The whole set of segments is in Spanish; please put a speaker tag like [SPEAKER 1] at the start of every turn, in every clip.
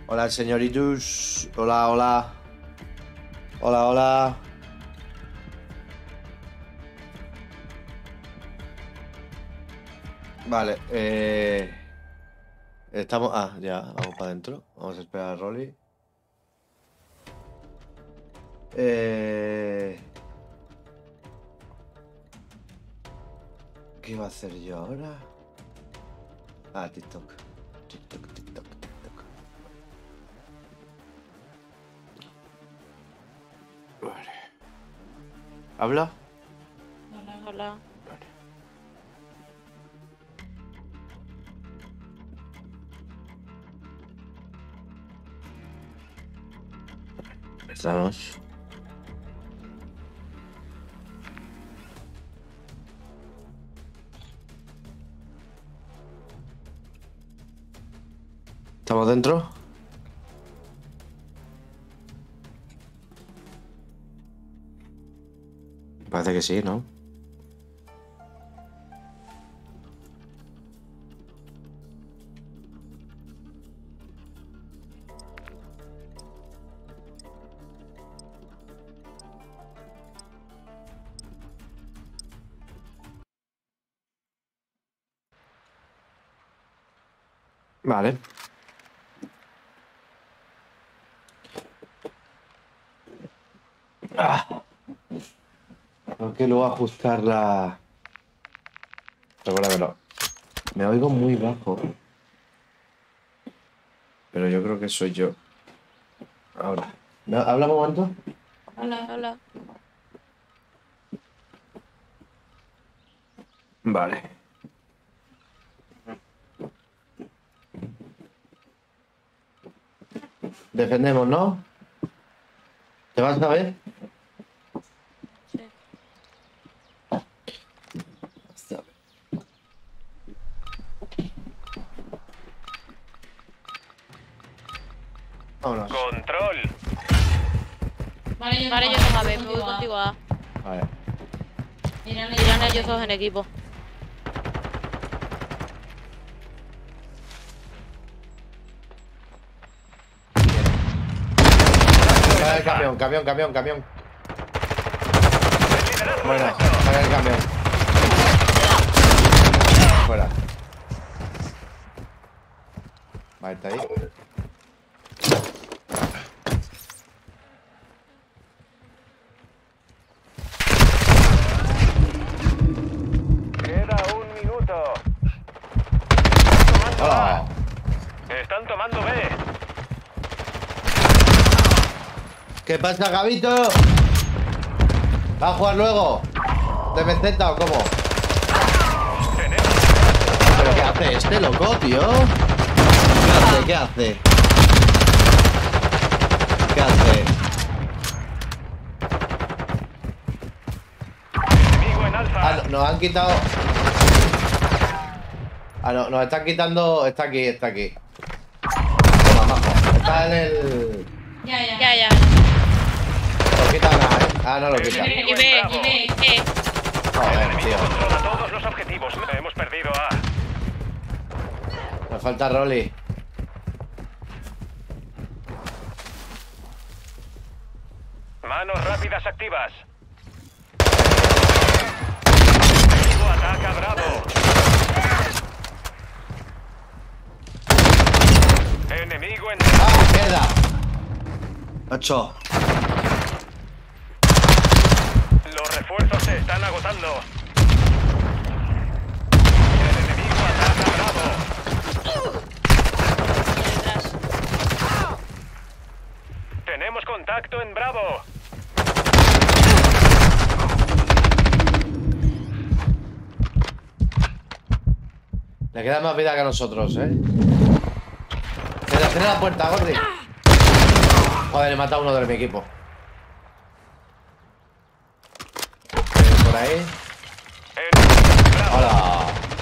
[SPEAKER 1] Hola, señoritos. Hola, hola. Hola, hola. Vale, estamos... Ah, ya, vamos para adentro. Vamos a esperar a Rolly. ¿Qué iba a hacer yo ahora? Ah, TikTok. TikTok. Vale. ¿Habla?
[SPEAKER 2] Hola.
[SPEAKER 1] Vale. Estamos. ¿Estamos dentro? Parece que sí, ¿no? Vale. Tengo que luego ajustar la... Recuerda que no. Me oigo muy bajo. Pero yo creo que soy yo. Ahora. ¿Habla un momento?
[SPEAKER 2] Hola.
[SPEAKER 1] Vale. Defendemos, ¿no? ¿Te vas a ver?
[SPEAKER 2] Sí.
[SPEAKER 1] Vámonos.
[SPEAKER 3] Control.
[SPEAKER 2] Vale, yo tengo a B, me voy contigo a A.
[SPEAKER 1] Vale.
[SPEAKER 2] Irán ellos dos en equipo.
[SPEAKER 1] Camión. Bueno, saca el camión. Fuera. Vale, está ahí.
[SPEAKER 3] Queda un minuto.
[SPEAKER 1] ¡Hola!
[SPEAKER 3] Están tomando B.
[SPEAKER 1] ¿Qué pasa, Gabito? ¿Va a jugar luego? ¿De Menceta o cómo? ¿Pero qué hace este loco, tío? ¿Qué hace?
[SPEAKER 3] Enemigo en alfa.
[SPEAKER 1] Ah, nos han quitado... Ah, no, nos están quitando... Está aquí. Toma, majo. Está en el...
[SPEAKER 2] Ya.
[SPEAKER 1] No quita nada, ¿eh? Ah, no lo quita.
[SPEAKER 2] Y B.
[SPEAKER 3] El
[SPEAKER 1] Joder,
[SPEAKER 3] enemigo
[SPEAKER 1] tío.
[SPEAKER 3] controla todos los objetivos. Hemos perdido A.
[SPEAKER 1] Me falta Rolly.
[SPEAKER 3] Manos rápidas activas. Enemigo ataca Bravo. Enemigo en...
[SPEAKER 1] ¡Ah, mierda! 8.
[SPEAKER 3] Los refuerzos se están agotando. El enemigo ataca Bravo.
[SPEAKER 2] Detrás.
[SPEAKER 3] Tenemos contacto en Bravo.
[SPEAKER 1] Le queda más vida que a nosotros, ¿eh? Cierra la puerta, Gordy. Joder, he matado a uno de mi equipo. Por ahí.
[SPEAKER 3] Bravo.
[SPEAKER 1] ¡Hola!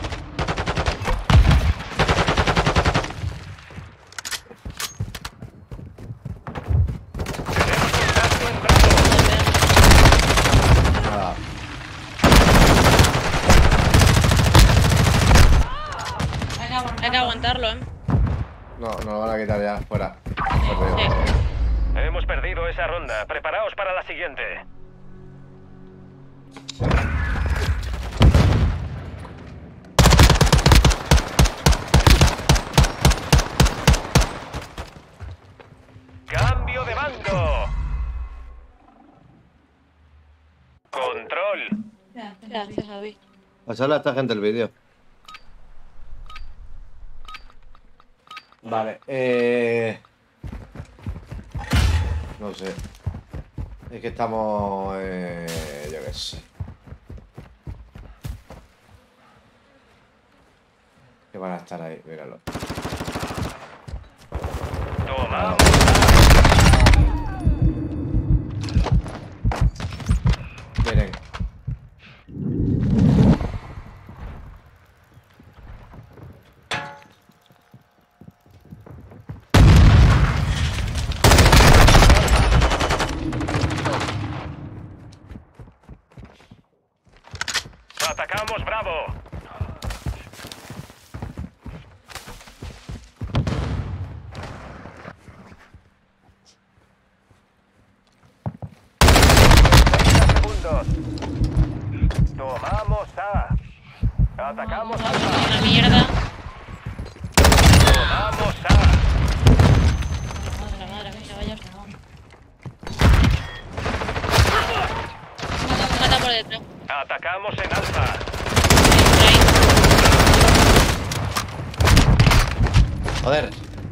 [SPEAKER 3] Contacto en Bravo.
[SPEAKER 1] Hola.
[SPEAKER 2] Hay que aguantarlo,
[SPEAKER 1] No, nos lo van a quitar ya, fuera. perdido.
[SPEAKER 2] Sí.
[SPEAKER 3] Hemos perdido esa ronda. Preparaos para la siguiente. Cambio de bando. Control.
[SPEAKER 2] Gracias, Javi.
[SPEAKER 1] Pasarle a esta gente el vídeo. Vale, no sé. Es que estamos... yo qué sé. Que van a estar ahí, míralo.
[SPEAKER 3] Tomamos.
[SPEAKER 1] Miren.
[SPEAKER 3] Atacamos Bravo. Segundos. Tomamos A. Atacamos Alfa.
[SPEAKER 2] Una mierda.
[SPEAKER 3] Tomamos A.
[SPEAKER 2] Madre mía, vaya. Mata por detrás.
[SPEAKER 3] Atacamos en Alfa.
[SPEAKER 2] Por ahí.
[SPEAKER 1] Joder.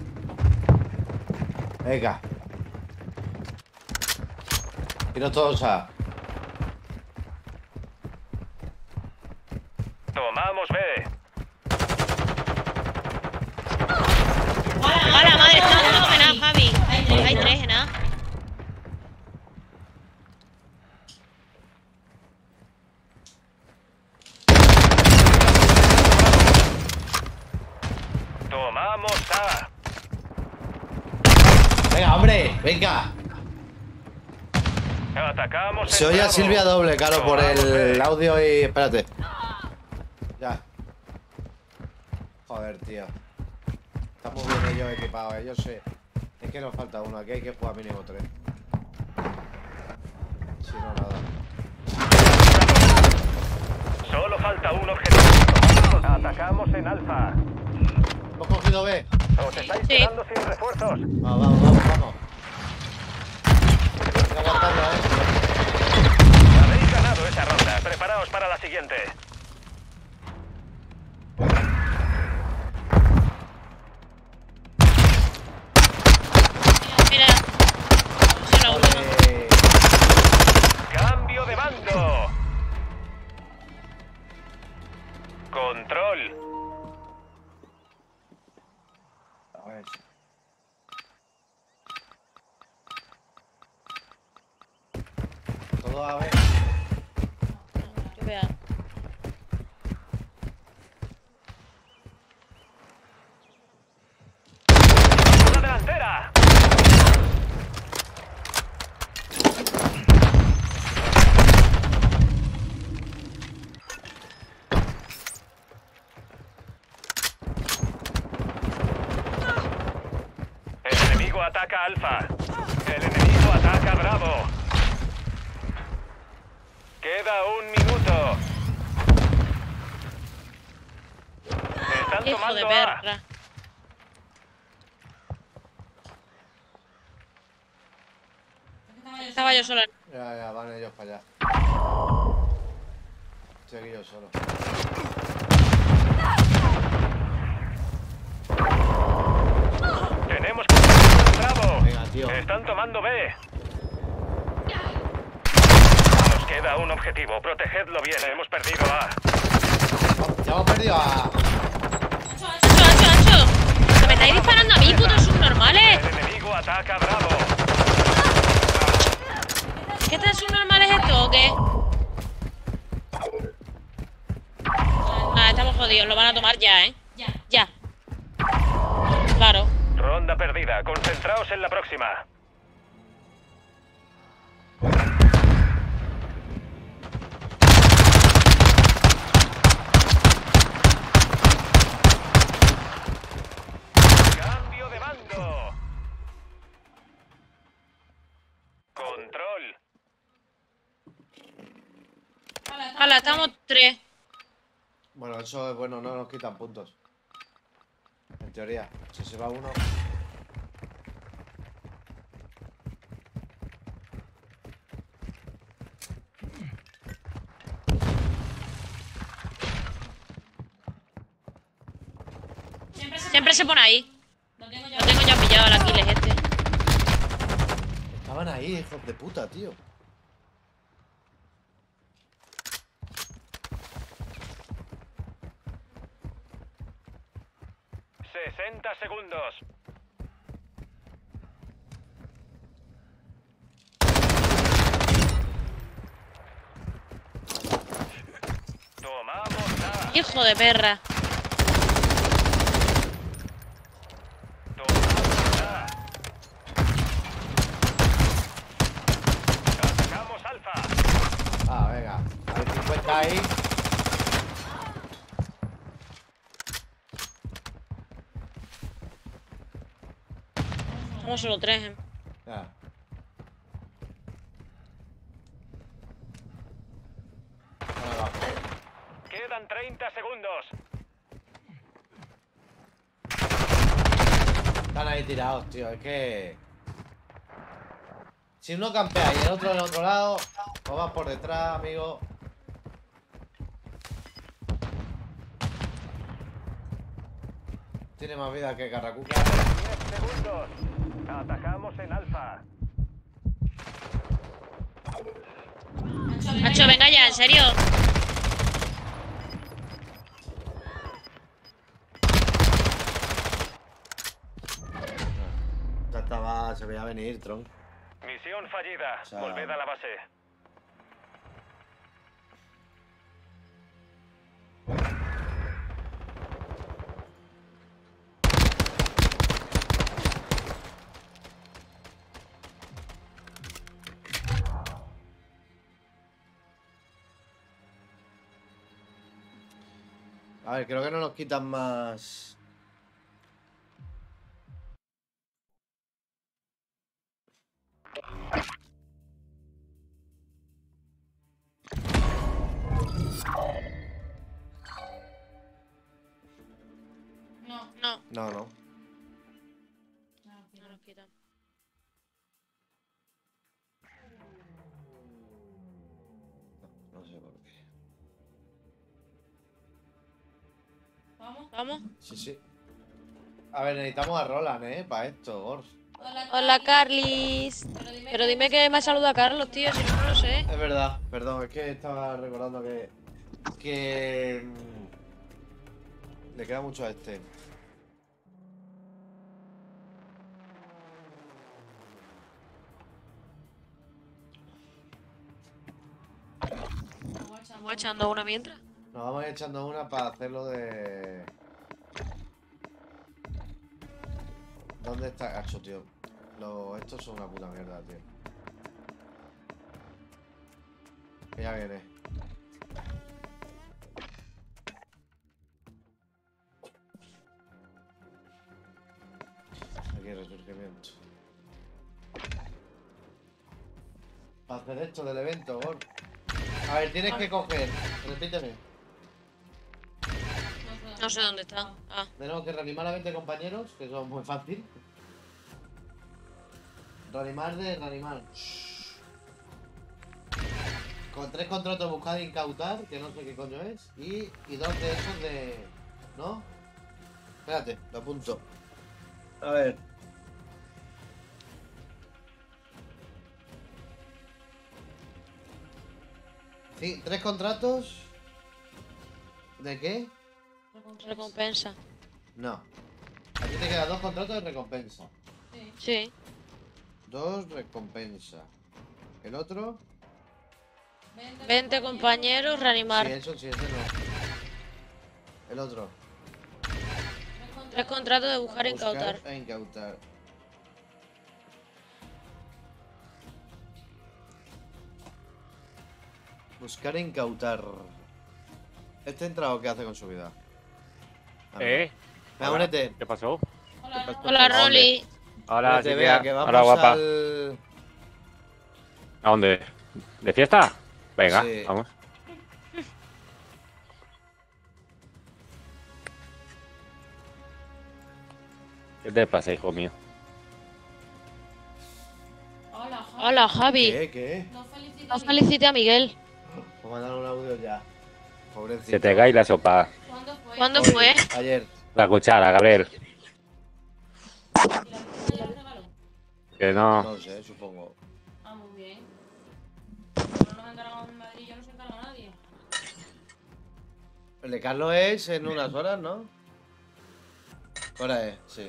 [SPEAKER 1] Venga. Quiero todos a...
[SPEAKER 3] Tomamos B.
[SPEAKER 2] ¡Hola, madre! Estamos en A, Javi. Hay tres en A.
[SPEAKER 3] Tomamos A.
[SPEAKER 1] Venga, hombre, venga.
[SPEAKER 3] Atacamos en
[SPEAKER 1] Se oye a
[SPEAKER 3] Bravo.
[SPEAKER 1] Silvia doble, claro, por
[SPEAKER 3] Tomamos
[SPEAKER 1] el
[SPEAKER 3] B.
[SPEAKER 1] audio y... Espérate. Ya. Joder, tío. Estamos bien ellos equipados, yo sé. Es que nos falta uno, aquí hay que jugar mínimo 3. Si no, nada.
[SPEAKER 3] Solo falta un objetivo. Atacamos en Alfa.
[SPEAKER 1] ¿Hemos cogido B?
[SPEAKER 3] Os estáis
[SPEAKER 2] Sí.
[SPEAKER 3] quedando sin refuerzos.
[SPEAKER 1] Vamos. Estoy aguantando,
[SPEAKER 3] Habéis ganado esa ronda. Preparaos para la siguiente.
[SPEAKER 2] Mira. Solo uno.
[SPEAKER 3] Cambio de bando. Control.
[SPEAKER 1] A ver. Todo a ver.
[SPEAKER 2] Yo vea.
[SPEAKER 3] ¡La delantera! El enemigo ataca Alfa. El enemigo ataca Bravo. Queda un minuto. Están
[SPEAKER 2] Hijo
[SPEAKER 3] tomando
[SPEAKER 2] de
[SPEAKER 3] A.
[SPEAKER 2] perra. Estaba yo sola.
[SPEAKER 1] Ya, van ellos para allá. Estoy aquí yo solo.
[SPEAKER 3] Tenemos contacto en Bravo.
[SPEAKER 1] Venga, tío.
[SPEAKER 3] Están tomando B. Nos queda un objetivo. Protegedlo bien. Hemos perdido A.
[SPEAKER 1] Ya hemos perdido a...
[SPEAKER 2] ¡Ancho! ¡Que me estáis disparando a mí, putos subnormales!
[SPEAKER 3] El enemigo ataca Bravo.
[SPEAKER 2] ¿Qué tal subnormales esto o qué? Ah, estamos jodidos, lo van a tomar ya, ¿eh? Ya. Claro.
[SPEAKER 3] Ronda perdida. Concentraos en la próxima. Cambio de bando.
[SPEAKER 2] Hala, estamos 3.
[SPEAKER 1] Bueno, eso es bueno, no nos quitan puntos. En teoría, si se va uno.
[SPEAKER 2] Siempre se pone ahí. Lo tengo ya pillado al Aquiles este.
[SPEAKER 1] Estaban ahí, hijos de puta, tío.
[SPEAKER 3] ¡60 segundos! Tomamos A.
[SPEAKER 2] Hijo de perra.
[SPEAKER 3] Tomamos A. Atacamos Alfa.
[SPEAKER 1] Ah, venga. A ver, 50 ahí.
[SPEAKER 2] Somos solo 3,
[SPEAKER 1] Ya. Ahora abajo.
[SPEAKER 3] Quedan 30 segundos.
[SPEAKER 1] Están ahí tirados, tío. Es que... Si uno campea y el otro del otro lado, pues vas por detrás, amigo. Tiene más vida que Carracuca.
[SPEAKER 3] 10 segundos. Atacamos en Alfa.
[SPEAKER 2] Macho, venga ya, en serio.
[SPEAKER 1] Ya estaba... Se veía venir, Tron.
[SPEAKER 3] Misión fallida.
[SPEAKER 1] O sea-
[SPEAKER 3] Volved a la base.
[SPEAKER 1] A ver, creo que no nos quitan más...
[SPEAKER 2] No.
[SPEAKER 1] No, no.
[SPEAKER 2] No nos quitan.
[SPEAKER 1] No sé por qué.
[SPEAKER 2] ¿Vamos?
[SPEAKER 1] Sí, sí. A ver, necesitamos a Roland, para esto, Gors.
[SPEAKER 2] Hola, Carlis. Pero dime que me saluda Carlos, tío, si no, no lo sé.
[SPEAKER 1] Es verdad, perdón, es que estaba recordando que... Le queda mucho a este.
[SPEAKER 2] Vamos echando una mientras.
[SPEAKER 1] Nos vamos a ir echando una para hacerlo de... ¿Dónde está Gacho, tío? Estos son una puta mierda, tío. Que ya viene. Aquí hay resurgimiento. Para hacer esto del evento, Gor. A ver, tienes que coger. Repíteme.
[SPEAKER 2] No sé dónde está. Ah,
[SPEAKER 1] Tenemos que reanimar a 20 compañeros, que eso es muy fácil. Reanimar. Con 3 contratos buscar e incautar, que no sé qué coño es. Y 2 de esos de... ¿No? Espérate, lo apunto. A ver. Sí, 3 contratos. ¿De qué?
[SPEAKER 2] recompensa.
[SPEAKER 1] No. A ti te quedan 2 contratos de recompensa.
[SPEAKER 2] Sí.
[SPEAKER 1] 2 recompensa. ¿El otro?
[SPEAKER 2] 20 compañeros, reanimar.
[SPEAKER 1] Sí, eso sí, ese no. El otro.
[SPEAKER 2] 3 contratos de buscar e incautar.
[SPEAKER 1] Buscar e incautar. Buscar e incautar. ¿Este entrado qué hace con su vida?
[SPEAKER 4] ¿Eh?
[SPEAKER 1] Venga,
[SPEAKER 4] Hola,
[SPEAKER 1] únete.
[SPEAKER 4] ¿Qué pasó?
[SPEAKER 2] Hola, Rolly.
[SPEAKER 4] Hola,
[SPEAKER 1] Únete,
[SPEAKER 4] Silvia.
[SPEAKER 1] vea, que vamos
[SPEAKER 4] Hola, guapa.
[SPEAKER 1] al...
[SPEAKER 4] ¿A dónde? ¿De fiesta? Venga,
[SPEAKER 1] Sí.
[SPEAKER 4] vamos. ¿Qué te pasa, hijo mío?
[SPEAKER 2] Hola, Javi.
[SPEAKER 1] ¿Qué?
[SPEAKER 2] No felicite a Miguel.
[SPEAKER 1] Pues mandar un audio ya. Pobrecito.
[SPEAKER 4] Se te cae la sopa.
[SPEAKER 2] ¿Cuándo
[SPEAKER 1] Hoy,
[SPEAKER 2] fue?
[SPEAKER 1] Ayer.
[SPEAKER 4] La cuchara, Gabriel. Que
[SPEAKER 1] No
[SPEAKER 4] no.
[SPEAKER 1] lo sé, supongo.
[SPEAKER 5] Ah, muy bien. No nos encargamos en Madrid, yo no se encarga nadie.
[SPEAKER 1] El de Carlos es en unas horas, ¿no? ¿Qué hora es? Sí.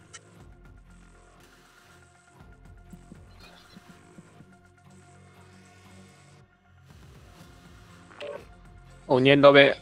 [SPEAKER 4] Uniéndome.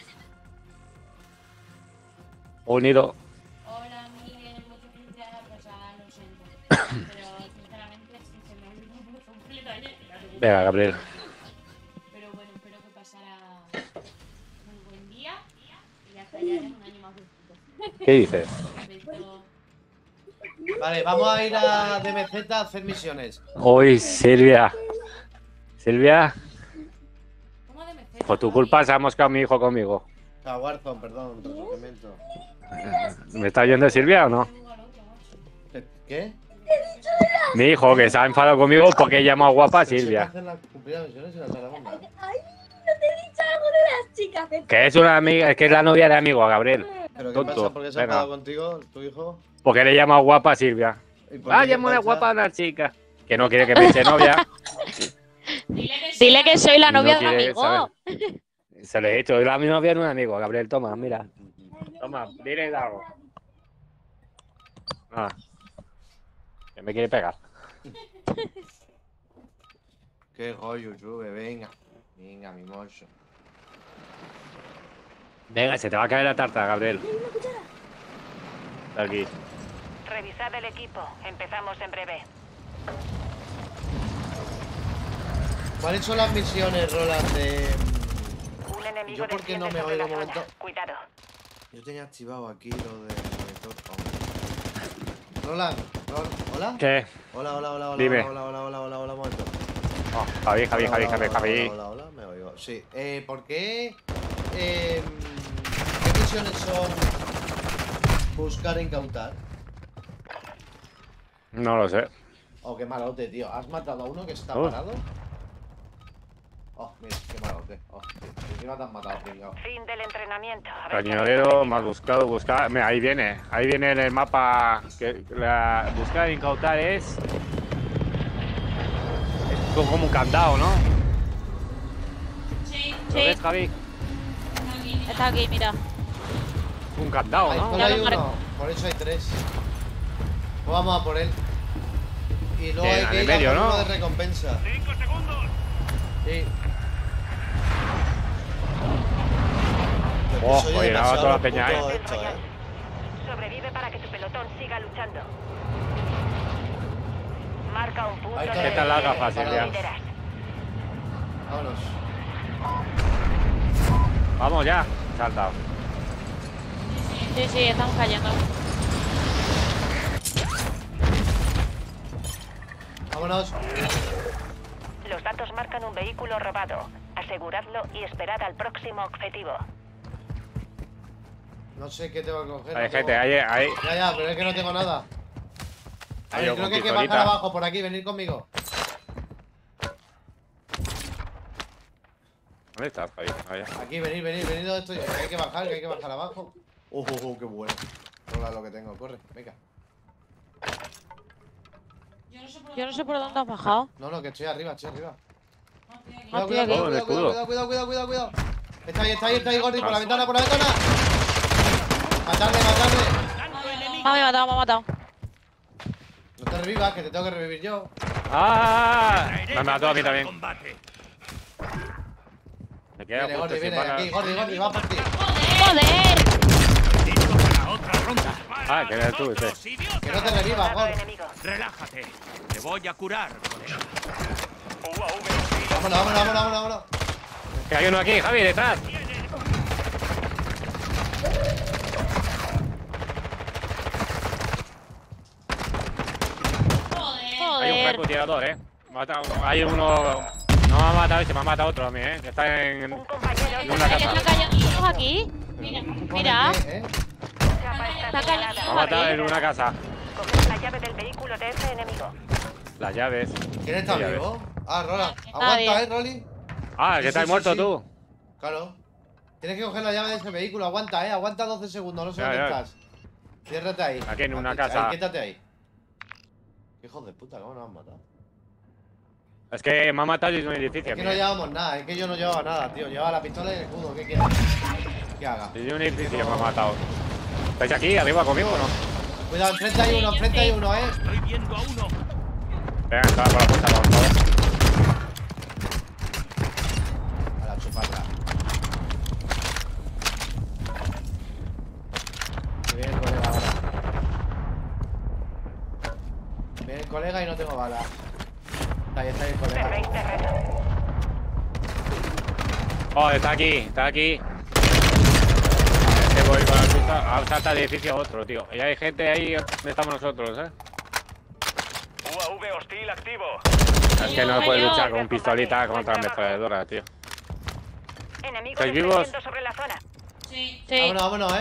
[SPEAKER 4] Unido.
[SPEAKER 5] Hola, Miguel, muchas felicidades, pues lo siento. Pero sinceramente, si se me olvidó por completo ayer.
[SPEAKER 4] Venga, Gabriel.
[SPEAKER 5] Pero bueno, espero que pasara muy buen día y hasta ya eres un año más justo.
[SPEAKER 4] ¿Qué dices?
[SPEAKER 5] Beso.
[SPEAKER 1] Vale, vamos a ir a DMZ a hacer misiones.
[SPEAKER 4] Hoy, Silvia. Silvia,
[SPEAKER 5] ¿Cómo de meseta?
[SPEAKER 4] por tu culpa se ha moscado mi hijo conmigo.
[SPEAKER 1] A Warzone, perdón, resurgimiento.
[SPEAKER 4] ¿Me está oyendo Silvia o no?
[SPEAKER 1] ¿Qué?
[SPEAKER 4] Mi hijo que se ha enfadado conmigo porque he llamado guapa a Silvia.
[SPEAKER 1] Hacer las cumplidas misiones y las haremos.
[SPEAKER 6] Ay, no te he dicho algo de las chicas.
[SPEAKER 4] Que es una amiga, es que es la novia de amigo, Gabriel.
[SPEAKER 1] ¿Pero qué
[SPEAKER 4] Tonto.
[SPEAKER 1] pasa? ¿Por qué se ha
[SPEAKER 4] Venga.
[SPEAKER 1] enfadado contigo, tu hijo?
[SPEAKER 4] Porque le he llamado guapa a Silvia.
[SPEAKER 1] ¿Y por
[SPEAKER 4] Ah,
[SPEAKER 1] qué
[SPEAKER 4] llamo una
[SPEAKER 1] pasa?
[SPEAKER 4] guapa a una chica. Que no quiere que me eche novia.
[SPEAKER 2] Dile que soy la
[SPEAKER 4] No
[SPEAKER 2] novia de
[SPEAKER 4] quiere
[SPEAKER 2] amigo.
[SPEAKER 4] saber. Se le he dicho, la mi novia es un amigo, Gabriel, toma, mira. Toma, dile algo. Ah. Que me quiere pegar.
[SPEAKER 1] Qué rollo, sube, venga. Venga, mi mocho.
[SPEAKER 4] Venga, se te va a caer la tarta, Gabriel. Está aquí.
[SPEAKER 7] Revisad el equipo. Empezamos en breve.
[SPEAKER 1] ¿Cuáles son las misiones, Roland, de...?
[SPEAKER 7] Un enemigo
[SPEAKER 1] ¿Yo por qué no
[SPEAKER 7] desciende
[SPEAKER 1] me
[SPEAKER 7] sobre
[SPEAKER 1] oigo
[SPEAKER 7] la
[SPEAKER 1] un momento?
[SPEAKER 7] zona. Cuidado.
[SPEAKER 1] Yo tenía activado aquí lo de monitor. Roland, ¿hola?
[SPEAKER 4] ¿Qué?
[SPEAKER 1] Hola, hola, hola, hola,
[SPEAKER 4] Dime.
[SPEAKER 1] hola, hola, hola, hola, hola, un momento.
[SPEAKER 4] Oh, Javi.
[SPEAKER 1] Hola, hola, me oigo. Sí, ¿por qué? ¿Qué misiones son buscar e incautar?
[SPEAKER 4] No lo sé.
[SPEAKER 1] Oh, qué malote, tío. ¿Has matado a uno que está
[SPEAKER 4] Oh.
[SPEAKER 1] parado? Oh, mira, qué malote. Oh, tío. Encima te han matado, pringao.
[SPEAKER 7] Fin del entrenamiento. A ver qué
[SPEAKER 4] Cañonero,
[SPEAKER 7] hacéis.
[SPEAKER 4] más buscado, buscar. Mira, ahí viene en el mapa. Que la buscar e incautar es como un candado, ¿no?
[SPEAKER 5] Sí,
[SPEAKER 4] ¿Lo
[SPEAKER 2] Sí.
[SPEAKER 4] ves, Javi?
[SPEAKER 2] Está aquí, mira.
[SPEAKER 4] Un candado,
[SPEAKER 1] Ahí
[SPEAKER 4] ¿no?
[SPEAKER 1] solo
[SPEAKER 2] Ya
[SPEAKER 1] hay
[SPEAKER 2] lo marco.
[SPEAKER 1] uno, por eso hay tres. Pues vamos a por él. Y luego
[SPEAKER 4] Bien,
[SPEAKER 1] hay
[SPEAKER 4] al
[SPEAKER 1] que ir
[SPEAKER 4] medio,
[SPEAKER 1] a por
[SPEAKER 4] ¿no?
[SPEAKER 1] uno de recompensa.
[SPEAKER 3] 5 segundos.
[SPEAKER 1] Sí.
[SPEAKER 4] Oh,
[SPEAKER 1] Soy
[SPEAKER 4] oye,
[SPEAKER 1] demasiado
[SPEAKER 4] toda la peña,
[SPEAKER 1] puto
[SPEAKER 7] Battle
[SPEAKER 1] esto,
[SPEAKER 7] Royale. Sobrevive para que tu pelotón siga luchando. Marca un punto
[SPEAKER 1] Ahí está.
[SPEAKER 7] de
[SPEAKER 1] ¿Qué tal las
[SPEAKER 7] despliegue.
[SPEAKER 4] gafas, Silvia?
[SPEAKER 7] Lideras.
[SPEAKER 1] Vámonos.
[SPEAKER 4] Vamos ya. Saltado.
[SPEAKER 2] Sí, estamos cayendo.
[SPEAKER 1] Vámonos.
[SPEAKER 7] Los datos marcan un vehículo robado. Aseguradlo y esperad al próximo objetivo.
[SPEAKER 1] No sé qué tengo que coger.
[SPEAKER 4] Hay
[SPEAKER 1] no tengo-
[SPEAKER 4] gente, ahí.
[SPEAKER 1] Ya, pero es que no tengo nada. A
[SPEAKER 4] Hay
[SPEAKER 1] ver,
[SPEAKER 4] yo
[SPEAKER 1] creo
[SPEAKER 4] con
[SPEAKER 1] que hay que
[SPEAKER 4] pistolita.
[SPEAKER 1] bajar abajo por aquí, venir conmigo.
[SPEAKER 4] ¿Dónde estás, Javi? Allá.
[SPEAKER 1] Aquí, venir donde estoy. Que hay que bajar abajo. Qué bueno. Hola lo que tengo, corre, venga.
[SPEAKER 2] Yo no sé por dónde has bajado.
[SPEAKER 1] No, que estoy arriba, Cuidado,
[SPEAKER 2] estoy aquí.
[SPEAKER 4] Oh, el escudo.
[SPEAKER 1] cuidado. Está ahí, Gordy, por la ventana. Matadle.
[SPEAKER 2] Me ha matado.
[SPEAKER 1] No te revivas, que te tengo que revivir yo.
[SPEAKER 4] ¡Ah! Me mató a mí también. Me queda
[SPEAKER 1] Viene,
[SPEAKER 4] justo
[SPEAKER 1] Gordy,
[SPEAKER 4] sin
[SPEAKER 1] viene,
[SPEAKER 4] balas.
[SPEAKER 1] aquí, Gordy, va por ti.
[SPEAKER 2] ¡Joder!
[SPEAKER 3] Otra ronda.
[SPEAKER 4] Ah, que eres tú, ese.
[SPEAKER 3] ¡Los idiotas!
[SPEAKER 1] Que no te revivas,
[SPEAKER 7] Otro
[SPEAKER 1] Gordy.
[SPEAKER 7] enemigo.
[SPEAKER 3] Relájate. Te voy a curar.
[SPEAKER 1] Vámonos.
[SPEAKER 4] Que hay uno aquí, Javi, detrás. Hay un
[SPEAKER 2] Joder.
[SPEAKER 4] francotirador, Hay uno. No me ha matado ese, me ha matado otro a mí, Que está en
[SPEAKER 7] Un compañero
[SPEAKER 4] una
[SPEAKER 2] ¿Qué
[SPEAKER 4] casa.
[SPEAKER 2] están cayendo todos aquí? Mira.
[SPEAKER 1] ¿Eh?
[SPEAKER 7] se ha Está
[SPEAKER 2] Está cayendo.
[SPEAKER 7] señalada.
[SPEAKER 4] Me ha matado en una casa.
[SPEAKER 7] Coged la llave del vehículo de ese enemigo.
[SPEAKER 4] Las llaves.
[SPEAKER 1] ¿Quién está
[SPEAKER 4] Ya
[SPEAKER 1] vivo? Ah, Roland.
[SPEAKER 2] Nadie.
[SPEAKER 1] Aguanta, Rolly.
[SPEAKER 4] Ah,
[SPEAKER 1] Sí,
[SPEAKER 4] que estás
[SPEAKER 1] sí,
[SPEAKER 4] muerto
[SPEAKER 1] sí.
[SPEAKER 4] tú.
[SPEAKER 1] Claro. Tienes que coger la llave de ese vehículo. Aguanta, aguanta 12 segundos. No sé
[SPEAKER 4] Ya,
[SPEAKER 1] dónde
[SPEAKER 4] ya.
[SPEAKER 1] estás. Ciérrate ahí.
[SPEAKER 4] Aquí en una
[SPEAKER 1] Ahí,
[SPEAKER 4] casa.
[SPEAKER 1] quédate ahí. Hijos de puta, ¿cómo nos han matado?
[SPEAKER 4] Es que me ha matado en un edificio.
[SPEAKER 1] Es que no
[SPEAKER 4] mira.
[SPEAKER 1] llevamos nada, es que yo no llevaba nada, tío. Llevaba la pistola y el escudo. ¿Qué quieres? ¿Qué haga?
[SPEAKER 4] Desde un edificio me ha matado. ¿Estáis aquí, arriba conmigo o no?
[SPEAKER 1] Cuidado, enfrente hay uno,
[SPEAKER 3] Estoy viendo a uno.
[SPEAKER 4] Venga, estaba por la puerta, por favor.
[SPEAKER 1] A la chuparla. Que viene el colega ahora. Viene el colega y no tengo balas. Ahí está el colega.
[SPEAKER 7] Perdéis terreno.
[SPEAKER 4] Oh, está aquí, está aquí. Que voy con la puta. Salta de edificio a otro, tío. Y hay gente ahí donde estamos nosotros,
[SPEAKER 3] UAV hostil activo.
[SPEAKER 4] Es que no puedes luchar con pistolita contra ametralladora, tío.
[SPEAKER 7] Enemigo
[SPEAKER 4] ¿Estáis vivos?
[SPEAKER 7] descendiendo sobre la zona.
[SPEAKER 5] Sí.
[SPEAKER 2] Sí.
[SPEAKER 1] Vámonos, vámonos,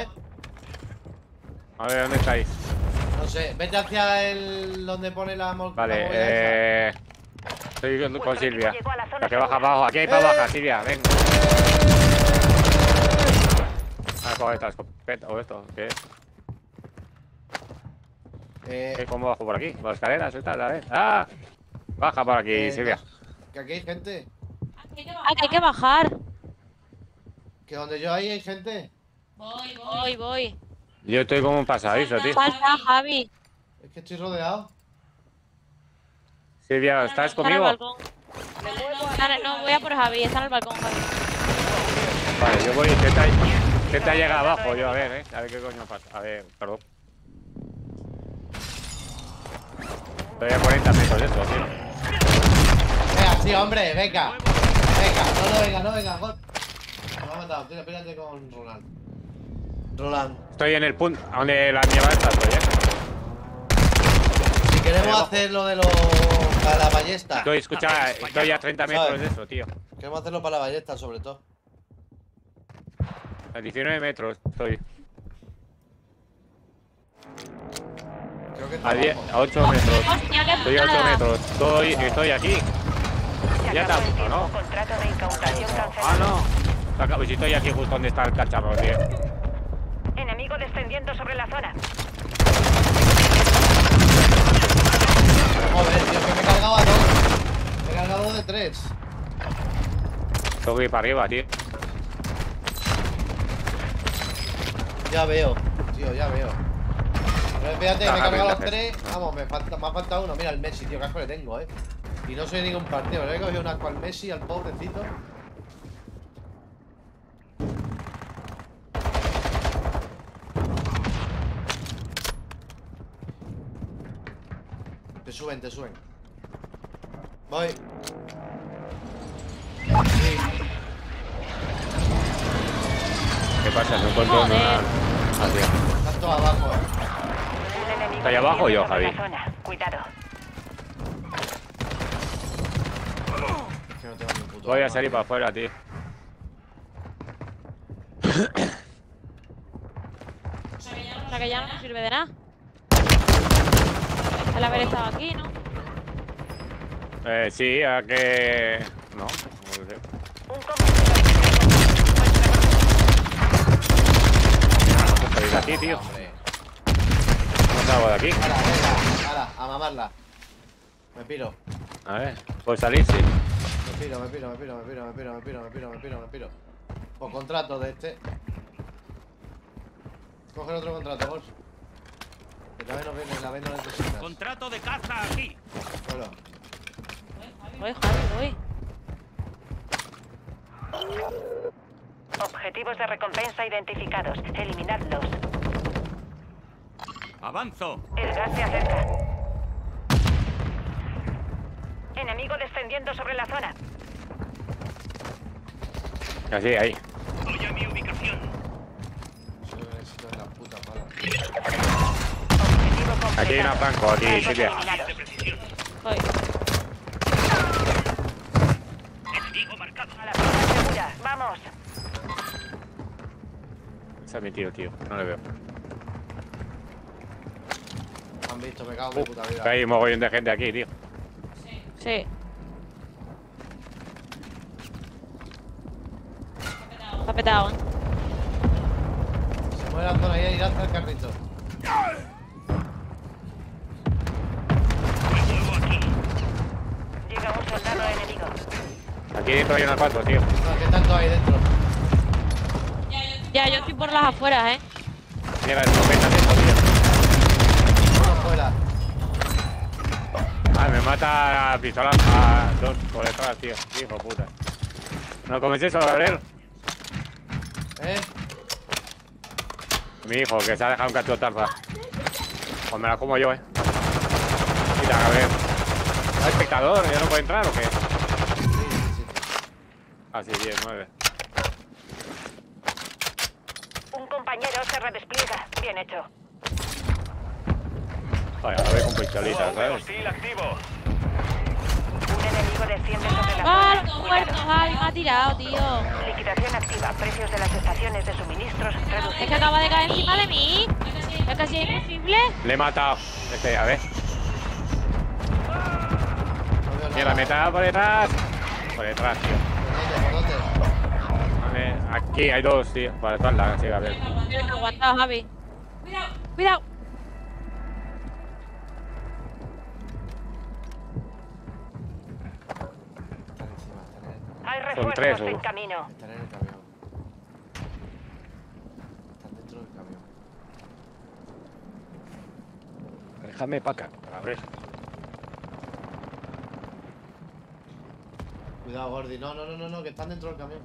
[SPEAKER 4] A ver, ¿dónde estáis?
[SPEAKER 1] No sé, vete hacia el donde pone la
[SPEAKER 4] Vale, estoy con Silvia.
[SPEAKER 7] Llegó a la zona
[SPEAKER 4] La que baja
[SPEAKER 7] segura.
[SPEAKER 4] abajo, aquí hay para bajar, Silvia, ven. Ah, coge esta escopeta o esto, ¿qué es? ¿Cómo bajo por aquí? ¿Por las escaleras? ¿Esta? A ver. ¡Ah! Baja por aquí, Silvia.
[SPEAKER 1] Que aquí hay gente.
[SPEAKER 2] Ah, que hay que bajar.
[SPEAKER 1] Que donde yo hay gente.
[SPEAKER 2] Voy.
[SPEAKER 4] Yo estoy como un pasadizo, tío.
[SPEAKER 2] Falta, Javi.
[SPEAKER 1] Es que estoy rodeado.
[SPEAKER 4] Silvia, ¿estás
[SPEAKER 2] Está en el
[SPEAKER 4] conmigo?
[SPEAKER 2] balcón. No, voy a por Javi. Está en el balcón, Javi.
[SPEAKER 4] Vale, yo voy, intenta llegar abajo, yo a ver qué coño pasa. A ver, perdón. Estoy a 40 metros de esto, tío.
[SPEAKER 1] Venga, sí, hombre, venga. Venga, no venga, gol. Me ha matado, tío, pírate con Roland. Roland.
[SPEAKER 4] Estoy en el punto donde la nieva está, estoy,
[SPEAKER 1] Si queremos hacer lo de para la ballesta.
[SPEAKER 4] Estoy a 30 metros de eso, tío.
[SPEAKER 1] Queremos hacerlo para la ballesta, sobre todo.
[SPEAKER 4] A 19 metros estoy.
[SPEAKER 1] Creo que
[SPEAKER 4] A 8 metros.
[SPEAKER 2] Hostia, qué
[SPEAKER 4] Estoy a 8
[SPEAKER 2] putada.
[SPEAKER 4] metros. Estoy aquí.
[SPEAKER 7] Se
[SPEAKER 4] Ya
[SPEAKER 7] acabó
[SPEAKER 4] está,
[SPEAKER 7] el tiempo.
[SPEAKER 4] ¿no?
[SPEAKER 7] Contrato de incautación
[SPEAKER 4] Ah,
[SPEAKER 7] cancelado.
[SPEAKER 4] no. Si estoy aquí justo donde está el cacharro, tío.
[SPEAKER 7] Enemigo descendiendo sobre la zona.
[SPEAKER 1] Joder, tío, que me he cargado a dos. Me he cargado de 3.
[SPEAKER 4] Tengo que ir para arriba, tío.
[SPEAKER 1] Ya veo, tío, ya veo. Pero fíjate, me he
[SPEAKER 4] Ajá,
[SPEAKER 1] cargado los
[SPEAKER 4] venga,
[SPEAKER 1] 3. Vamos, me ha faltado uno. Mira el Messi, tío, qué asco le tengo, Y no soy ningún partido. Le he cogido un asco al Messi, al pobrecito. Te suben, te suben. Voy. Sí.
[SPEAKER 4] ¿Qué pasa? No encuentro
[SPEAKER 2] Joder.
[SPEAKER 4] nada. Ah, tío.
[SPEAKER 1] Están todos abajo,
[SPEAKER 7] Un enemigo
[SPEAKER 4] ¿Está ahí abajo o yo,
[SPEAKER 7] sobre la
[SPEAKER 4] Javi?
[SPEAKER 7] zona. Cuidado.
[SPEAKER 1] Es que no tengo ni puto
[SPEAKER 4] Voy a
[SPEAKER 1] arma,
[SPEAKER 4] salir
[SPEAKER 1] tío.
[SPEAKER 4] para afuera, tío.
[SPEAKER 2] O sea que ya no sirve de nada. El haber estado aquí, ¿no?
[SPEAKER 4] Sí, a que... No, no sé.
[SPEAKER 7] Un compañero.
[SPEAKER 4] No puedo salir de aquí, tío.
[SPEAKER 1] Hombre.
[SPEAKER 4] ¿Cómo salgo de aquí?
[SPEAKER 1] Ahora, venga, ahora, a mamarla. Me piro.
[SPEAKER 4] A ver, ¿puedo salir? Sí.
[SPEAKER 1] Me piro. Por contrato de este. Coge otro contrato, Bols. Que la vez no viene, la vez no necesitas.
[SPEAKER 3] Contrato de caza aquí.
[SPEAKER 1] Solo.
[SPEAKER 2] Voy, Javi, voy.
[SPEAKER 7] Objetivos de recompensa identificados. Eliminadlos.
[SPEAKER 3] Avanzo.
[SPEAKER 7] El gas se acerca. Enemigo descendiendo sobre la zona.
[SPEAKER 4] Así, ahí.
[SPEAKER 3] Voy a mi ubicación.
[SPEAKER 1] Eso lo que necesito es la puta pala.
[SPEAKER 7] Objetivo completado.
[SPEAKER 4] Aquí hay una Franco, aquí,
[SPEAKER 7] Rasgos
[SPEAKER 4] Silvia.
[SPEAKER 7] eliminados.
[SPEAKER 3] De precisión.
[SPEAKER 2] Voy.
[SPEAKER 3] Enemigo marcado.
[SPEAKER 7] A la zona segura. Vamos.
[SPEAKER 4] Ese es mi tío, tío. No le veo.
[SPEAKER 1] han visto, me cago en mi puta vida.
[SPEAKER 4] Que hay mogollón de gente aquí, tío.
[SPEAKER 2] Sí. Está petado, ¿eh?
[SPEAKER 1] Se mueve la zona ahí, ir hasta el carrito.
[SPEAKER 7] Llega un soldado enemigo.
[SPEAKER 4] Aquí dentro hay una 4, tío.
[SPEAKER 1] No, ¿qué tanto hay dentro?
[SPEAKER 2] Ya, yo estoy por las afueras, ¿eh?
[SPEAKER 4] Llega escopeta dentro, tío.
[SPEAKER 1] Uno fuera.
[SPEAKER 4] Ah, me mata a pistola a 2 por detrás, tío. Hijo de puta. No comes eso, Gabriel. Mi hijo, que se ha dejado un cacho de tarta. Pues me la como yo, Mira, Gabriel. ¿Hay espectador? ¿Ya no puede entrar o qué?
[SPEAKER 1] Sí.
[SPEAKER 4] Ah, sí, 10, 9.
[SPEAKER 7] Un compañero se redespliega. Bien hecho.
[SPEAKER 4] Vaya, a ver con pistolitas,
[SPEAKER 3] UAV
[SPEAKER 4] ¿sabes?
[SPEAKER 3] hostil activo.
[SPEAKER 7] Un enemigo desciende sobre la
[SPEAKER 2] ¡Ah,
[SPEAKER 7] zona.
[SPEAKER 2] no muerto! Javi, me ha tirado, tío.
[SPEAKER 7] Liquidación activa. Precios de las estaciones de suministros
[SPEAKER 2] Es que
[SPEAKER 7] reducidos.
[SPEAKER 2] acaba de caer encima de mí. Es casi imposible.
[SPEAKER 4] Le he matado. A ver.
[SPEAKER 1] No veo
[SPEAKER 4] Mira,
[SPEAKER 1] nada.
[SPEAKER 4] me está por detrás. Por detrás, tío.
[SPEAKER 1] ¿Por dónde?
[SPEAKER 4] Vale, aquí hay 2, tío. Por detrás, sí, Gabriel.
[SPEAKER 2] Aguantado, Javi. Cuidado.
[SPEAKER 1] Están encima,
[SPEAKER 7] Hay
[SPEAKER 4] Son
[SPEAKER 7] refuerzos
[SPEAKER 4] tres,
[SPEAKER 7] en
[SPEAKER 4] seguro.
[SPEAKER 7] camino.
[SPEAKER 1] están en el camión. Están dentro del camión.
[SPEAKER 4] Déjame para acá, Gabriel.
[SPEAKER 1] Cuidado, Gordy. No, que están dentro del camión.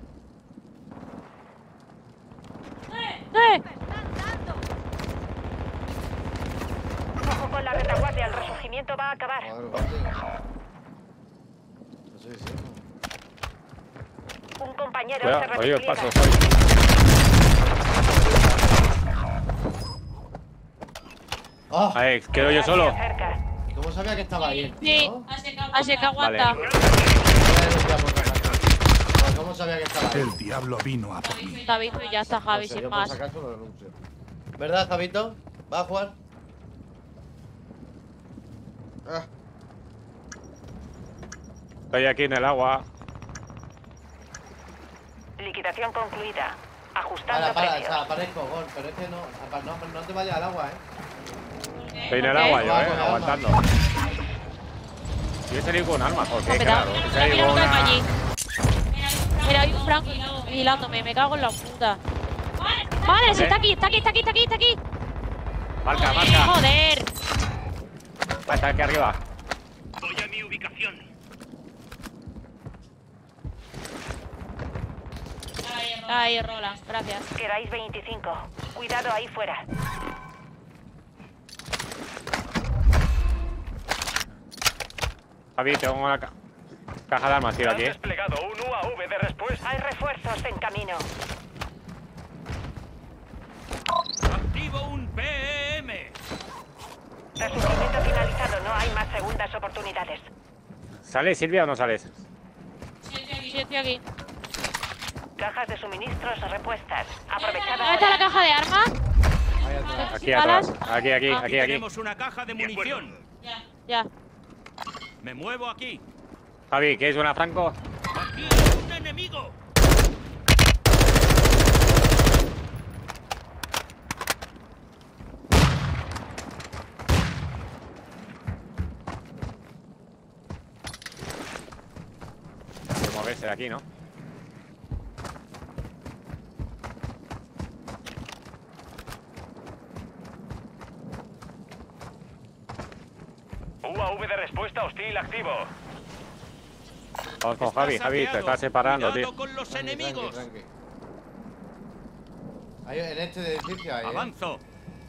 [SPEAKER 7] Ojo con la retaguardia. El resurgimiento va a acabar.
[SPEAKER 1] Joder, Gordy. No sé si
[SPEAKER 7] Un compañero
[SPEAKER 4] Cuidado,
[SPEAKER 7] se
[SPEAKER 4] oye,
[SPEAKER 7] redespliega.
[SPEAKER 4] paso, soy.
[SPEAKER 1] ¡Oh!
[SPEAKER 4] Ahí, quedo yo solo.
[SPEAKER 7] Cerca.
[SPEAKER 1] ¿Cómo sabía que estaba ahí el
[SPEAKER 2] Sí,
[SPEAKER 1] tío?
[SPEAKER 2] así que aguanta.
[SPEAKER 4] Vale.
[SPEAKER 1] ¿Cómo sabía que estaba ahí?
[SPEAKER 8] El diablo vino a por mí.
[SPEAKER 2] David, y ya está Javi,
[SPEAKER 1] Pues
[SPEAKER 2] sin
[SPEAKER 1] yo
[SPEAKER 2] más.
[SPEAKER 1] por si acaso lo renuncio. ¿Verdad, Javito? ¿Va a jugar? Ah,
[SPEAKER 4] Estoy aquí en el agua.
[SPEAKER 7] Liquidación concluida. Ajustando
[SPEAKER 1] para, o
[SPEAKER 7] precios.
[SPEAKER 1] sea, aparezco, Gol, pero es que no, no te vayas al agua,
[SPEAKER 4] Estoy en el
[SPEAKER 2] ¿Por qué?
[SPEAKER 4] agua yo,
[SPEAKER 1] Vamos, vamos.
[SPEAKER 4] aguantando. Yo he salido con armas, ¿por qué?
[SPEAKER 2] Está
[SPEAKER 4] Claro.
[SPEAKER 2] petado.
[SPEAKER 4] He
[SPEAKER 2] Mira,
[SPEAKER 4] salido
[SPEAKER 2] mira lo
[SPEAKER 4] con
[SPEAKER 2] que hay
[SPEAKER 4] una...
[SPEAKER 2] allí. Mira, hay un Franco vigilándome, me cago en la puta. Vale, sí, está aquí.
[SPEAKER 4] Marca, marca.
[SPEAKER 2] Joder.
[SPEAKER 4] Ah, está aquí arriba.
[SPEAKER 3] Voy a mi ubicación.
[SPEAKER 2] Ahí, Roland, gracias.
[SPEAKER 7] Quedáis 25. Cuidado ahí fuera.
[SPEAKER 4] Javi, tengo una caja de armas, tío,
[SPEAKER 3] Han
[SPEAKER 4] aquí.
[SPEAKER 3] desplegado un UAV de respuesta.
[SPEAKER 7] Hay refuerzos en camino.
[SPEAKER 3] Activo un PM.
[SPEAKER 7] Resurgimiento finalizado. No hay más segundas oportunidades.
[SPEAKER 4] ¿Sales, Silvia, o no sales?
[SPEAKER 2] Sí, estoy aquí.
[SPEAKER 7] Cajas de suministros repuestas. Aprovechada
[SPEAKER 2] ¿Dónde está la
[SPEAKER 7] ahora.
[SPEAKER 2] caja de armas?
[SPEAKER 1] Ahí atrás.
[SPEAKER 4] Aquí
[SPEAKER 2] ¿Balas?
[SPEAKER 4] atrás. Aquí.
[SPEAKER 3] Tenemos una caja de munición.
[SPEAKER 2] Ya.
[SPEAKER 3] Me muevo aquí.
[SPEAKER 4] Javi, ¿qué es una Franco?
[SPEAKER 3] Aquí un enemigo.
[SPEAKER 4] Hay que moverse de aquí, ¿no?
[SPEAKER 3] UAV de respuesta hostil activo.
[SPEAKER 4] Vamos con Javi, te estás separando, tío.
[SPEAKER 3] Cuidado con los
[SPEAKER 1] Tranqui,
[SPEAKER 3] enemigos.
[SPEAKER 1] tranqui. Ahí, en este edificio hay,
[SPEAKER 3] Avanzo.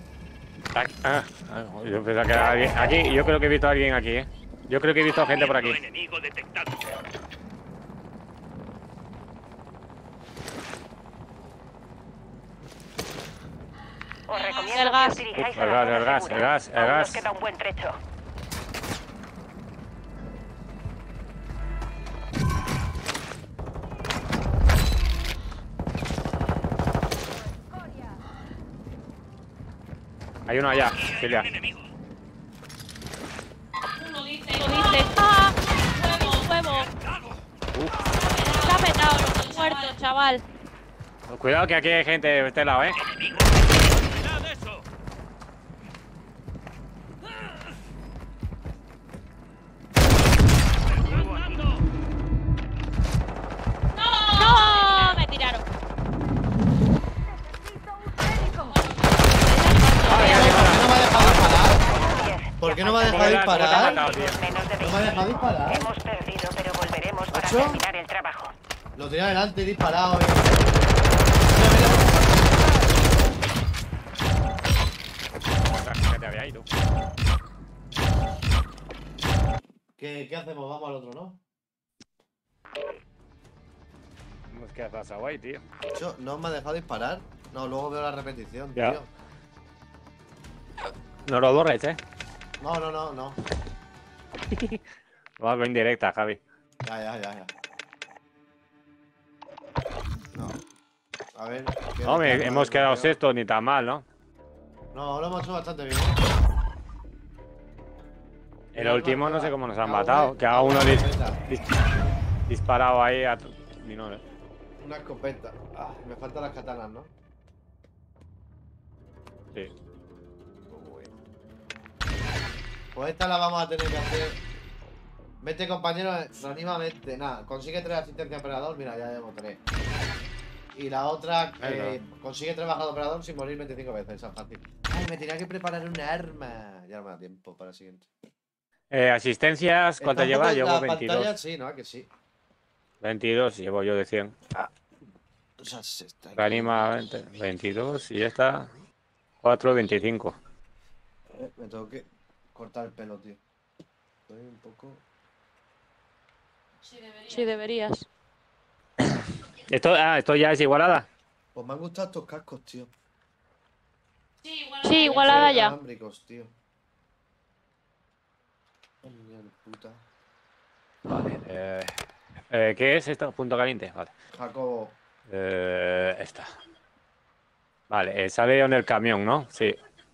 [SPEAKER 4] Yo pensaba que era alguien. Aquí, yo creo que he visto a alguien aquí, Yo creo que he visto gente por aquí.
[SPEAKER 3] Enemigo detectado.
[SPEAKER 7] Os recomiendo
[SPEAKER 2] El
[SPEAKER 7] que
[SPEAKER 2] gas.
[SPEAKER 7] os dirijáis
[SPEAKER 4] Uf,
[SPEAKER 7] a
[SPEAKER 4] el
[SPEAKER 7] la
[SPEAKER 4] gas,
[SPEAKER 7] zona
[SPEAKER 4] el gas,
[SPEAKER 7] segura.
[SPEAKER 4] el gas, el
[SPEAKER 7] Aún
[SPEAKER 4] gas.
[SPEAKER 7] nos queda un buen trecho.
[SPEAKER 4] Hay uno allá, Silvia.
[SPEAKER 5] dice.
[SPEAKER 2] ¡Ah! ¡Huevo! Se ha petado, los muertos, chaval.
[SPEAKER 4] Cuidado que aquí hay gente de este lado,
[SPEAKER 2] ¡No! Me tiraron.
[SPEAKER 1] ¿Por qué no me ha dejado disparar? ¿Por qué no me ha dejado disparar?
[SPEAKER 7] Menos de
[SPEAKER 1] ¿No me ha dejado disparar?
[SPEAKER 7] Hemos perdido, pero volveremos para
[SPEAKER 1] ¿Ocho?
[SPEAKER 7] terminar el trabajo.
[SPEAKER 1] Lo tenía delante y disparado.
[SPEAKER 4] Que te había ido.
[SPEAKER 1] ¿Qué hacemos? Vamos al otro, ¿no?
[SPEAKER 4] ¿Qué ha pasado ahí, tío?
[SPEAKER 1] Yo, ¿no me ha dejado disparar? No, luego veo la repetición,
[SPEAKER 4] Ya.
[SPEAKER 1] tío.
[SPEAKER 4] No lo borres,
[SPEAKER 1] No.
[SPEAKER 4] Lo hago en directa, Javi.
[SPEAKER 1] Ya. No. A ver.
[SPEAKER 4] No, hemos quedado sexto, ni tan mal, ¿no?
[SPEAKER 1] No, lo hemos hecho bastante bien.
[SPEAKER 4] El último no sé cómo nos han matado. Que a uno disparado ahí a... No,
[SPEAKER 1] Una escopeta. Ah, me faltan las katanas, ¿no?
[SPEAKER 4] sí.
[SPEAKER 1] Pues esta la vamos a tener que hacer. Vete, compañero, reanímamente. Nada, consigue 3 asistencias operador. Mira, ya llevo 3. Y la otra, consigue 3 bajadas de operador sin morir 25 veces. Esa es fácil. Ay, me tenía que preparar un arma. Ya no me da tiempo para el siguiente.
[SPEAKER 4] Asistencias, ¿cuántas llevas? Llevo 22.
[SPEAKER 1] Pantalla, sí, ¿no? Que sí.
[SPEAKER 4] 22 llevo yo de 100.
[SPEAKER 1] O sea, se está aquí.
[SPEAKER 4] Reanima 22 y esta 4, 25.
[SPEAKER 1] Me tengo que cortar el pelo, tío. Estoy un poco...
[SPEAKER 2] Sí, deberías.
[SPEAKER 4] ¿Esto ya es igualada?
[SPEAKER 1] Pues me han gustado estos cascos, tío.
[SPEAKER 2] Sí, igualada ya.
[SPEAKER 1] Alámbricos, tío. Ay, mía de puta.
[SPEAKER 4] Vale. ¿Qué es esto? Punto caliente. Vale.
[SPEAKER 1] Jacobo.
[SPEAKER 4] Esta. Vale, sale en el camión, ¿no? Sí.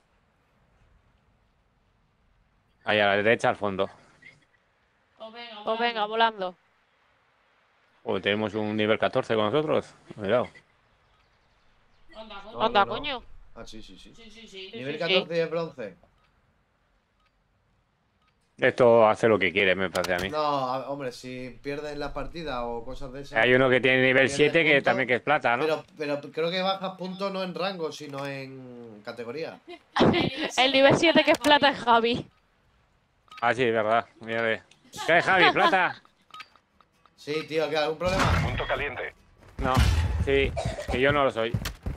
[SPEAKER 4] Ahí a la derecha, al fondo.
[SPEAKER 2] Pues venga, volando.
[SPEAKER 4] Tenemos un nivel 14 con nosotros. Cuidado.
[SPEAKER 2] Onda,
[SPEAKER 1] no.
[SPEAKER 2] coño.
[SPEAKER 1] Ah, sí.
[SPEAKER 5] Sí.
[SPEAKER 1] Nivel 14 y el bronce.
[SPEAKER 4] Esto hace lo que quiere, me parece a mí.
[SPEAKER 1] No, hombre, si pierdes la partida o cosas de esas.
[SPEAKER 4] Hay uno que tiene nivel
[SPEAKER 1] Pierde
[SPEAKER 4] 7 que
[SPEAKER 1] punto,
[SPEAKER 4] también que es plata, ¿no?
[SPEAKER 1] Pero creo que bajas puntos no en rango, sino en categoría.
[SPEAKER 2] El nivel 7 que es plata es Javi.
[SPEAKER 4] Ah, sí, es verdad. Mírale. ¿Qué es, Javi? ¿Plata?
[SPEAKER 1] Sí, tío, ¿qué? ¿Algún problema?
[SPEAKER 3] Punto caliente.
[SPEAKER 4] No. Sí, que yo no lo soy.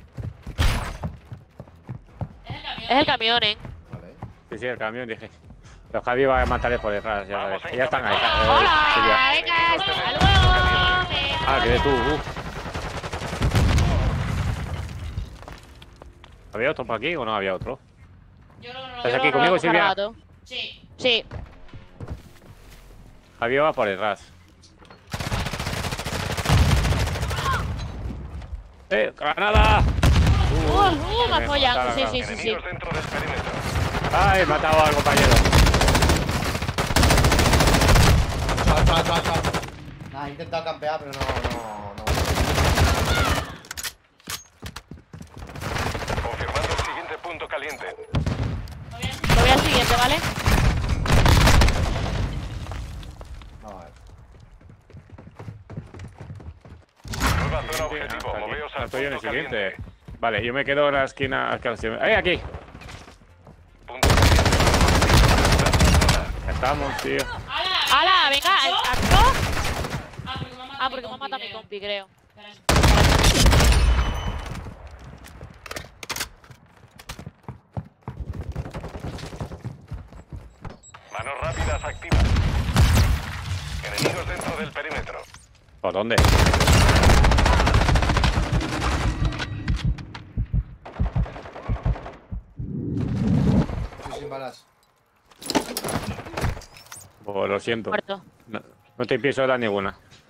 [SPEAKER 2] Es el camión, ¿eh?
[SPEAKER 1] Vale.
[SPEAKER 4] Sí, el camión, dije. Pero Javi va a matarle por detrás, ya sabes. Ya están ahí.
[SPEAKER 2] ¡Hola! ¡Venga! ¡Hasta luego!
[SPEAKER 4] Ah, que de tú. ¿Había otro por aquí o no había otro? ¿Estás aquí conmigo, Silvia?
[SPEAKER 2] Sí.
[SPEAKER 4] Javi va por detrás. ¡Granada!
[SPEAKER 2] Me apoyan. Sí.
[SPEAKER 3] Enemigos dentro del perímetro.
[SPEAKER 4] ¡Ay, he matado al compañero!
[SPEAKER 1] Chao. Nah, he intentado campear, pero no.
[SPEAKER 3] Confirmando el siguiente punto caliente.
[SPEAKER 2] Lo voy al siguiente, ¿vale?
[SPEAKER 1] Vamos a ver.
[SPEAKER 3] Nueva zona objetivo. Moveos al
[SPEAKER 4] Estoy en el
[SPEAKER 3] punto
[SPEAKER 4] siguiente.
[SPEAKER 3] caliente.
[SPEAKER 4] Vale, yo me quedo en la esquina. ¡Ay, aquí!
[SPEAKER 3] Punto caliente.
[SPEAKER 4] Ya estamos, tío.
[SPEAKER 2] ¡Hala! Venga, ¿acto? Porque me ha matado mi compi, creo.
[SPEAKER 3] Manos rápidas activas. Enemigos dentro del perímetro.
[SPEAKER 4] ¿Por dónde?
[SPEAKER 1] Estoy sin balas.
[SPEAKER 4] Pues lo siento.
[SPEAKER 2] Muerto.
[SPEAKER 4] No te pienso dar ninguna.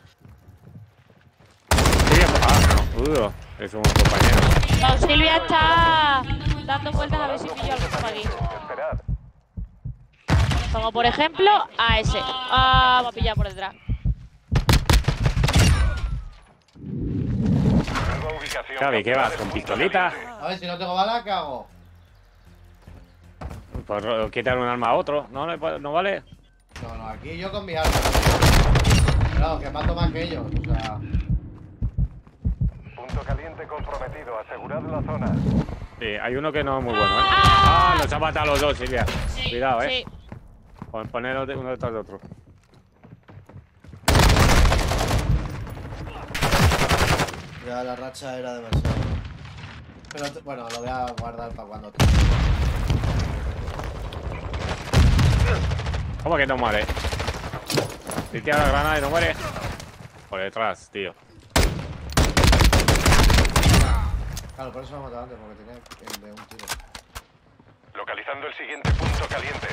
[SPEAKER 4] No. Es un compañero.
[SPEAKER 2] No, Silvia está dando vueltas a ver si pillo algo por aquí.
[SPEAKER 3] Esperad.
[SPEAKER 2] Como por ejemplo a ese. Ah, me ha pillado por detrás.
[SPEAKER 3] Nueva ubicación.
[SPEAKER 4] Javi, ¿qué vas? ¿Con pistolita?
[SPEAKER 1] A ver, si no tengo bala, ¿qué hago?
[SPEAKER 4] Pues quitar un arma a otro. No, no vale.
[SPEAKER 1] No, aquí yo con mi arma. Claro, que mato más que ellos, o sea...
[SPEAKER 3] Punto caliente comprometido. Asegurad la zona.
[SPEAKER 4] Sí, hay uno que no es muy bueno, ¿eh? Ah, nos ha matado a los dos, Silvia. Cuidado,
[SPEAKER 2] Sí.
[SPEAKER 4] Poner uno detrás de otro.
[SPEAKER 1] Ya la racha era demasiado. Pero bueno, lo voy a guardar para cuando...
[SPEAKER 4] ¿Cómo que no muere? Si tira la granada y no muere. Por detrás, tío.
[SPEAKER 1] Claro, por eso lo he matado antes, porque tenía el de un tiro.
[SPEAKER 3] Localizando el siguiente punto caliente.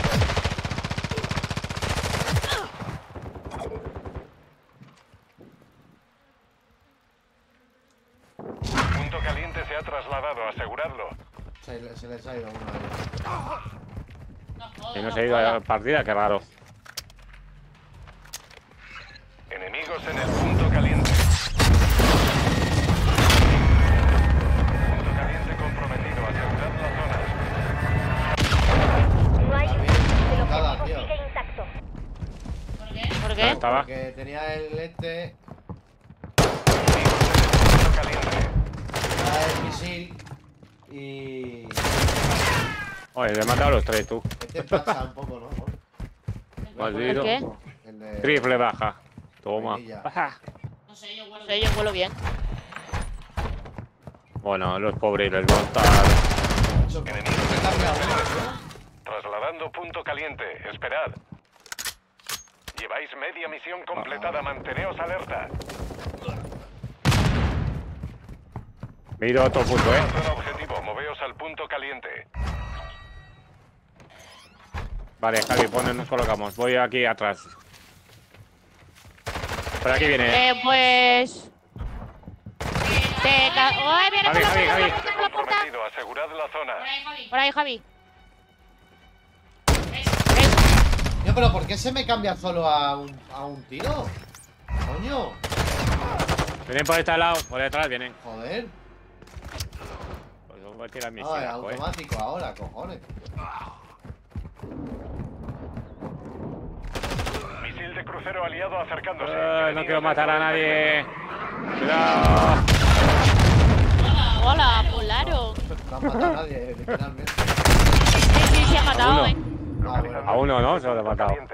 [SPEAKER 3] Punto caliente se ha trasladado. Aseguradlo.
[SPEAKER 1] Se les ha ido uno a ellos.
[SPEAKER 4] Si no se ha ido a la partida, qué raro.
[SPEAKER 3] Enemigos en el punto caliente. Punto caliente comprometido. Asegurad la zona.
[SPEAKER 6] No hay. El
[SPEAKER 1] Nada,
[SPEAKER 6] objetivo
[SPEAKER 1] tío.
[SPEAKER 6] sigue intacto.
[SPEAKER 2] ¿Por
[SPEAKER 4] ¿Dónde
[SPEAKER 2] qué?
[SPEAKER 4] estaba?
[SPEAKER 1] Porque tenía el este...
[SPEAKER 3] Punto caliente.
[SPEAKER 1] Tenía el misil... Y...
[SPEAKER 4] Oye, le he matado a los tres, tú.
[SPEAKER 1] Este pasa un poco, ¿no?
[SPEAKER 4] Maldito.
[SPEAKER 2] ¿El qué?
[SPEAKER 1] El de...
[SPEAKER 4] Rifle baja. Toma.
[SPEAKER 1] Vainilla.
[SPEAKER 2] No sé, yo vuelo bien.
[SPEAKER 4] Bueno, los pobres les montan.
[SPEAKER 3] Enemigos en el perímetro. Trasladando punto caliente. Esperad. Lleváis media misión completada. Manteneos alerta.
[SPEAKER 4] Miro otro punto,
[SPEAKER 3] Zona objetivo. Moveos al punto caliente.
[SPEAKER 4] Vale, Javi, nos colocamos. Voy aquí atrás. Por aquí viene.
[SPEAKER 2] Pues... ¡Ay, viene por la
[SPEAKER 4] Javi, Javi.
[SPEAKER 2] puerta, por la puerta!
[SPEAKER 3] Comprometido. Asegurad la zona.
[SPEAKER 2] Por ahí, Javi.
[SPEAKER 1] Tío, pero ¿por qué se me cambia solo a un tiro? Coño.
[SPEAKER 4] Vienen por este lado, por detrás vienen.
[SPEAKER 1] Joder.
[SPEAKER 4] Pues voy a tirar mi
[SPEAKER 1] No, es automático ahora, cojones.
[SPEAKER 3] Misil de crucero aliado acercándose.
[SPEAKER 4] No quiero matar a nadie. Cuidado.
[SPEAKER 2] Hola, Polaro.
[SPEAKER 1] No han matado a nadie, literalmente.
[SPEAKER 2] Sí, se ha matado,
[SPEAKER 4] Uno.
[SPEAKER 1] Ah, bueno.
[SPEAKER 4] A uno, ¿no? Se lo he matado.
[SPEAKER 3] Caliente.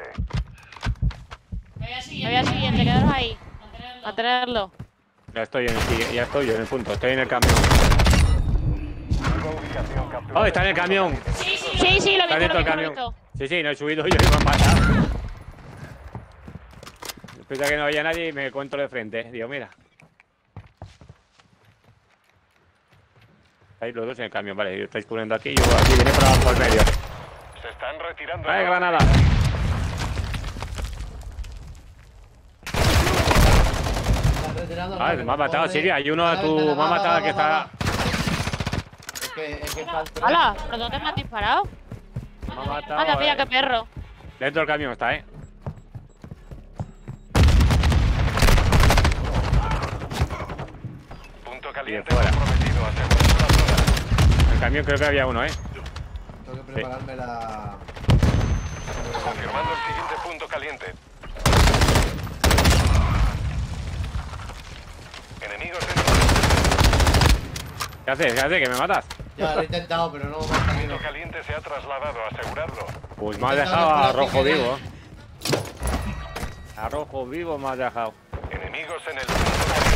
[SPEAKER 2] Me voy al siguiente, quedaros ahí. Mantenerlo.
[SPEAKER 4] Ya estoy yo en el punto. Estoy en el camión.
[SPEAKER 3] Nueva ubicación capturada.
[SPEAKER 4] Oh, está en el camión.
[SPEAKER 2] Sí, lo
[SPEAKER 4] Está
[SPEAKER 2] he
[SPEAKER 4] dentro del
[SPEAKER 2] visto,
[SPEAKER 4] camión. Sí, no he subido yo y me han matado. Espera que no haya nadie y me encuentro de frente. Digo, mira. Estáis los dos en el camión, vale. Estáis cubriendo aquí y yo aquí viene por el medio.
[SPEAKER 3] Se están retirando.
[SPEAKER 4] ¡Vale, granada!
[SPEAKER 1] Están retirando,
[SPEAKER 4] Ah,
[SPEAKER 1] no,
[SPEAKER 4] me ha matado,
[SPEAKER 1] joder.
[SPEAKER 4] Silvia. Hay uno a tu.
[SPEAKER 1] Vale,
[SPEAKER 4] Me ha matado que está.
[SPEAKER 1] Es que están tres.
[SPEAKER 2] ¡Hala! ¿Pero dónde me has disparado?
[SPEAKER 4] Me ha matado.
[SPEAKER 2] Anda, mira qué perro.
[SPEAKER 4] Dentro del camión está,
[SPEAKER 3] Punto
[SPEAKER 4] Y
[SPEAKER 3] caliente
[SPEAKER 4] de fuera.
[SPEAKER 3] comprometido. Asegurad la zona.
[SPEAKER 4] En el camión creo que había uno,
[SPEAKER 1] Tengo que prepararme la...
[SPEAKER 3] Confirmando el siguiente punto caliente. Enemigos dentro.
[SPEAKER 4] ¿Qué haces? ¿Qué haces? ¿Que me matas?
[SPEAKER 1] Ya lo he intentado, pero no me ha salido.
[SPEAKER 3] Punto caliente se ha trasladado. Aseguradlo.
[SPEAKER 4] Pues me has dejado a rojo vivo. A rojo vivo me has dejado.
[SPEAKER 3] Enemigos en el punto caliente.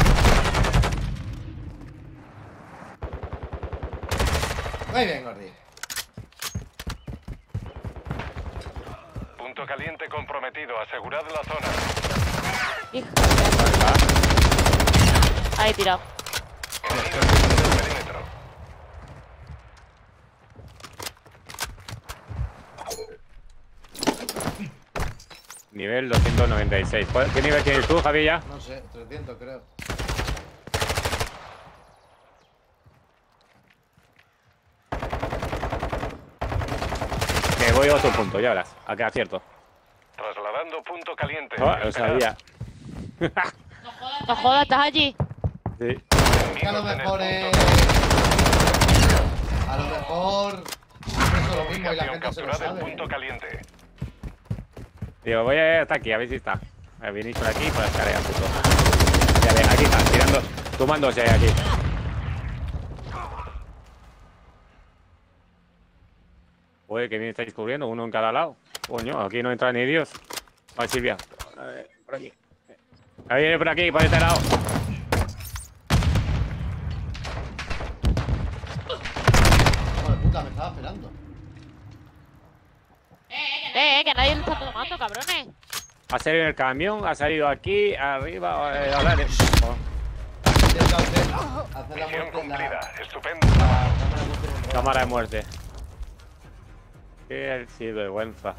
[SPEAKER 1] Muy bien, Gordi.
[SPEAKER 3] Punto caliente comprometido. Asegurad la zona.
[SPEAKER 2] Hijo. Ahí tirado.
[SPEAKER 3] Enemigos dentro del perímetro.
[SPEAKER 4] Nivel 296. ¿Qué nivel tienes tú, Javi, ya?
[SPEAKER 1] No sé, 300 creo.
[SPEAKER 4] Que voy a otro punto, ya verás. Aquí acierto.
[SPEAKER 3] Trasladando punto caliente.
[SPEAKER 4] Oh, lo sabía.
[SPEAKER 2] No jodas, ¿estás allí?
[SPEAKER 4] Sí.
[SPEAKER 1] Que a lo mejor es. A lo mejor. Siempre es lo mismo y la gente se lo
[SPEAKER 3] Capturado el
[SPEAKER 1] sabe.
[SPEAKER 3] punto caliente.
[SPEAKER 4] Digo, voy hasta aquí, a ver si está. Venís por aquí y por la escalera, puto. Ya ves, aquí está, tirando, tomándose aquí. Oye, que bien estáis cubriendo, uno en cada lado. Coño, aquí no entra ni Dios. Vale, Silvia. A ver, por aquí. Ahí viene por aquí, por este lado.
[SPEAKER 1] Joder, puta, me estaba esperando.
[SPEAKER 2] Que nadie lo está tomando, cabrones.
[SPEAKER 4] Ha salido en el camión, ha salido aquí, arriba.
[SPEAKER 1] Intenta hacer la
[SPEAKER 3] Misión
[SPEAKER 1] muerte.
[SPEAKER 3] cumplida. Estupendo.
[SPEAKER 1] Cámara de muerte.
[SPEAKER 4] Cámara de muerte. Qué sinvergüenza.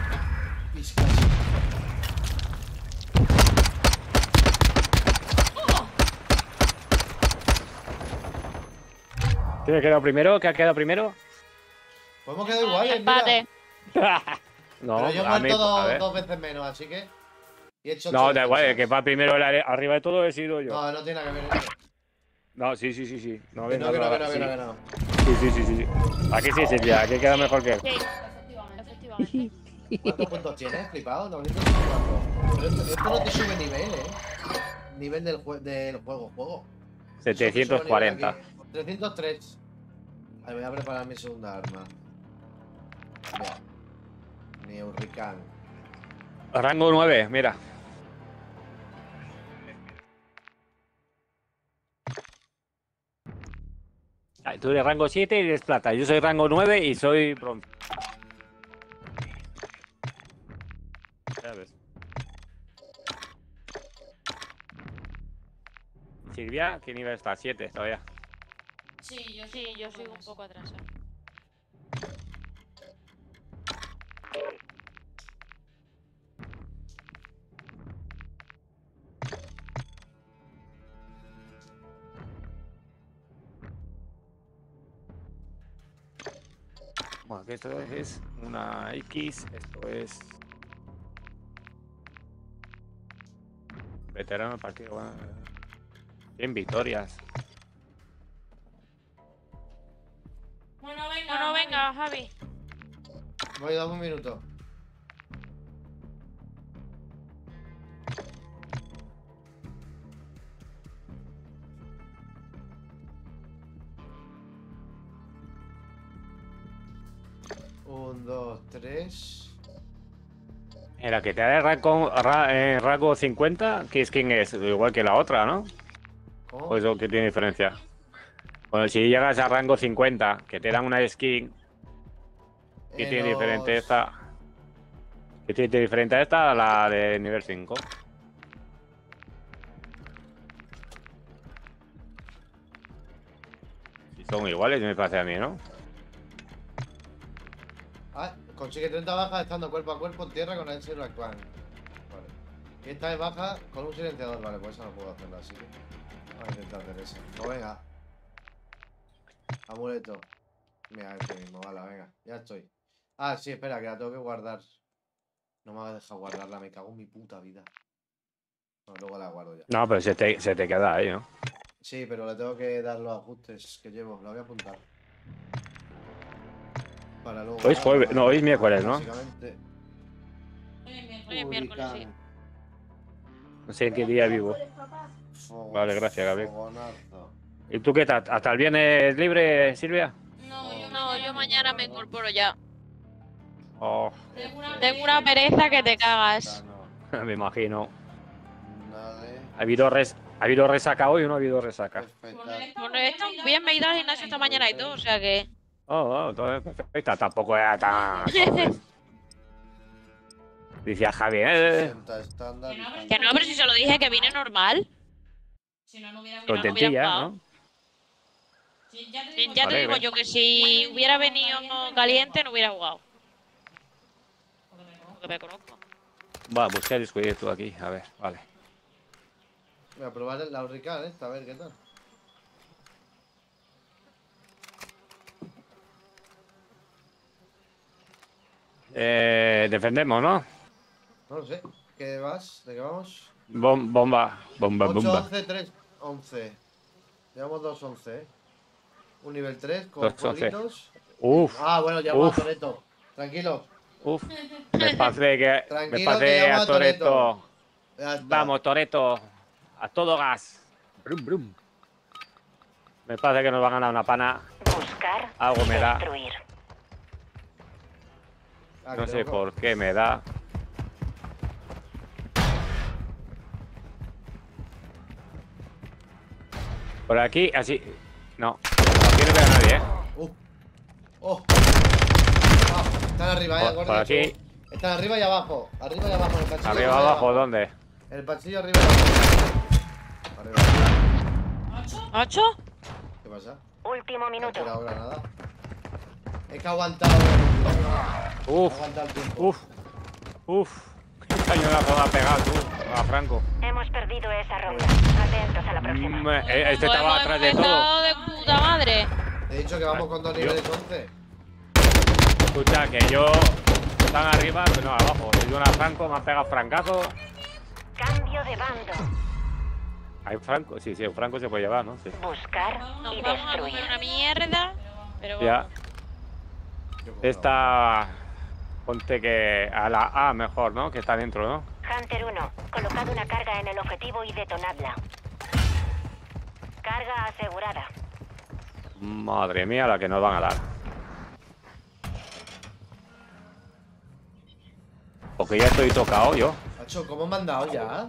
[SPEAKER 4] ¿Quién ha quedado primero? ¿Qué ha quedado primero?
[SPEAKER 1] Pues hemos quedado iguales,
[SPEAKER 2] Empate.
[SPEAKER 4] No,
[SPEAKER 1] pero yo he
[SPEAKER 4] a mí,
[SPEAKER 1] muerto
[SPEAKER 4] a ver.
[SPEAKER 1] dos veces menos, así que. Y he hecho
[SPEAKER 4] No,
[SPEAKER 1] ocho
[SPEAKER 4] da igual, el
[SPEAKER 1] defensas.
[SPEAKER 4] que va primero arriba de todo he sido yo.
[SPEAKER 1] No, no tiene nada que ver eso.
[SPEAKER 4] No, sí. No,
[SPEAKER 1] Que
[SPEAKER 4] venga,
[SPEAKER 1] no, que no,
[SPEAKER 4] no,
[SPEAKER 1] que no,
[SPEAKER 4] sí.
[SPEAKER 1] que no, que no.
[SPEAKER 4] Sí. Aquí sí, Silvia, aquí queda mejor que él.
[SPEAKER 2] Sí, efectivamente.
[SPEAKER 1] ¿Cuántos puntos tienes, flipado? 964. Pero esto no te sube nivel, Nivel del juego.
[SPEAKER 4] 740.
[SPEAKER 1] 303. Ahí voy a preparar mi segunda arma. Mira. Mi Hurricane.
[SPEAKER 4] Rango 9, mira. Ay, tú eres rango 7 y eres plata. Yo soy rango 9 y soy bronce. Ya ves. Silvia, ¿qué nivel está? 7 todavía.
[SPEAKER 5] Sí,
[SPEAKER 2] Yo sigo un poco atrasado.
[SPEAKER 4] Bueno, que esto es una X, esto es veterano del partido. Bueno, 100 victorias.
[SPEAKER 5] Bueno, venga.
[SPEAKER 2] Bueno, venga, Javi.
[SPEAKER 1] Voy a dar un minuto. Un, dos, tres.
[SPEAKER 4] La que te da el rango 50, ¿qué skin es? Igual que la otra, ¿no?
[SPEAKER 1] ¿Cómo?
[SPEAKER 4] ¿O eso qué tiene diferencia? Bueno, si llegas a rango 50, que te dan una skin, ¿qué tiene diferente esta? ¿Qué tiene diferente a esta a la de nivel 5? Si son iguales, me parece a mí, ¿no?
[SPEAKER 1] Ah, consigue 30 bajas estando cuerpo a cuerpo en tierra con el Zero actual. Vale. Y esta es baja con un silenciador. Vale, pues eso no puedo hacerlo así. Vamos a intentar hacer eso. Pues venga. Amuleto. Mira, este mismo, vale, venga. Ya estoy. Ah, sí, espera, que la tengo que guardar. No me va a dejar guardarla, me cago en mi puta vida. Bueno, luego la guardo ya.
[SPEAKER 4] No, pero se te queda ahí, ¿no?
[SPEAKER 1] Sí, pero le tengo que dar los ajustes que llevo. La voy a apuntar. Para luego.
[SPEAKER 4] Hoy es jueves, no, hoy es miércoles, ¿no?
[SPEAKER 1] Básicamente.
[SPEAKER 2] Hoy es miércoles, sí.
[SPEAKER 4] No sé en qué día vivo. Vale, gracias, Gabriel.
[SPEAKER 1] Fogonazo.
[SPEAKER 4] ¿Y tú qué tal? ¿Hasta el viernes libre, Silvia?
[SPEAKER 2] No, yo mañana me incorporo ya.
[SPEAKER 4] Oh,
[SPEAKER 2] Tengo una pereza que te cagas.
[SPEAKER 4] me imagino.
[SPEAKER 1] Nada de.
[SPEAKER 4] ¿Ha habido resaca hoy o no ha habido resaca?
[SPEAKER 1] Perfecto.
[SPEAKER 2] Bueno, está bien, me he ido al gimnasio esta mañana y todo, o sea que.
[SPEAKER 4] Oh, todo perfecta. Tampoco era tan... Decía Javier.
[SPEAKER 1] 60 estándar.
[SPEAKER 2] Que no, pero si se lo dije que vine normal.
[SPEAKER 5] Si no, no hubiera
[SPEAKER 4] Con
[SPEAKER 2] hubiera
[SPEAKER 4] tentilla,
[SPEAKER 2] jugado.
[SPEAKER 4] ¿no?
[SPEAKER 5] Sí, ya te
[SPEAKER 2] Sí,
[SPEAKER 5] digo,
[SPEAKER 2] ya te
[SPEAKER 4] Vale,
[SPEAKER 2] digo
[SPEAKER 4] ven.
[SPEAKER 2] yo que si hubiera venido caliente no hubiera jugado. Porque me conozco.
[SPEAKER 4] Va, busca el tú aquí. A ver, vale.
[SPEAKER 1] Voy a probar la Hurricane esta, a ver qué tal.
[SPEAKER 4] Defendemos, ¿no?
[SPEAKER 1] No lo sé. ¿Qué vas? ¿De qué vamos?
[SPEAKER 4] Bomba.
[SPEAKER 1] 8, 11, 3, 11. Llevamos 2, 11, ¿eh? Un nivel 3 con
[SPEAKER 4] 2, 11.
[SPEAKER 1] bolitos.
[SPEAKER 4] Uf.
[SPEAKER 1] Ah, bueno, llamo a
[SPEAKER 4] Uf.
[SPEAKER 1] Toretto. Tranquilos.
[SPEAKER 4] Uf. Me pasé que.
[SPEAKER 1] Tranquilo,
[SPEAKER 4] Me pasé
[SPEAKER 1] que llamo
[SPEAKER 4] a
[SPEAKER 1] a
[SPEAKER 4] Toretto.
[SPEAKER 1] Toretto. Ya está.
[SPEAKER 4] Vamos, Toretto. A todo gas. Brum, brum. Me parece que nos va a ganar una pana.
[SPEAKER 7] Buscar
[SPEAKER 4] Algo
[SPEAKER 7] y
[SPEAKER 4] me da.
[SPEAKER 7] destruir.
[SPEAKER 1] Ah,
[SPEAKER 4] No
[SPEAKER 1] que
[SPEAKER 4] sé
[SPEAKER 1] loco.
[SPEAKER 4] por qué me da. Por aquí, así. No. Aquí no veo a nadie, ¿eh?
[SPEAKER 1] Oh. Ah, están arriba,
[SPEAKER 4] Por
[SPEAKER 1] gordo.
[SPEAKER 4] aquí.
[SPEAKER 1] Están arriba y abajo. Arriba y abajo. En el pasillo.
[SPEAKER 4] Arriba, abajo, ¿dónde?
[SPEAKER 1] En el pasillo arriba y abajo. Arriba.
[SPEAKER 2] ¿8?
[SPEAKER 1] ¿Qué pasa?
[SPEAKER 7] Último
[SPEAKER 1] No
[SPEAKER 7] minuto.
[SPEAKER 1] he ahora nada. Es que ha aguantado. Ha
[SPEAKER 4] Uf,
[SPEAKER 1] aguantado el tiempo.
[SPEAKER 4] uf. Qué cañonazo me ha pegado tú, a Franco.
[SPEAKER 7] Hemos perdido esa ronda. Atentos a la próxima.
[SPEAKER 4] Este estaba atrás de todo.
[SPEAKER 2] Estado de puta madre.
[SPEAKER 1] Te he dicho que vamos con 2 niveles 11.
[SPEAKER 4] Escucha, que yo. Están arriba, pero no, abajo. Si yo a Franco, me ha pegado francazo.
[SPEAKER 7] Cambio de bando.
[SPEAKER 4] Hay Franco, sí, un Franco se puede llevar, ¿no? Sí.
[SPEAKER 7] Buscar
[SPEAKER 2] Nos
[SPEAKER 7] y
[SPEAKER 2] vamos a comer
[SPEAKER 7] destruir.
[SPEAKER 2] una mierda. Pero
[SPEAKER 4] Ya. Esta. Ponte que a la A mejor, ¿no? Que está dentro, ¿no?
[SPEAKER 7] Hunter 1, colocad una carga en el objetivo y detonadla. Carga asegurada.
[SPEAKER 4] Madre mía, la que nos van a dar. Porque ya estoy tocado yo.
[SPEAKER 1] Macho, ¿cómo me han dado ya?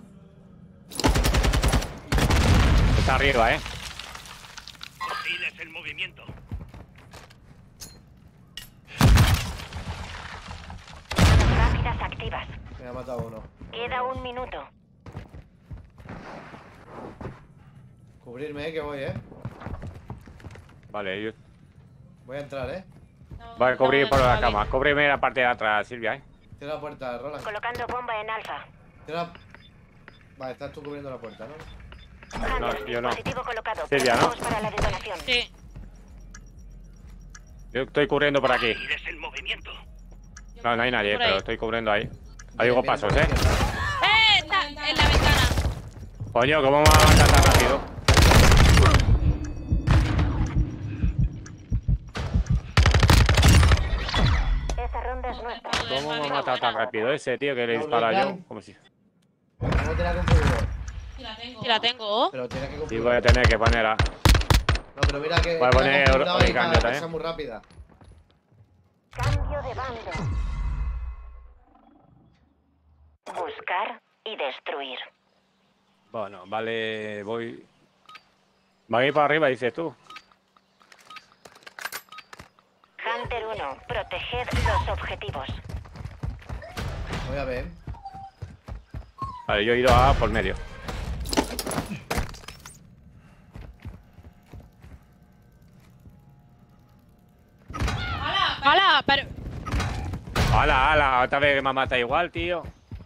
[SPEAKER 4] Está arriba, ¿eh?
[SPEAKER 3] Hostiles en movimiento.
[SPEAKER 7] Rápidas activas.
[SPEAKER 1] Me ha matado uno.
[SPEAKER 7] Queda 1 minuto.
[SPEAKER 1] Cubrirme, que voy,
[SPEAKER 4] Vale, yo
[SPEAKER 1] Voy a entrar,
[SPEAKER 4] voy a cubrir por la cama. Cúbreme la parte de atrás, Silvia, ¿eh?
[SPEAKER 1] Cierra la puerta, Roland.
[SPEAKER 7] Colocando bomba en alfa.
[SPEAKER 1] Cierra... Vale, estás tú cubriendo la puerta, ¿no?
[SPEAKER 7] Hunter,
[SPEAKER 4] yo no.
[SPEAKER 7] dispositivo colocado.
[SPEAKER 4] Silvia, ¿no?
[SPEAKER 7] Preparaos para la detonación.
[SPEAKER 2] sí.
[SPEAKER 4] Yo estoy cubriendo por aquí.
[SPEAKER 3] Hostiles en movimiento.
[SPEAKER 4] No, no hay nadie,
[SPEAKER 2] Por ahí.
[SPEAKER 4] pero estoy cubriendo ahí. Ahí
[SPEAKER 1] Bien,
[SPEAKER 4] digo
[SPEAKER 1] bien,
[SPEAKER 4] pasos,
[SPEAKER 1] por
[SPEAKER 4] ¿eh?
[SPEAKER 1] izquierda.
[SPEAKER 2] Está en la ventana.
[SPEAKER 4] Coño, ¿cómo me va a matar tan rápido?
[SPEAKER 7] Esa ronda es nuestra.
[SPEAKER 4] ¿Cómo me ha matado tan rápido ese tío que le dispara yo? Como si...
[SPEAKER 1] ¿Cómo te la configuro?
[SPEAKER 2] Si la tengo.
[SPEAKER 1] Pero tienes que
[SPEAKER 4] Sí,
[SPEAKER 1] configurar.
[SPEAKER 4] voy a tener que poner a...
[SPEAKER 1] No, pero mira que...
[SPEAKER 4] Voy a
[SPEAKER 1] que la
[SPEAKER 4] poner
[SPEAKER 1] he configurado ahí
[SPEAKER 4] origami
[SPEAKER 1] para que
[SPEAKER 4] también.
[SPEAKER 1] sea muy rápida.
[SPEAKER 7] Cambio de bando. Buscar y destruir.
[SPEAKER 4] Bueno, vale, voy... Va a ir para arriba, dices tú.
[SPEAKER 7] Hunter 1, proteged los objetivos.
[SPEAKER 1] Voy a ver.
[SPEAKER 4] Vale, yo he ido a por medio.
[SPEAKER 2] ¡Hala! Pero...
[SPEAKER 4] ¡Hala, hala! Otra vez que me mata igual, tío.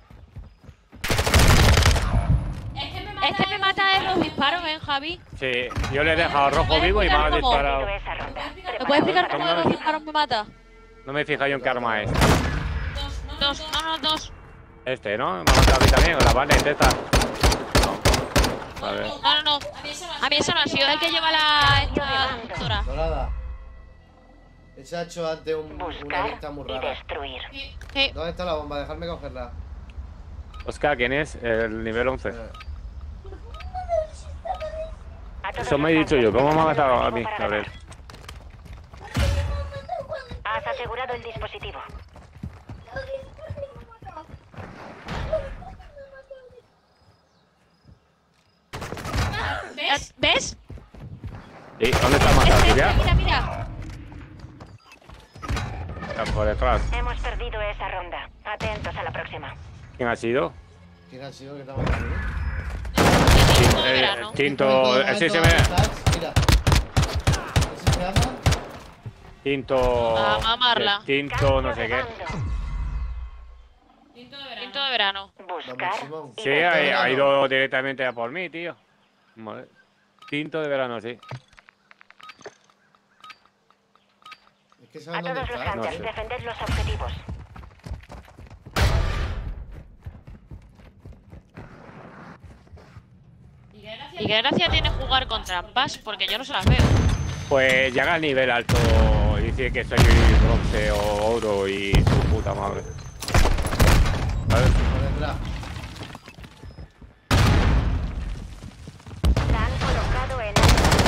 [SPEAKER 2] Este me mata de los disparos, ¿eh, Javi?
[SPEAKER 4] Sí, yo le he dejado rojo vivo y me ha disparado.
[SPEAKER 7] Perdido esa ronda.
[SPEAKER 2] ¿Me puedes explicar
[SPEAKER 4] ¿Cómo
[SPEAKER 2] cómo de
[SPEAKER 4] no?
[SPEAKER 2] los disparos me mata?
[SPEAKER 4] No me he fijado yo en qué arma es.
[SPEAKER 2] Dos.
[SPEAKER 4] Este, ¿no? Me ha matado a mí también, o la vale, esta. No. A ver.
[SPEAKER 2] No. A mí eso no ha sido el que lleva la... esta doctora.
[SPEAKER 1] Dorada. Ese ha hecho antes una
[SPEAKER 7] Buscar
[SPEAKER 1] vista muy
[SPEAKER 7] y
[SPEAKER 1] rara.
[SPEAKER 7] destruir.
[SPEAKER 2] Sí.
[SPEAKER 1] ¿Dónde está la bomba? Dejadme cogerla.
[SPEAKER 4] Oscar, ¿quién es? El nivel 11.
[SPEAKER 7] A todos
[SPEAKER 4] Eso me he
[SPEAKER 7] los
[SPEAKER 4] dicho yo.
[SPEAKER 7] Hunters,
[SPEAKER 4] ¿Cómo me ha
[SPEAKER 7] preparaos
[SPEAKER 4] matado a mí?
[SPEAKER 7] para
[SPEAKER 4] A ver.
[SPEAKER 7] Has asegurado el dispositivo.
[SPEAKER 2] ¿Ves?
[SPEAKER 4] ¿Y dónde está matado, Silvia?
[SPEAKER 2] Mira.
[SPEAKER 4] Está por detrás.
[SPEAKER 7] Hemos perdido esa ronda. Atentos a la próxima.
[SPEAKER 4] ¿Quién ha sido?
[SPEAKER 1] ¿Quién ha sido que te ha matado?
[SPEAKER 2] Tinto de verano.
[SPEAKER 4] Tinto. Ese se me...
[SPEAKER 1] Mira. ¿Ese se llama?
[SPEAKER 4] Tinto...
[SPEAKER 2] A mamarla.
[SPEAKER 4] Tinto no sé qué.
[SPEAKER 2] Tinto de verano.
[SPEAKER 7] Buscar
[SPEAKER 1] Simón.
[SPEAKER 7] y
[SPEAKER 4] Sí,
[SPEAKER 7] destruir.
[SPEAKER 4] ha ido directamente a por mí, tío. Vale. Tinto de verano, sí.
[SPEAKER 1] Es que
[SPEAKER 7] A
[SPEAKER 1] saben dónde
[SPEAKER 7] todos los
[SPEAKER 1] está.
[SPEAKER 7] Hunters,
[SPEAKER 4] No sé.
[SPEAKER 7] defended los objetivos.
[SPEAKER 2] ¿Y qué gracia tiene jugar con trampas? Porque yo no se las veo.
[SPEAKER 4] Pues llega al nivel alto y dice que soy bronce o oro y su puta madre. ¿Sabes?
[SPEAKER 1] Por detrás.
[SPEAKER 7] La han colocado en...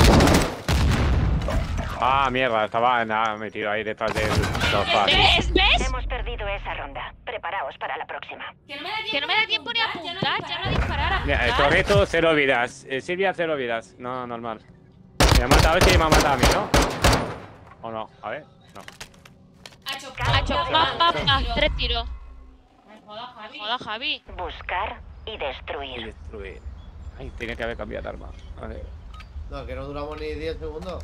[SPEAKER 4] Ah, mierda, estaba metido ahí detrás del sofá.
[SPEAKER 2] ¿Ves?
[SPEAKER 7] Hemos perdido esa ronda. Preparaos para la próxima.
[SPEAKER 5] Que no me da tiempo,
[SPEAKER 2] Que no me da tiempo ni a apuntar, ya no disparar.
[SPEAKER 4] Mira, el Torreto, 0 vidas. Silvia, 0 vidas. No, normal. Me ha matado, a ver si me ha matado a mí, ¿no? ¿O no? A ver, no.
[SPEAKER 2] Ha hecho pam, 3 tiros.
[SPEAKER 5] Me jodas, Javi.
[SPEAKER 2] Joda, Javi.
[SPEAKER 7] Buscar y
[SPEAKER 4] Y
[SPEAKER 7] destruir.
[SPEAKER 4] destruir. Ay, tiene que haber cambiado de arma. Vale.
[SPEAKER 1] No, que no duramos ni 10 segundos.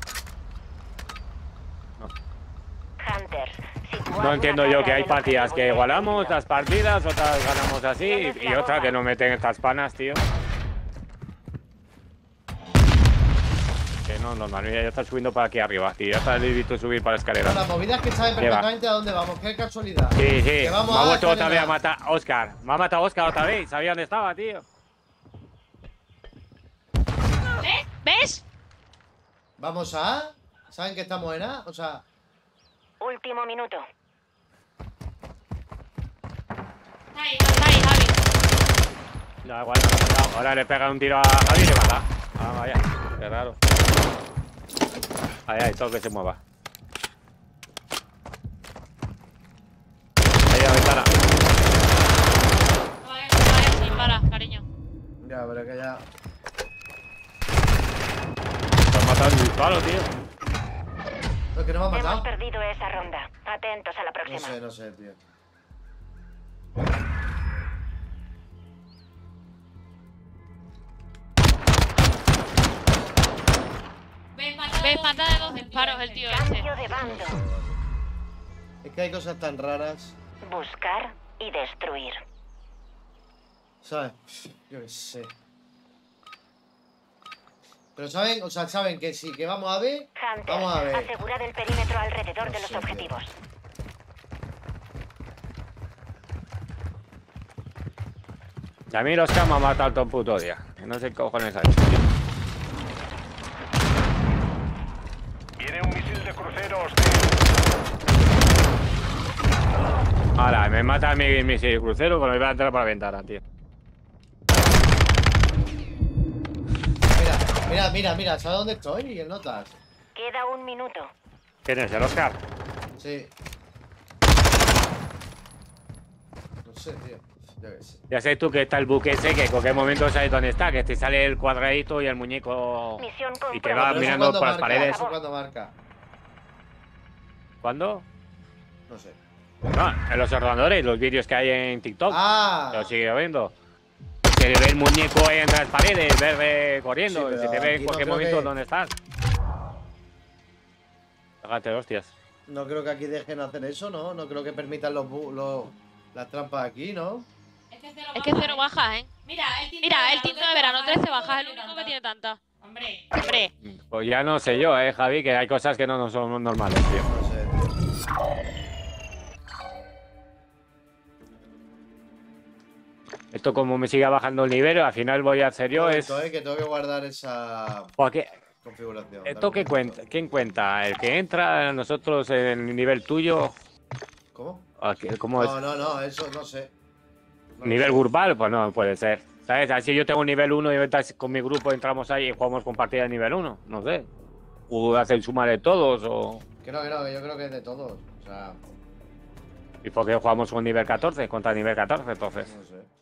[SPEAKER 7] Hunters, situad
[SPEAKER 4] No entiendo
[SPEAKER 7] una
[SPEAKER 4] yo
[SPEAKER 7] carga
[SPEAKER 4] que hay
[SPEAKER 7] del
[SPEAKER 4] partidas que
[SPEAKER 7] objetivo
[SPEAKER 4] igualamos
[SPEAKER 7] definido.
[SPEAKER 4] las partidas, otras ganamos así y otras que nos meten estas panas, tío. Que no, normal, mira, ya está subiendo para aquí arriba, tío. Ya está visto subir para la escalera.
[SPEAKER 1] La movida es que saben perfectamente a dónde vamos. Qué casualidad.
[SPEAKER 4] Sí, sí,
[SPEAKER 1] Que
[SPEAKER 4] me
[SPEAKER 1] vamos
[SPEAKER 4] ha
[SPEAKER 1] a
[SPEAKER 4] vuelto otra vez a
[SPEAKER 1] escalera.
[SPEAKER 4] matar a Oscar. Me ha matado a Oscar otra vez, sabía dónde estaba, tío.
[SPEAKER 2] ¿Ves?
[SPEAKER 1] Vamos a. ¿Saben que estamos en A? O sea.
[SPEAKER 7] Último minuto.
[SPEAKER 5] Ahí,
[SPEAKER 2] Ahí, Javi.
[SPEAKER 4] Da igual, me ha matado. Ahora le pega un tiro a Javi y le mata. Ah, vaya, qué raro. Ahí, ahí, todo que se mueva. Ahí, la ventana.
[SPEAKER 2] Vale, sin balas, cariño.
[SPEAKER 1] Ya, pero que ya.
[SPEAKER 4] Te has matado en el palo, tío.
[SPEAKER 1] No, es que no me ha
[SPEAKER 7] Hemos
[SPEAKER 1] matado.
[SPEAKER 7] perdido esa ronda. Atentos a la próxima.
[SPEAKER 1] No sé, tío.
[SPEAKER 2] ¿Ves? Mata de 2 disparos el tío ese.
[SPEAKER 7] Cambio de bando.
[SPEAKER 1] Es que hay cosas tan raras.
[SPEAKER 7] Buscar y destruir.
[SPEAKER 1] ¿Sabes? Yo qué sé. Pero saben, o sea, saben que sí, que vamos a ver. Vamos a
[SPEAKER 7] Hunters,
[SPEAKER 1] ver.
[SPEAKER 7] asegurad el perímetro alrededor de los
[SPEAKER 1] sé, tío.
[SPEAKER 7] objetivos.
[SPEAKER 4] Y a mí los que me ha matado todo el puto día. Que no sé qué cojones ha hecho, tío.
[SPEAKER 3] Viene un misil de crucero hostil.
[SPEAKER 4] Ahora, me mata mi misil crucero cuando iba a entrar por la ventana, tío.
[SPEAKER 1] Mira, ¿sabes dónde estoy? ¿El notas?
[SPEAKER 7] Queda un minuto.
[SPEAKER 4] ¿Quién es el Oscar?
[SPEAKER 1] Sí. No sé, tío. Yo qué sé.
[SPEAKER 4] Ya sabes tú que está el buque ese, que en cualquier momento sabes dónde está, que te sale el cuadradito y el muñeco.
[SPEAKER 7] Misión
[SPEAKER 4] Y que va
[SPEAKER 7] comprobada.
[SPEAKER 1] Pero eso
[SPEAKER 4] mirando
[SPEAKER 1] cuando
[SPEAKER 4] por las
[SPEAKER 1] marca,
[SPEAKER 4] paredes.
[SPEAKER 1] Eso cuando marca.
[SPEAKER 4] ¿Cuándo?
[SPEAKER 1] No sé.
[SPEAKER 4] No, en los ordenadores, los vídeos que hay en TikTok.
[SPEAKER 1] ¡Ah!
[SPEAKER 4] Lo sigue viendo. Que ve el muñeco ahí entre las paredes, verde corriendo.
[SPEAKER 1] Sí, pero
[SPEAKER 4] se te ve
[SPEAKER 1] aquí
[SPEAKER 4] en
[SPEAKER 1] no
[SPEAKER 4] cualquier
[SPEAKER 1] creo
[SPEAKER 4] momento
[SPEAKER 1] que-
[SPEAKER 4] dónde estás. Hágate hostias.
[SPEAKER 1] No creo que aquí dejen hacer eso, ¿no? No creo que permitan las trampas aquí, ¿no?
[SPEAKER 2] Es que 0 bajas, ¿eh?
[SPEAKER 5] Mira,
[SPEAKER 2] Mira, el tinto de verano 13 bajas, el único que tiene tantas.
[SPEAKER 5] Hombre,
[SPEAKER 2] Hombre,
[SPEAKER 4] Pues ya no sé yo, Javi, que hay cosas que no son normales, tío.
[SPEAKER 1] No sé, tío.
[SPEAKER 4] Esto como me siga bajando el nivel, al final voy a hacer yo es...
[SPEAKER 1] Que tengo que guardar esa
[SPEAKER 4] Porque
[SPEAKER 1] configuración.
[SPEAKER 4] ¿esto
[SPEAKER 1] Dame
[SPEAKER 4] qué
[SPEAKER 1] un momento.
[SPEAKER 4] cuenta? ¿Quién cuenta? ¿El que entra nosotros en el nivel tuyo?
[SPEAKER 1] ¿Cómo?
[SPEAKER 4] ¿Cómo es?
[SPEAKER 1] No, eso no sé. No
[SPEAKER 4] ¿Nivel
[SPEAKER 1] sé.
[SPEAKER 4] grupal? Pues no puede ser. ¿Sabes? Así yo tengo nivel 1 y ahorita con mi grupo entramos ahí y jugamos con partida de nivel 1. No sé. O hacen suma de todos o...
[SPEAKER 1] Que no, que yo creo que es de todos. O sea,
[SPEAKER 4] ¿Y por qué jugamos con nivel 14 contra nivel 14 entonces?
[SPEAKER 1] no sé.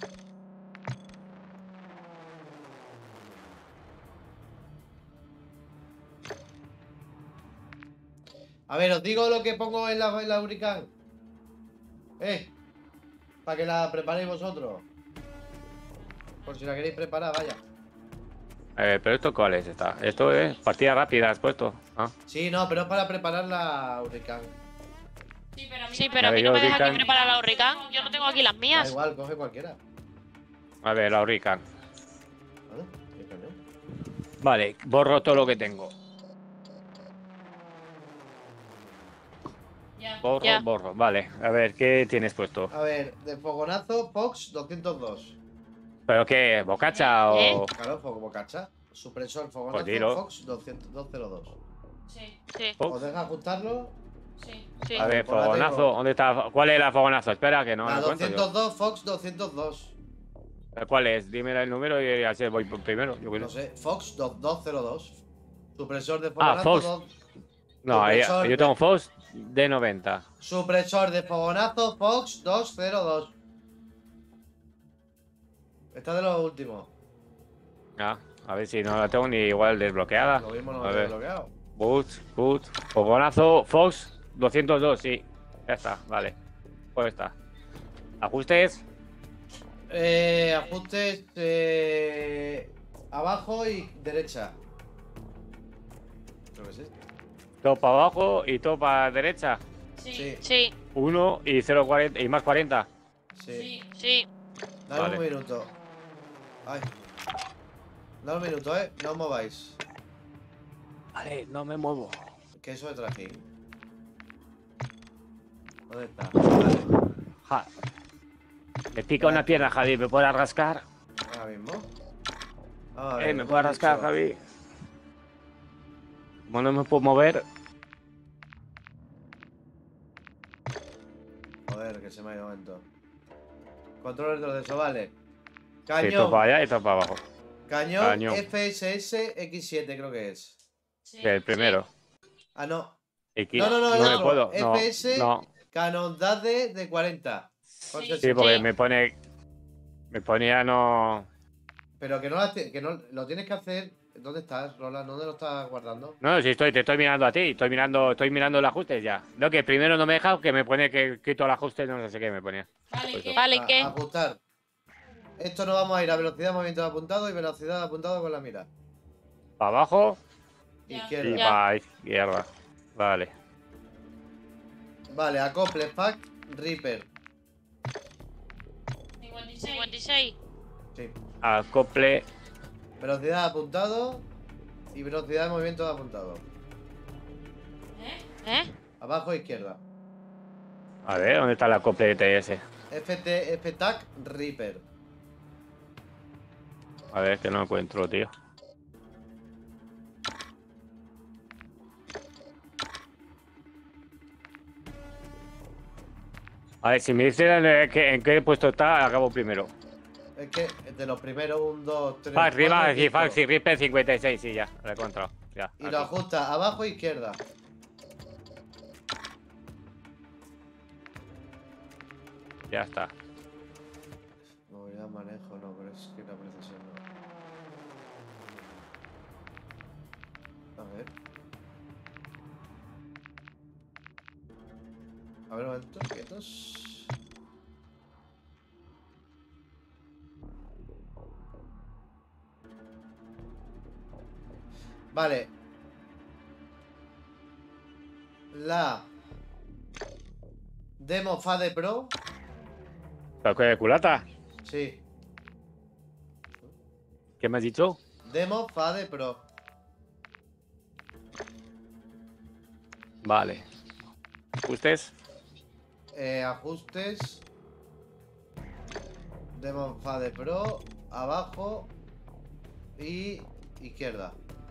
[SPEAKER 1] A ver, os digo lo que pongo en la Hurricane. Para que la preparéis vosotros. Por si la queréis preparar, vaya.
[SPEAKER 4] Pero ¿esto cuál es esta? Esto es partida rápida, has puesto. Ah.
[SPEAKER 1] Sí, no, pero es para preparar la Hurricane.
[SPEAKER 5] sí, pero a
[SPEAKER 2] a
[SPEAKER 5] mí
[SPEAKER 2] mí
[SPEAKER 4] yo
[SPEAKER 2] no me deja
[SPEAKER 4] ahorita-
[SPEAKER 2] aquí preparar la Hurricane. Yo no tengo aquí las
[SPEAKER 1] Da
[SPEAKER 2] mías.
[SPEAKER 1] igual, coge cualquiera.
[SPEAKER 4] A ver, la Hurricane.
[SPEAKER 1] ¿Vale? ¿Qué coño?
[SPEAKER 4] Vale, borro todo lo que tengo.
[SPEAKER 5] Ya.
[SPEAKER 4] Borro,
[SPEAKER 2] Ya.
[SPEAKER 4] borro. Vale, a ver, ¿qué tienes puesto?
[SPEAKER 1] A ver, de fogonazo, Fox 202.
[SPEAKER 4] ¿Pero qué? ¿Bocacha o...?
[SPEAKER 1] Claro, como cacha. Supresor, fogonazo,
[SPEAKER 4] tiro.
[SPEAKER 1] Fox 202.
[SPEAKER 5] Sí,
[SPEAKER 2] Sí,
[SPEAKER 1] ¿Os deja ajustarlo?
[SPEAKER 5] sí.
[SPEAKER 2] sí.
[SPEAKER 4] A ver,
[SPEAKER 1] Ponla,
[SPEAKER 4] fogonazo.
[SPEAKER 1] tengo.
[SPEAKER 4] ¿Dónde está? ¿Cuál es la fogonazo? Espera, que no
[SPEAKER 1] La
[SPEAKER 4] lo encuentro yo.
[SPEAKER 1] 202, Fox 202.
[SPEAKER 4] ¿Cuál es? Dime el número y así voy primero. Yo
[SPEAKER 1] No sé, Fox 202. Supresor de
[SPEAKER 4] Ah,
[SPEAKER 1] fogonazo.
[SPEAKER 4] Fox. No, ahí,
[SPEAKER 1] Supresor
[SPEAKER 4] yo tengo Fox de 90.
[SPEAKER 1] Supresor de fogonazo, Fox 202. Esta de los últimos.
[SPEAKER 4] Ah, a ver si no la tengo ni igual desbloqueada.
[SPEAKER 1] Lo mismo no
[SPEAKER 4] A
[SPEAKER 1] lo tengo
[SPEAKER 4] ver.
[SPEAKER 1] bloqueado.
[SPEAKER 4] Boot, fogonazo, Fox 202, sí. Ya está, vale. Pues está. Ajustes.
[SPEAKER 1] Ajustes abajo y derecha. Creo que es este.
[SPEAKER 4] Todo para abajo y todo para derecha.
[SPEAKER 5] Sí.
[SPEAKER 1] Sí,
[SPEAKER 2] Sí,
[SPEAKER 4] 1 y 0,40 y más 40.
[SPEAKER 1] sí.
[SPEAKER 2] sí.
[SPEAKER 1] Dale
[SPEAKER 4] Vale.
[SPEAKER 1] un minuto. Ay. Dale un minuto, no os mováis.
[SPEAKER 4] Vale, no me muevo.
[SPEAKER 1] Que eso de trajín. ¿Dónde está? Vale,
[SPEAKER 4] Ja. Me pica una pierna, Javi. ¿Me puedes rascar?
[SPEAKER 1] ahora mismo. Vamos a ver,
[SPEAKER 4] ¿Me
[SPEAKER 1] hemos
[SPEAKER 4] puedes rascar,
[SPEAKER 1] dicho-
[SPEAKER 4] Javi? Como no me puedo mover.
[SPEAKER 1] Joder, que se me ha ido un momento. Control de eso, vale.
[SPEAKER 4] Sí, todo
[SPEAKER 1] Cañón.
[SPEAKER 4] para allá y todo para abajo.
[SPEAKER 1] Cañón,
[SPEAKER 4] Cañón.
[SPEAKER 1] FSS X7 creo que es.
[SPEAKER 5] Sí.
[SPEAKER 4] El primero.
[SPEAKER 1] Ah, no.
[SPEAKER 4] X.
[SPEAKER 1] No,
[SPEAKER 4] me
[SPEAKER 1] el otro.
[SPEAKER 4] puedo. No,
[SPEAKER 1] FS
[SPEAKER 4] no.
[SPEAKER 1] Canondade de 40. Con
[SPEAKER 5] Sí.
[SPEAKER 1] 60.
[SPEAKER 4] Sí, porque
[SPEAKER 2] Sí.
[SPEAKER 4] me pone. Me ponía no.
[SPEAKER 1] Pero que no lo tienes que hacer. ¿Dónde estás, Roland? ¿Dónde lo estás guardando?
[SPEAKER 4] No, si te estoy mirando a ti, estoy mirando el ajuste ya. No, que primero no me deja, que me pone que quito el ajuste, no sé qué me ponía.
[SPEAKER 5] Vale,
[SPEAKER 4] Pues
[SPEAKER 5] ¿qué?
[SPEAKER 2] Vale, ¿qué?
[SPEAKER 1] Ajustar. Esto no vamos a ir a velocidad de movimiento de apuntado y velocidad de apuntado con la mira.
[SPEAKER 4] Para abajo
[SPEAKER 5] Ya.
[SPEAKER 4] y
[SPEAKER 1] Izquierda.
[SPEAKER 2] Ya.
[SPEAKER 4] para izquierda. Vale.
[SPEAKER 1] Vale, acople, pack, Reaper.
[SPEAKER 5] 56.
[SPEAKER 2] 56.
[SPEAKER 1] Sí.
[SPEAKER 4] Acople.
[SPEAKER 1] Velocidad de apuntado y velocidad de movimiento de apuntado.
[SPEAKER 5] ¿Eh?
[SPEAKER 2] ¿Eh?
[SPEAKER 1] Abajo izquierda.
[SPEAKER 4] A ver, ¿dónde está el acople de TS?
[SPEAKER 1] FTAC Reaper.
[SPEAKER 4] A ver, que no encuentro, tío. A ver, si me dicen en qué puesto está, acabo primero.
[SPEAKER 1] Es que de los primeros 1, 2, 3.
[SPEAKER 4] Arriba, sí, Faxi, Ripper 56, sí, ya, lo he encontrado. Ya,
[SPEAKER 1] Y lo
[SPEAKER 4] aquí.
[SPEAKER 1] ajusta abajo e izquierda.
[SPEAKER 4] Ya está.
[SPEAKER 1] Movilidad, manejo, no, pero es que la precisión no. A ver. A ver, un momento, quietos. Vale. La Demo Fade Pro.
[SPEAKER 4] ¿Pero qué de culata?
[SPEAKER 1] Sí.
[SPEAKER 4] ¿Qué me has dicho?
[SPEAKER 1] Demo Fade Pro.
[SPEAKER 4] Vale. ¿Ajustes?
[SPEAKER 1] Ajustes. Demo Fade Pro. Abajo. Y izquierda.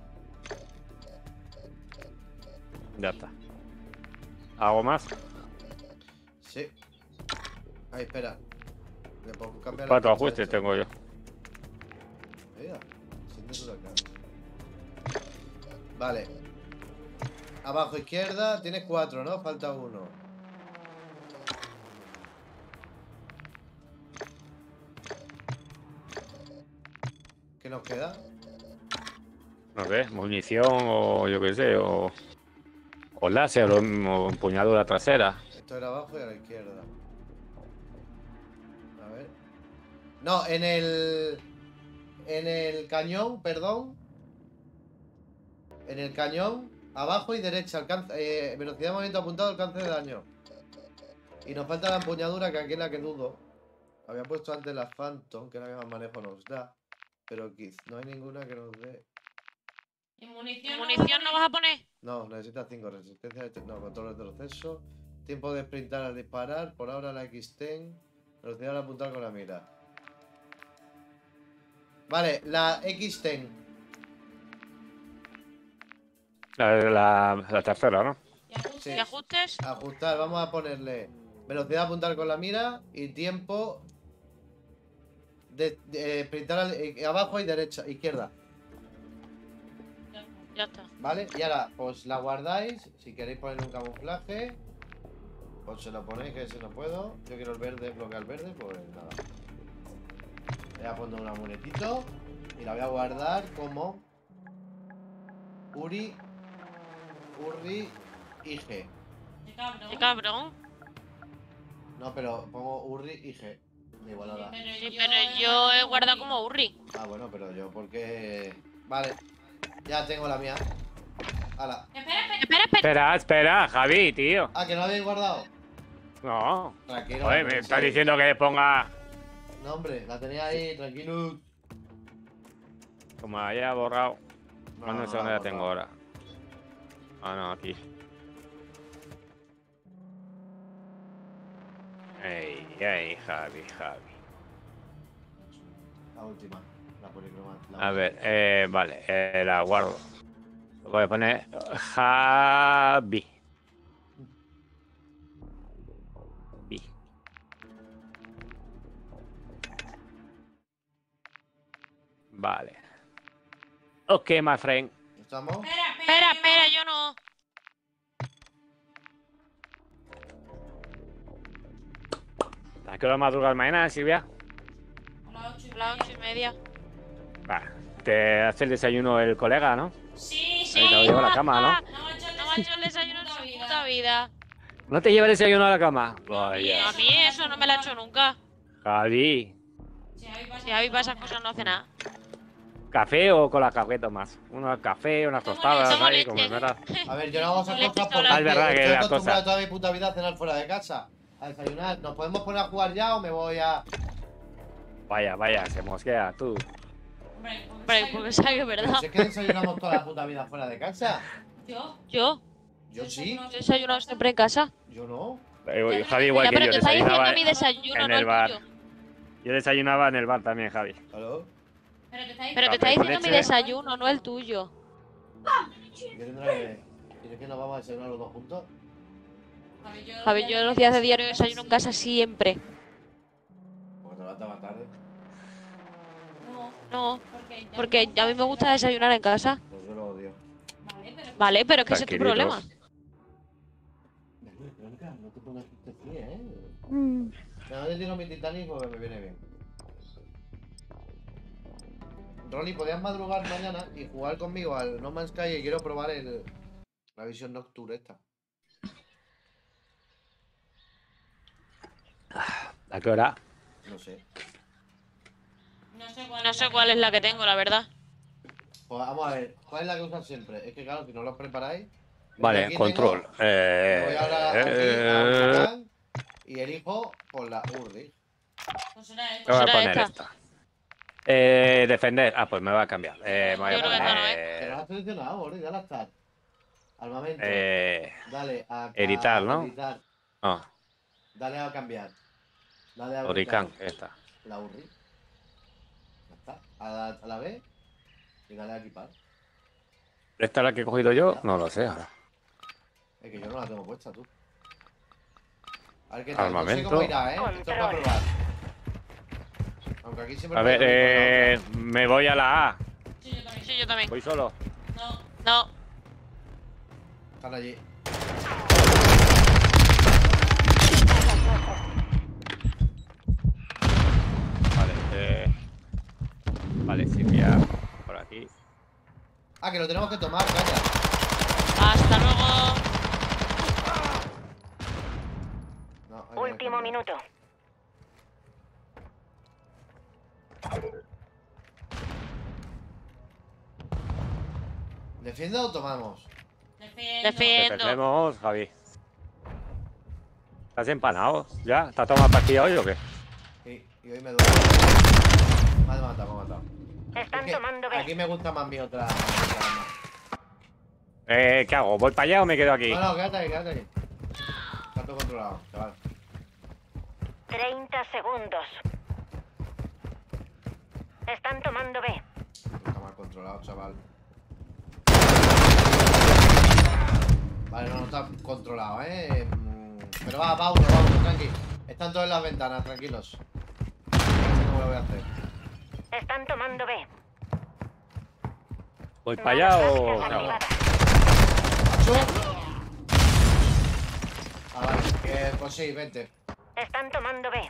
[SPEAKER 4] Ya está. ¿Algo más?
[SPEAKER 1] Sí. Ay, espera. Le puedo cambiar la
[SPEAKER 4] 4
[SPEAKER 1] fecha
[SPEAKER 4] ajustes
[SPEAKER 1] esta.
[SPEAKER 4] tengo yo.
[SPEAKER 1] Mira, siente tú acá. Vale. Abajo izquierda, tienes 4, ¿no? Falta 1. ¿Qué nos queda?
[SPEAKER 4] No sé, munición o yo qué sé, o láser o empuñadura trasera.
[SPEAKER 1] Esto era abajo y a la izquierda. A ver. No, en el. En el cañón, perdón. En el cañón, abajo y derecha, alcance, velocidad de movimiento apuntado, alcance de daño. Y nos falta la empuñadura, que aquí es la que dudo. Había puesto antes la Phantom, que es la que más manejo nos da. Pero no hay ninguna que nos dé.
[SPEAKER 5] ¿En munición?
[SPEAKER 2] ¿Munición no vas a poner?
[SPEAKER 1] No, necesita 5 resistencia. No, control de retroceso. Tiempo de sprintar al disparar. Por ahora la X10. Velocidad al apuntar con la mira. Vale, la X10.
[SPEAKER 4] La tercera, ¿no?
[SPEAKER 1] Sí.
[SPEAKER 2] ¿Y ajustes?
[SPEAKER 1] Ajustar, vamos a ponerle velocidad de apuntar con la mira y tiempo de pintar abajo y derecha, izquierda.
[SPEAKER 2] Ya está.
[SPEAKER 1] ¿Vale? Y ahora, pues la guardáis. Si queréis poner un camuflaje, pues se lo ponéis, que ese no puedo. Yo quiero el verde, bloquear el verde, pues nada. Voy a poner un amuletito y la voy a guardar como Urri IG.
[SPEAKER 2] Qué cabrón.
[SPEAKER 1] No, pero pongo Urri IG. De igualada.
[SPEAKER 2] Sí, pero yo he guardado como Urri.
[SPEAKER 1] Ah, bueno, pero yo porque... Vale. Ya tengo la mía. Hala.
[SPEAKER 4] Espera, Javi, tío.
[SPEAKER 1] Ah, que no la habéis guardado.
[SPEAKER 4] No.
[SPEAKER 1] Tranquilo.
[SPEAKER 4] Oye, me estás diciendo que ponga...
[SPEAKER 1] No, hombre, la tenía ahí, tranquilo.
[SPEAKER 4] Como la haya borrado.
[SPEAKER 1] No,
[SPEAKER 4] No sé
[SPEAKER 1] no
[SPEAKER 4] dónde
[SPEAKER 1] la
[SPEAKER 4] la tengo ahora. Ah, no, aquí. Ey, Javi.
[SPEAKER 1] La última. La policromata.
[SPEAKER 4] A ver, vale, la guardo. Voy a poner Javi. Vale. Ok, my friend.
[SPEAKER 1] ¿Estamos?
[SPEAKER 2] Espera, yo no.
[SPEAKER 4] ¿A qué hora madrugas mañana, Silvia?
[SPEAKER 2] A las 8:30.
[SPEAKER 4] Va. Te hace el desayuno el colega, ¿no?
[SPEAKER 5] Sí,
[SPEAKER 4] Ahí te lo llevo a la cama, ¿no?
[SPEAKER 2] No me ha hecho el desayuno en su puta vida.
[SPEAKER 4] ¿No te lleva el desayuno a la cama? Vaya.
[SPEAKER 2] A mí eso no me lo ha hecho nunca.
[SPEAKER 4] Javi.
[SPEAKER 2] Si Javi para esas cosas no hace nada.
[SPEAKER 4] ¿Café o con la café tomas? Uno café, unas tostadas,
[SPEAKER 2] Tomo
[SPEAKER 4] ahí,
[SPEAKER 2] leche.
[SPEAKER 4] como verdad.
[SPEAKER 1] A ver, yo no hago esas
[SPEAKER 2] Le
[SPEAKER 1] cosas
[SPEAKER 2] quito
[SPEAKER 1] porque
[SPEAKER 2] la-
[SPEAKER 4] Ah, es verdad que
[SPEAKER 1] estoy
[SPEAKER 4] las
[SPEAKER 1] acostumbrado
[SPEAKER 4] cosas-
[SPEAKER 1] toda mi puta vida a cenar fuera de casa. A desayunar. ¿Nos podemos poner a jugar ya o me voy a...?
[SPEAKER 4] Vaya, se mosquea, tú.
[SPEAKER 2] Hombre, porque sabe que es
[SPEAKER 1] Pero
[SPEAKER 2] verdad.
[SPEAKER 1] si es que desayunamos toda la puta vida fuera de casa.
[SPEAKER 2] Yo
[SPEAKER 1] Yo sí,
[SPEAKER 2] he desayunado siempre en casa.
[SPEAKER 1] yo no.
[SPEAKER 4] Javi, igual
[SPEAKER 2] Ya,
[SPEAKER 4] que
[SPEAKER 2] pero
[SPEAKER 4] yo,
[SPEAKER 2] te está diciendo
[SPEAKER 4] desayunaba
[SPEAKER 2] mi desayuno,
[SPEAKER 4] en
[SPEAKER 2] no
[SPEAKER 4] el
[SPEAKER 2] el
[SPEAKER 4] bar.
[SPEAKER 2] tuyo.
[SPEAKER 4] Yo desayunaba en el bar también, Javi.
[SPEAKER 1] ¿Aló?
[SPEAKER 2] Pero te está
[SPEAKER 4] Café con
[SPEAKER 2] diciendo mi
[SPEAKER 4] leche.
[SPEAKER 2] desayuno, no el tuyo.
[SPEAKER 1] ¿Quieres que nos vamos a desayunar los dos juntos?
[SPEAKER 2] Javi, yo los días de diario desayuno en casa siempre.
[SPEAKER 1] Porque te levantas más tarde.
[SPEAKER 2] No, porque a mí me gusta desayunar en casa.
[SPEAKER 1] Pues yo lo odio.
[SPEAKER 2] Vale, pero es que ese es tu
[SPEAKER 4] Tranquilitos.
[SPEAKER 2] problema.
[SPEAKER 1] Verónica, no te pongas triste así, ¿eh? No, yo tiro mi Titanic porque me viene bien. Rolly, ¿podías madrugar mañana y jugar conmigo al No Man's Sky? Y quiero probar la visión nocturna esta.
[SPEAKER 4] ¿A qué hora?
[SPEAKER 1] No sé.
[SPEAKER 2] No sé cuál es la que tengo, la verdad.
[SPEAKER 1] Pues vamos a ver, ¿cuál es la que usas siempre? Es que claro, si no lo preparáis...
[SPEAKER 4] Vale,
[SPEAKER 1] aquí
[SPEAKER 4] control.
[SPEAKER 1] tengo- Voy ahora aquí a Huracán y elijo por la Urri.
[SPEAKER 4] Voy a
[SPEAKER 2] será
[SPEAKER 4] poner
[SPEAKER 2] esta.
[SPEAKER 4] esta. Defender. Ah, pues me va a cambiar. Me voy a
[SPEAKER 2] Yo creo que esta no
[SPEAKER 1] Pero no has seleccionado, Urri, dale a estar. Armamento. Dale a...
[SPEAKER 4] editar, ¿no?
[SPEAKER 1] Editar.
[SPEAKER 4] No,
[SPEAKER 1] Dale a cambiar. Dale a
[SPEAKER 4] Huracán,
[SPEAKER 1] editar.
[SPEAKER 4] esta.
[SPEAKER 1] La Urri. Ya está. A la B. Y dale a equipar.
[SPEAKER 4] ¿Esta es la que he cogido yo? No lo sé ahora.
[SPEAKER 1] Es que yo no la tengo puesta, tú. A ver qué tal. No sé
[SPEAKER 4] Armamento.
[SPEAKER 1] cómo irá, ¿eh? Esto es para probar. Aunque aquí siempre...
[SPEAKER 4] A ver, me voy a la A.
[SPEAKER 2] Sí, yo también.
[SPEAKER 4] Voy solo.
[SPEAKER 2] No.
[SPEAKER 1] Están allí.
[SPEAKER 4] Vale, Silvia. Por aquí.
[SPEAKER 1] Ah, que lo tenemos que tomar, calla.
[SPEAKER 2] Hasta luego.
[SPEAKER 1] No, ahí me
[SPEAKER 7] Último
[SPEAKER 1] he
[SPEAKER 7] minuto.
[SPEAKER 1] ¿Defiende o tomamos?
[SPEAKER 2] Defiendo.
[SPEAKER 4] Defendemos, Javi. ¿Estás empanado? ¿Ya? ¿Estás tomando pastilla hoy o qué?
[SPEAKER 1] Sí, y hoy me duele. Me ha matado, me ha matado.
[SPEAKER 7] Están
[SPEAKER 1] Es que
[SPEAKER 7] tomando B.
[SPEAKER 1] aquí me gusta más mi otra arma.
[SPEAKER 4] ¿Qué hago? ¿Voy para allá o me quedo aquí?
[SPEAKER 1] No, no, quédate ahí, quédate ahí. Está todo controlado, chaval.
[SPEAKER 7] 30 segundos. Están tomando B.
[SPEAKER 1] Está mal controlado, chaval. Vale, no está controlado, Pero va uno, tranqui. Están todos en las ventanas, tranquilos. No sé cómo lo voy a hacer.
[SPEAKER 7] Están tomando B.
[SPEAKER 4] ¿Voy para allá o...?
[SPEAKER 7] Activadas.
[SPEAKER 1] ¿Acho? Ah, vale, pues sí, vente.
[SPEAKER 7] Están tomando B.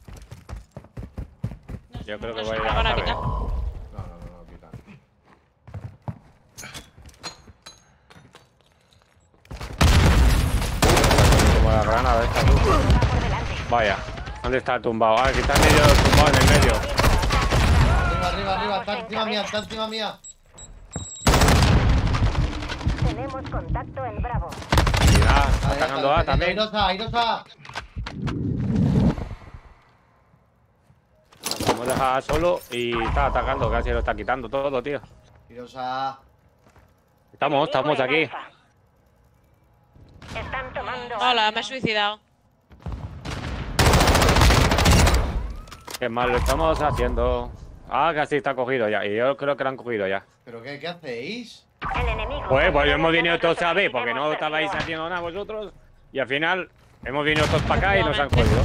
[SPEAKER 4] Yo creo que
[SPEAKER 2] Nos
[SPEAKER 4] voy a ir
[SPEAKER 2] la
[SPEAKER 4] a
[SPEAKER 2] van a
[SPEAKER 4] la
[SPEAKER 2] quitar.
[SPEAKER 1] No, quita.
[SPEAKER 4] Como la granada esta, tú.
[SPEAKER 7] Va por delante.
[SPEAKER 4] Vaya, ¿dónde está el tumbado? Ah, aquí está el medio tumbado en el medio.
[SPEAKER 1] Arriba, está encima mía.
[SPEAKER 7] Tenemos contacto en Bravo.
[SPEAKER 4] Y nada, está
[SPEAKER 1] Vale, ya
[SPEAKER 4] atacando A también.
[SPEAKER 1] Airosa.
[SPEAKER 4] Lo hemos dejado solo y está atacando, casi lo está quitando todo, tío.
[SPEAKER 1] Airosa.
[SPEAKER 4] Estamos aquí.
[SPEAKER 7] Alfa. Están tomando
[SPEAKER 2] Hola, me he suicidado.
[SPEAKER 4] Qué mal lo estamos haciendo. Ah, casi está cogido ya. Y yo creo que lo han cogido ya.
[SPEAKER 1] ¿Pero qué hacéis?
[SPEAKER 7] el enemigo.
[SPEAKER 4] Pues hemos venido todos a ver, porque no estabais haciendo nada vosotros. Y al final hemos venido todos para acá y nos han cogido.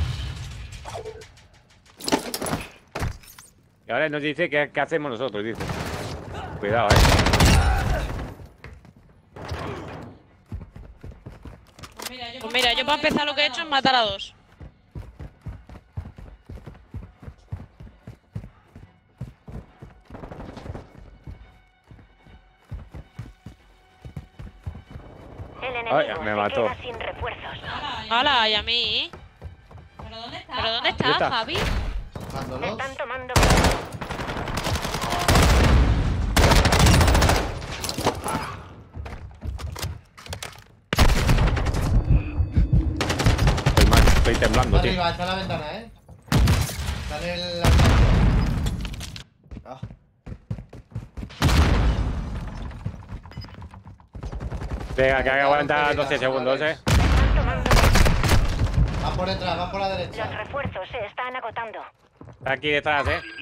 [SPEAKER 4] Y ahora nos dice qué hacemos nosotros, dice. Cuidado,
[SPEAKER 2] Pues mira, yo para empezar lo que he hecho es matar a 2.
[SPEAKER 7] El enemigo
[SPEAKER 4] Ay, me mató.
[SPEAKER 7] se queda sin refuerzos.
[SPEAKER 2] Hola, y a mí. ¿Pero dónde está,
[SPEAKER 4] está?
[SPEAKER 2] Javi?
[SPEAKER 1] Buscándolos.
[SPEAKER 7] Están tomando.
[SPEAKER 4] Estoy temblando, tío.
[SPEAKER 1] Arriba, está en la ventana, Está en el... Ah.
[SPEAKER 4] Venga, que aguanta 12 segundos,
[SPEAKER 7] Están tomando.
[SPEAKER 1] Va por detrás, va por la derecha.
[SPEAKER 7] Los refuerzos se están agotando.
[SPEAKER 4] Está aquí detrás,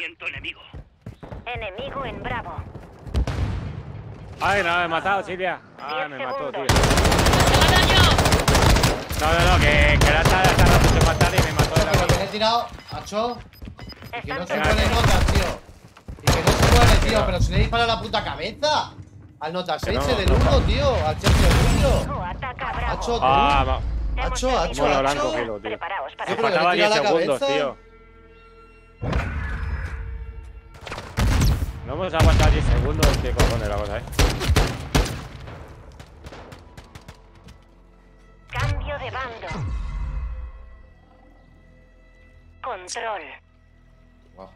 [SPEAKER 7] Enemigo en Bravo.
[SPEAKER 4] Ay, no, me he matado, Silvia. Ay, me mató, tío.
[SPEAKER 2] ¡Te matan yo!
[SPEAKER 4] No, que la está rato se matar y me mató de la
[SPEAKER 1] Pero que
[SPEAKER 4] mano.
[SPEAKER 1] le he tirado, Acho. Y que no
[SPEAKER 7] Están
[SPEAKER 1] se
[SPEAKER 4] tomando.
[SPEAKER 1] muere notas, tío. Y que no se muere, tío. Pero si le dispara la puta cabeza. Al nota 6
[SPEAKER 4] no,
[SPEAKER 1] del
[SPEAKER 4] no.
[SPEAKER 1] 1, tío. Al Chelsea del 1.
[SPEAKER 7] Enemigo ataca Bravo.
[SPEAKER 1] Acho,
[SPEAKER 4] Ah,
[SPEAKER 1] tú.
[SPEAKER 4] va.
[SPEAKER 1] Acho.
[SPEAKER 4] Bueno, lo han cogido, tío.
[SPEAKER 7] Preparaos para
[SPEAKER 1] Sí,
[SPEAKER 4] Me
[SPEAKER 1] pero que
[SPEAKER 4] faltaba
[SPEAKER 1] le tira
[SPEAKER 4] 10
[SPEAKER 1] la
[SPEAKER 4] segundos,
[SPEAKER 1] cabeza.
[SPEAKER 4] tío. No hemos aguantado 10 segundos, qué cojones la cosa,
[SPEAKER 7] Cambio de bando. Control.
[SPEAKER 1] Guau.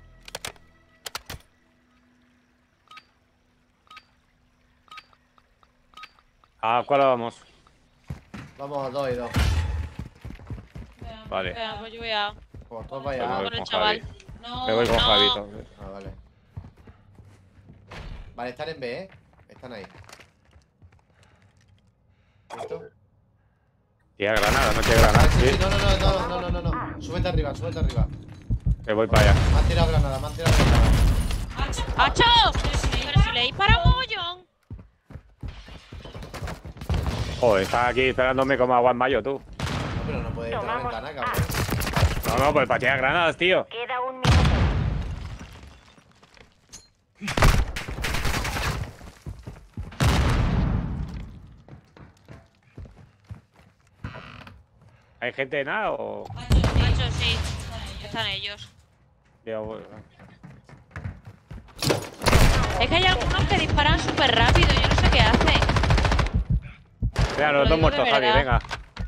[SPEAKER 4] ¿A cuál vamos?
[SPEAKER 1] Vamos, 2 y 2.
[SPEAKER 4] Vale.
[SPEAKER 2] Venga, pues yo voy a...
[SPEAKER 1] Pues todos
[SPEAKER 4] Me
[SPEAKER 1] vaya.
[SPEAKER 2] con
[SPEAKER 4] voy
[SPEAKER 2] el
[SPEAKER 4] con
[SPEAKER 2] chaval.
[SPEAKER 4] Javi.
[SPEAKER 5] No,
[SPEAKER 4] Me voy con
[SPEAKER 2] no.
[SPEAKER 4] Javito.
[SPEAKER 1] Ah, vale. Vale, están en B, Están ahí. ¿Listo?
[SPEAKER 4] Tía, granada, no tiene granada.
[SPEAKER 1] Sí,
[SPEAKER 4] Sí,
[SPEAKER 1] no. Súbete arriba.
[SPEAKER 4] que voy para allá.
[SPEAKER 1] Me han tirado granada.
[SPEAKER 2] ¡Hacho! Pero si le dispara mogollón.
[SPEAKER 4] Joder, está aquí esperándome como agua en mayo, tú.
[SPEAKER 1] No, pero no puede entrar a la
[SPEAKER 7] Tomamos
[SPEAKER 1] ventana, cabrón.
[SPEAKER 4] No, pues para tirar granadas, tío.
[SPEAKER 7] Queda un minuto.
[SPEAKER 4] ¿Hay gente en A o...?
[SPEAKER 2] Hacho, sí. Están ellos.
[SPEAKER 4] Yo voy-
[SPEAKER 2] Es que hay algunos que disparan súper rápido. Yo no sé qué hacen.
[SPEAKER 4] Mira,
[SPEAKER 2] Lo
[SPEAKER 4] los dos
[SPEAKER 2] digo de
[SPEAKER 4] muertos, Javi,
[SPEAKER 2] verdad.
[SPEAKER 4] venga.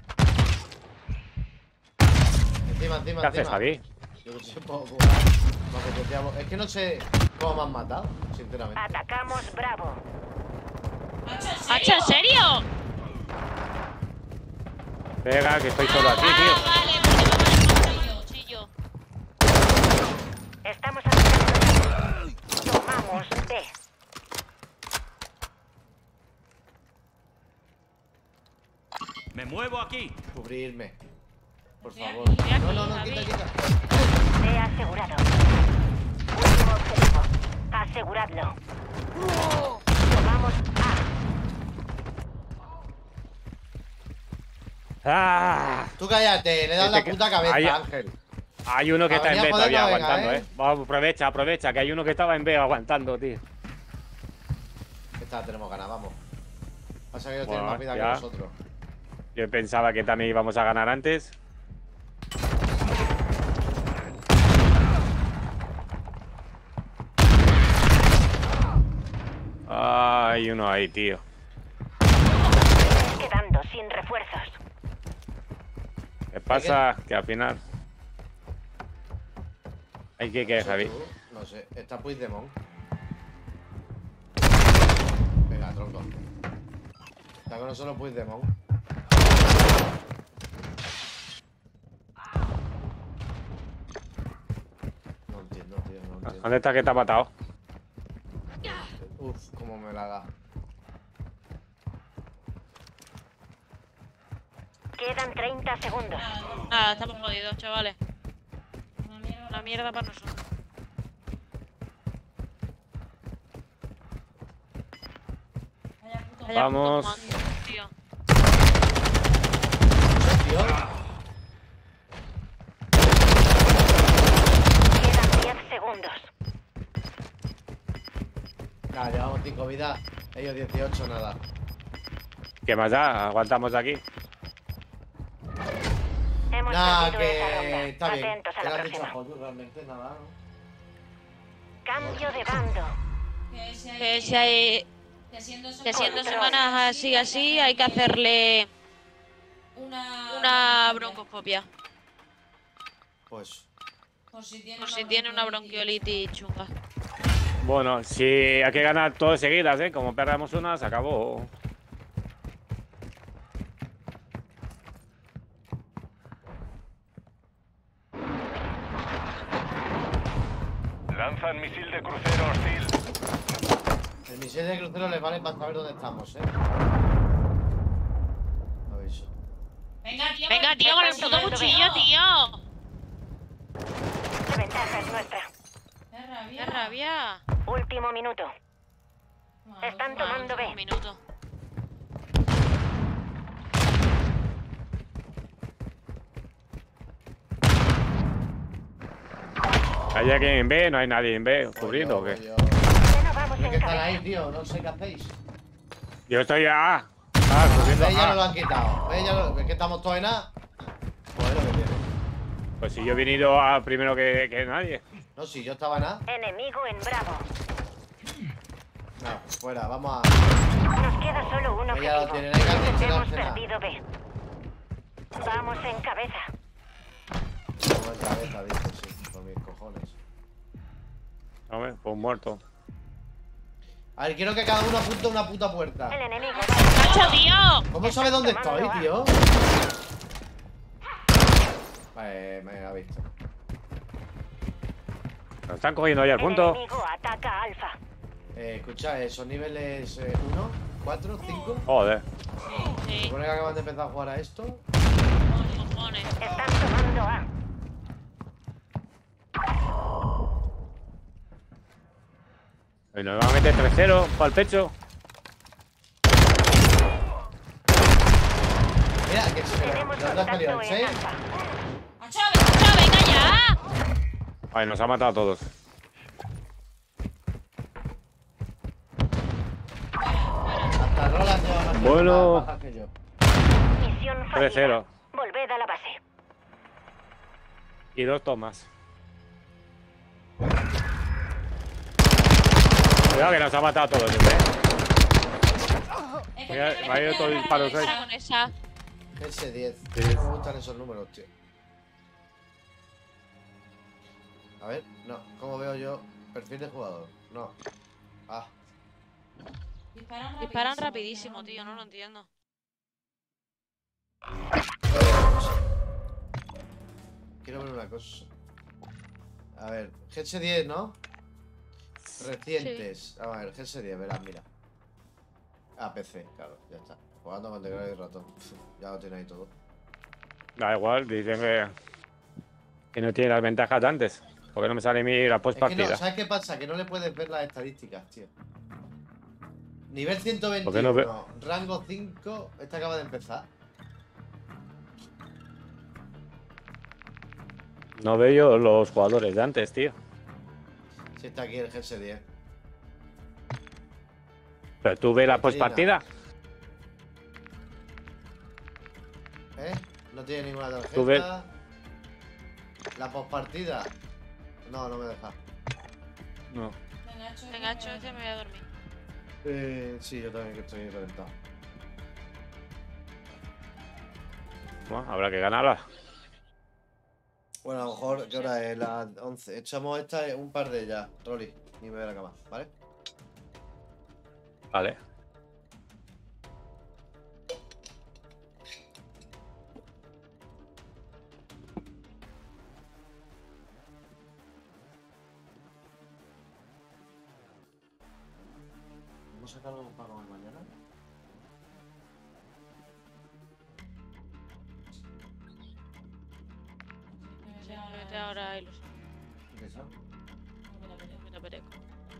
[SPEAKER 1] Encima.
[SPEAKER 4] ¿Qué haces, Javi?
[SPEAKER 1] Yo que sé, puedo jugar. Me apetecía- Es que no sé cómo me han matado, sinceramente.
[SPEAKER 7] Atacamos Bravo.
[SPEAKER 2] ¡Hacho, en serio!
[SPEAKER 4] Venga, que estoy solo aquí, tío.
[SPEAKER 2] Vale, vale. Chillo.
[SPEAKER 7] Estamos atacando. Tomamos B.
[SPEAKER 8] Me muevo aquí.
[SPEAKER 1] Cubrirme. Por
[SPEAKER 5] Mira
[SPEAKER 1] favor.
[SPEAKER 5] aquí,
[SPEAKER 1] No,
[SPEAKER 2] Javi.
[SPEAKER 1] quita.
[SPEAKER 7] B asegurado. Último
[SPEAKER 4] ¡Ah!
[SPEAKER 1] Tú cállate, le he dado la puta cabeza,
[SPEAKER 4] Ahí-
[SPEAKER 1] Ángel.
[SPEAKER 4] Hay uno que está en
[SPEAKER 1] Avenida
[SPEAKER 4] B
[SPEAKER 1] Poder
[SPEAKER 4] todavía
[SPEAKER 1] no venga,
[SPEAKER 4] aguantando, ¿eh? Vamos, aprovecha, que hay uno que estaba en B aguantando, tío.
[SPEAKER 1] Esta la tenemos ganada, vamos. Pasa que ellos
[SPEAKER 4] Bueno,
[SPEAKER 1] tienen más vida
[SPEAKER 4] ya.
[SPEAKER 1] que nosotros.
[SPEAKER 4] Yo pensaba que también íbamos a ganar antes. Hay uno ahí, tío.
[SPEAKER 7] Quedando sin refuerzos.
[SPEAKER 4] ¿Qué pasa? Que al final... Hay que Javi.
[SPEAKER 1] No sé, está Puigdemont. Venga, tronco. Está con nosotros Puigdemont. No entiendo, tío, no entiendo.
[SPEAKER 4] ¿Dónde está que te ha matado?
[SPEAKER 1] Uf, cómo me la da.
[SPEAKER 7] Quedan 30 segundos.
[SPEAKER 2] Nada, estamos jodidos, chavales. Una mierda para nosotros. Vaya
[SPEAKER 4] Vamos.
[SPEAKER 2] puto mando, tío.
[SPEAKER 1] Tío,
[SPEAKER 7] Quedan 10 segundos.
[SPEAKER 1] nada, llevamos 5 vidas. Ellos 18, nada.
[SPEAKER 4] ¿Qué más da? Aguantamos aquí.
[SPEAKER 7] Hemos
[SPEAKER 1] Nada,
[SPEAKER 7] perdido esa
[SPEAKER 1] que
[SPEAKER 7] ronda.
[SPEAKER 1] está bien.
[SPEAKER 7] Atentos a
[SPEAKER 1] ¿Qué
[SPEAKER 7] la
[SPEAKER 1] le han dicho a
[SPEAKER 7] próxima.
[SPEAKER 1] Joyu realmente? Nada, ¿no?
[SPEAKER 7] Cambio de bando.
[SPEAKER 2] Que si hay... Que siendo semanas así, hay que hacerle una broncoscopia.
[SPEAKER 1] Pues,
[SPEAKER 5] Por si
[SPEAKER 2] Por si tiene una bronquiolitis chunga.
[SPEAKER 4] Bueno, si hay que ganar todas seguidas, ¿eh? Como perdamos una, se acabó.
[SPEAKER 3] Lanzan misil de crucero hostil.
[SPEAKER 1] el misil de crucero les vale para saber dónde estamos, Aviso.
[SPEAKER 2] Venga, tío, con el puto cuchillo, tío.
[SPEAKER 7] La ventaja es nuestra.
[SPEAKER 2] Qué rabia.
[SPEAKER 7] Último minuto. Están tomando
[SPEAKER 2] Un
[SPEAKER 7] B.
[SPEAKER 2] minuto.
[SPEAKER 4] ¿Hay alguien en B? ¿No hay nadie en B? ¿Cubriendo o qué?
[SPEAKER 1] Voy yo.
[SPEAKER 7] Ya no vamos
[SPEAKER 1] Tiene que
[SPEAKER 7] en
[SPEAKER 1] estar
[SPEAKER 7] cabeza.
[SPEAKER 1] ahí, tío. No sé qué hacéis.
[SPEAKER 4] Yo estoy A. Ah, cubriendo
[SPEAKER 1] Ve, ya nos lo
[SPEAKER 4] A.
[SPEAKER 1] han quitado. Ve, ya lo... Es que estamos todos en A. Pues lo que tiene.
[SPEAKER 4] Pues si yo he venido a primero que nadie.
[SPEAKER 1] No, si yo estaba en A.
[SPEAKER 7] Enemigo en Bravo.
[SPEAKER 1] No, fuera, vamos a.
[SPEAKER 7] Nos queda solo un
[SPEAKER 1] Ya lo
[SPEAKER 7] objetivo.
[SPEAKER 1] tienen, hay que
[SPEAKER 7] Hemos
[SPEAKER 1] arsenal.
[SPEAKER 7] perdido B. Vamos en cabeza.
[SPEAKER 1] Como en cabeza, dice, sí, con mis cojones.
[SPEAKER 4] Hombre, pues muerto.
[SPEAKER 1] A ver, quiero que cada uno apunte una puta puerta.
[SPEAKER 7] El enemigo.
[SPEAKER 2] ¡Cacho, tío!
[SPEAKER 1] ¿Cómo sabe dónde estoy, tío? Vale, me ha visto.
[SPEAKER 4] Nos están cogiendo ya el
[SPEAKER 7] El
[SPEAKER 4] punto.
[SPEAKER 7] enemigo ataca Alfa.
[SPEAKER 1] Escucha, son niveles 1, 4, 5.
[SPEAKER 4] Joder.
[SPEAKER 2] Sí,
[SPEAKER 1] Supone que acaban de empezar a jugar a esto.
[SPEAKER 2] cojones.
[SPEAKER 7] Están tomando A.
[SPEAKER 4] Y nos van a meter 3-0 para el pecho.
[SPEAKER 1] Mira, que se
[SPEAKER 7] Tenemos
[SPEAKER 1] ¿de dónde ha salido
[SPEAKER 7] contacto
[SPEAKER 1] el
[SPEAKER 7] en
[SPEAKER 1] 6?
[SPEAKER 7] Alfa.
[SPEAKER 2] ¡Cacho, venga ya!
[SPEAKER 4] Ay, nos ha matado a todos.
[SPEAKER 1] Hasta Roland lleva más
[SPEAKER 4] Bueno.
[SPEAKER 1] bajas que yo.
[SPEAKER 7] Misión fallida.
[SPEAKER 4] 3-0.
[SPEAKER 7] Volved a la base.
[SPEAKER 4] Y 2 tomas. Cuidado que nos ha matado a todos, ¿eh? Me ha ido todo el disparo, ¿sabes?
[SPEAKER 2] Con esa.
[SPEAKER 1] S10.
[SPEAKER 4] Sí.
[SPEAKER 1] No me gustan esos números, tío. A ver, no. ¿Cómo veo yo? Perfil de jugador. No. Ah.
[SPEAKER 2] Disparan rapidísimo, tío, no lo entiendo.
[SPEAKER 1] Quiero ver una cosa. A ver, GS10, ¿no? Recientes. Vamos a ver, GS10, verás, mira. Ah, PC, claro, ya está. Jugando con teclado y ratón. Ya lo tiene ahí todo.
[SPEAKER 4] Da igual, dicen que no tiene las ventajas de antes. Porque no me sale mi la
[SPEAKER 1] Es que
[SPEAKER 4] postpartida.
[SPEAKER 1] no, ¿sabes qué pasa? Que no le puedes ver las estadísticas, tío. Nivel
[SPEAKER 4] ¿Por qué
[SPEAKER 1] 121,
[SPEAKER 4] no ve-
[SPEAKER 1] rango 5. Esta acaba de empezar.
[SPEAKER 4] No veo yo los jugadores de antes, tío.
[SPEAKER 1] Si está aquí el GS10.
[SPEAKER 4] Pero tú ves la postpartida.
[SPEAKER 1] ¿Eh? No tiene ninguna tarjeta.
[SPEAKER 4] Tú ves.
[SPEAKER 1] La postpartida. No, no me deja.
[SPEAKER 4] No.
[SPEAKER 2] Venga, Cho, ya me voy a dormir.
[SPEAKER 1] Sí, yo también que estoy reventado.
[SPEAKER 4] Bueno, habrá que ganarla.
[SPEAKER 1] Bueno, a lo mejor, ¿qué hora es? Las 11. Echamos esta un par de ellas, Rolly. Y me voy a la cama, ¿vale?
[SPEAKER 4] Vale.
[SPEAKER 1] ¿Vamos a sacar algo para comer mañana?
[SPEAKER 2] Vete ahora, ilusión.
[SPEAKER 1] ¿Qué es eso?
[SPEAKER 2] Me lo pereco.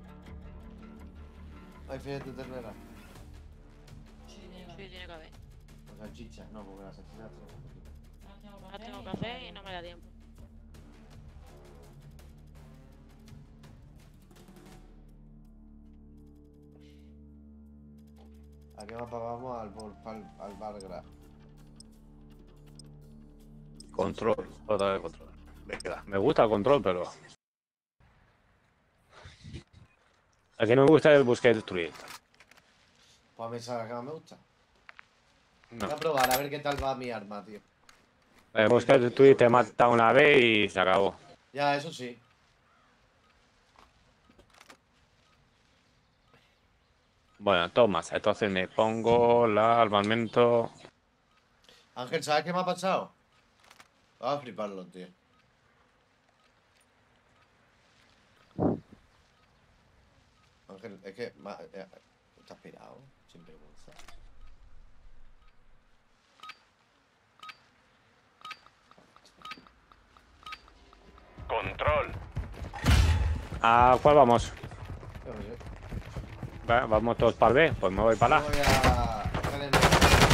[SPEAKER 1] ¿Hay filetes de ternera?
[SPEAKER 2] Sí, tiene que haber.
[SPEAKER 1] O salchicha, no, porque las salchichas
[SPEAKER 2] Ahora tengo café y no me da tiempo.
[SPEAKER 1] ¿A qué mapa vamos? Al Bargra.
[SPEAKER 4] Control. Otra vez control. Me gusta el control, pero. A que no me gusta el buscar y destruir.
[SPEAKER 1] Pues a mí esa que más me gusta.
[SPEAKER 4] No.
[SPEAKER 1] Voy a probar a ver qué tal va mi arma, tío.
[SPEAKER 4] El buscar y destruir te mata una vez y se acabó.
[SPEAKER 1] Ya, eso sí.
[SPEAKER 4] Bueno, tomas. Entonces me pongo la armamento.
[SPEAKER 1] Ángel, ¿sabes qué me ha pasado? Vas a fliparlo, tío. Ángel, es que... ¿Estás pirado? Sin vergüenza.
[SPEAKER 3] Control.
[SPEAKER 4] ¿A cuál vamos?
[SPEAKER 1] Yo no sé.
[SPEAKER 4] Vamos todos para el B. Pues me voy para
[SPEAKER 1] Yo
[SPEAKER 4] la.
[SPEAKER 1] voy a... hacer el-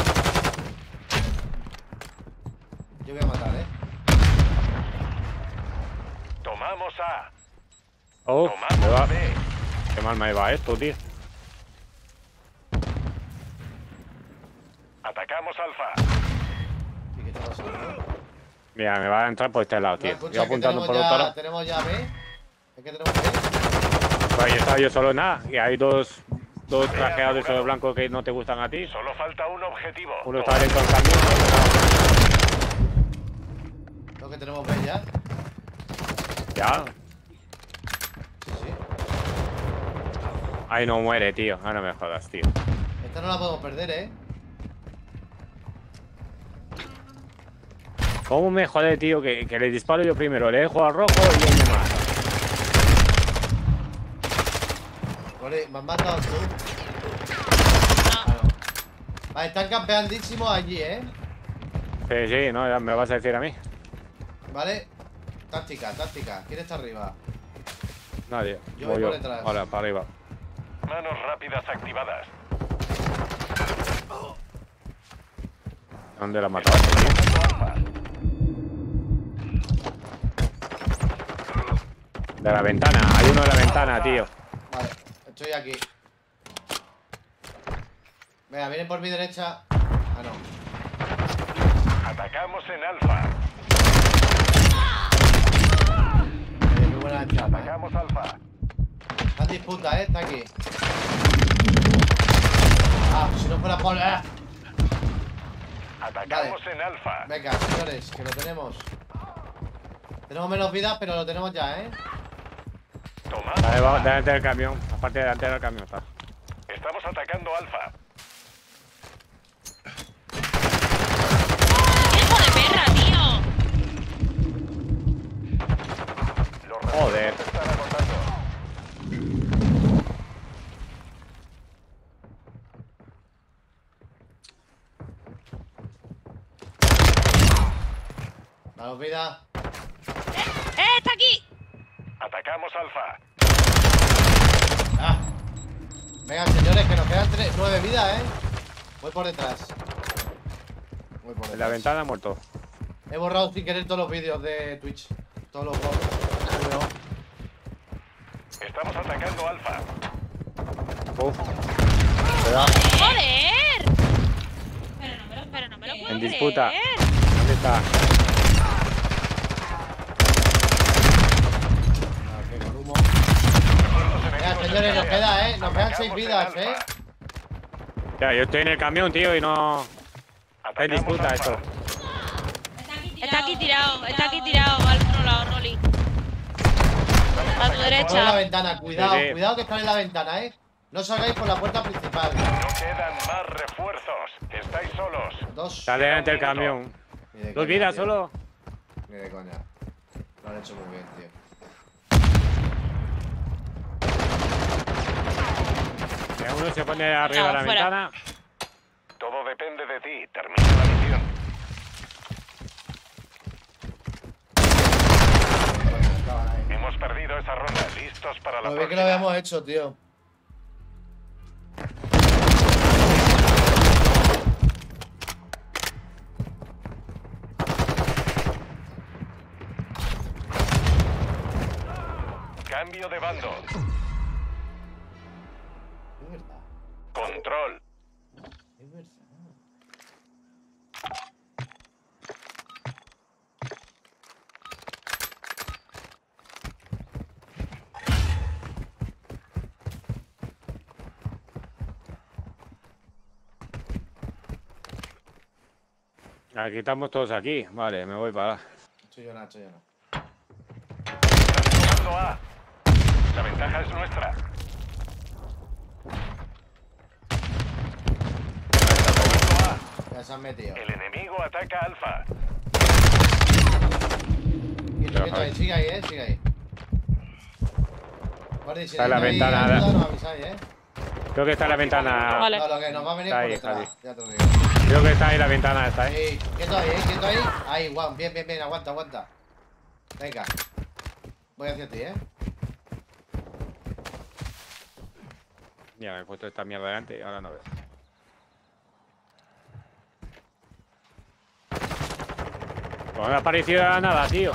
[SPEAKER 1] Yo voy a matar, ¿eh?
[SPEAKER 3] Tomamos A.
[SPEAKER 4] Oh, me
[SPEAKER 3] Tomamos
[SPEAKER 4] va.
[SPEAKER 3] B.
[SPEAKER 4] Qué mal me va esto, tío.
[SPEAKER 3] Atacamos Alfa.
[SPEAKER 1] ¿Y qué está pasando?
[SPEAKER 4] Mira, me va a entrar por este lado,
[SPEAKER 1] No,
[SPEAKER 4] tío.
[SPEAKER 1] escucha,
[SPEAKER 4] Yo
[SPEAKER 1] que
[SPEAKER 4] apuntando
[SPEAKER 1] tenemos
[SPEAKER 4] por
[SPEAKER 1] ya,
[SPEAKER 4] otro lado.
[SPEAKER 1] tenemos ya B. Es que tenemos B.
[SPEAKER 4] Pues yo estaba yo solo en nada. Y hay dos trajeados de esos blancos que no te gustan a ti.
[SPEAKER 3] Solo falta un objetivo.
[SPEAKER 4] Uno está dentro del camión.
[SPEAKER 1] Lo que tenemos B ya.
[SPEAKER 4] Ya.
[SPEAKER 1] Sí, sí.
[SPEAKER 4] Ahí no muere, tío. Ah, no me jodas, tío.
[SPEAKER 1] Esta no la podemos perder, ¿eh?
[SPEAKER 4] ¿Cómo me jode, tío? Que le disparo yo primero, le dejo al rojo y él me mata.
[SPEAKER 1] Vale, me han matado tú.
[SPEAKER 2] No.
[SPEAKER 1] Claro. Vale, están campeandísimos allí, ¿eh?
[SPEAKER 4] Sí, sí, no, ya me vas a decir a mí.
[SPEAKER 1] Vale. Táctica, táctica. ¿Quién está arriba?
[SPEAKER 4] Nadie.
[SPEAKER 1] Yo voy
[SPEAKER 4] Voy
[SPEAKER 1] por detrás.
[SPEAKER 4] Hola, para arriba.
[SPEAKER 3] Manos rápidas activadas.
[SPEAKER 4] ¿Dónde la mataste, tío?
[SPEAKER 3] Alfa.
[SPEAKER 4] De la ventana. Hay uno de la ventana, tío.
[SPEAKER 1] Vale, estoy aquí. Venga, vienen por mi derecha. Ah, no.
[SPEAKER 3] Atacamos en Alfa.
[SPEAKER 1] Muy buena chapa, ¿eh?
[SPEAKER 3] Atacamos Alfa.
[SPEAKER 1] Está en disputa, ¿eh? Está aquí. Ah, si no fuera por... ¡Ah!
[SPEAKER 3] Atacamos en Alfa.
[SPEAKER 1] Venga, señores, que lo tenemos. Tenemos menos vidas, pero lo tenemos ya, ¿eh?
[SPEAKER 3] Tomamos
[SPEAKER 4] Vale, vamos,
[SPEAKER 3] A.
[SPEAKER 4] delante del camión. Aparte delante del camión está.
[SPEAKER 3] Estamos atacando Alfa.
[SPEAKER 2] ¡Hijo de perra, tío!
[SPEAKER 3] Los
[SPEAKER 4] Joder.
[SPEAKER 3] refuerzos se están agotando.
[SPEAKER 1] Danos vida.
[SPEAKER 2] ¡Está aquí!
[SPEAKER 3] Atacamos Alfa.
[SPEAKER 1] Ah. Venga, señores, que nos quedan 9 vidas, ¿eh? Voy por detrás. Voy por detrás.
[SPEAKER 4] En la ventana ha muerto.
[SPEAKER 1] He borrado sin querer todos los vídeos de Twitch. Todos los golpes.
[SPEAKER 3] Estamos atacando Alfa.
[SPEAKER 4] Uf. Cuidado.
[SPEAKER 2] ¡Joder! Pero no me lo puedo
[SPEAKER 4] En disputa.
[SPEAKER 2] creer.
[SPEAKER 4] ¿Dónde está?
[SPEAKER 1] Aquí con humo. Venga, señores, nos queda, nos quedan 6 vidas,
[SPEAKER 4] Ya, yo estoy en el camión, tío, y no... Está en disputa esto.
[SPEAKER 2] Está aquí tirado al otro lado, Rolly. A tu
[SPEAKER 1] Por la
[SPEAKER 2] derecha.
[SPEAKER 1] ventana, cuidado,
[SPEAKER 4] Sí, sí.
[SPEAKER 1] cuidado que están en la ventana, No salgáis por la puerta principal.
[SPEAKER 3] No quedan más refuerzos. Estáis solos.
[SPEAKER 1] 2.
[SPEAKER 4] Está delante del camión.
[SPEAKER 1] Ni de
[SPEAKER 4] 2
[SPEAKER 1] coña,
[SPEAKER 4] vidas
[SPEAKER 1] tío.
[SPEAKER 4] solo.
[SPEAKER 1] Ni de coña. Lo han hecho muy bien, tío.
[SPEAKER 4] Uno se pone arriba de la
[SPEAKER 2] fuera.
[SPEAKER 4] ventana.
[SPEAKER 3] Todo depende de ti. Termina la misión.
[SPEAKER 1] Estaban ahí.
[SPEAKER 3] Hemos perdido esa ronda. Listos para la
[SPEAKER 1] Lo bien que
[SPEAKER 3] próxima.
[SPEAKER 1] lo habíamos hecho, tío.
[SPEAKER 3] Cambio de bando.
[SPEAKER 1] Es verdad,
[SPEAKER 3] Control.
[SPEAKER 1] es verdad.
[SPEAKER 4] Aquí estamos todos aquí. Vale, me voy para...
[SPEAKER 1] Soy yo, Nacho, yo no.
[SPEAKER 3] Comando A. La ventaja es nuestra. Comando A.
[SPEAKER 1] Ya se han metido.
[SPEAKER 3] El enemigo ataca Alfa.
[SPEAKER 1] Quieto ahí, sigue ahí, sigue ahí. Guardi, si
[SPEAKER 4] Está en la
[SPEAKER 1] necesitáis
[SPEAKER 4] ventana,
[SPEAKER 1] ayuda,
[SPEAKER 4] ¿verdad?
[SPEAKER 1] nos avisáis,
[SPEAKER 4] Creo que está en la ventana.
[SPEAKER 2] Vale.
[SPEAKER 1] No, lo que nos va a venir
[SPEAKER 4] Está
[SPEAKER 1] por
[SPEAKER 4] ahí,
[SPEAKER 1] detrás,
[SPEAKER 4] Javi.
[SPEAKER 1] ya te lo digo.
[SPEAKER 4] Creo que está ahí la ventana, está ahí.
[SPEAKER 1] Ey, quieto ahí, quieto ahí. Ahí, guau, bien, bien, bien, aguanta, aguanta. Venga. Voy hacia ti,
[SPEAKER 4] Ya, me he puesto esta mierda delante y ahora no veo. Pues me ha parecido de la nada, tío.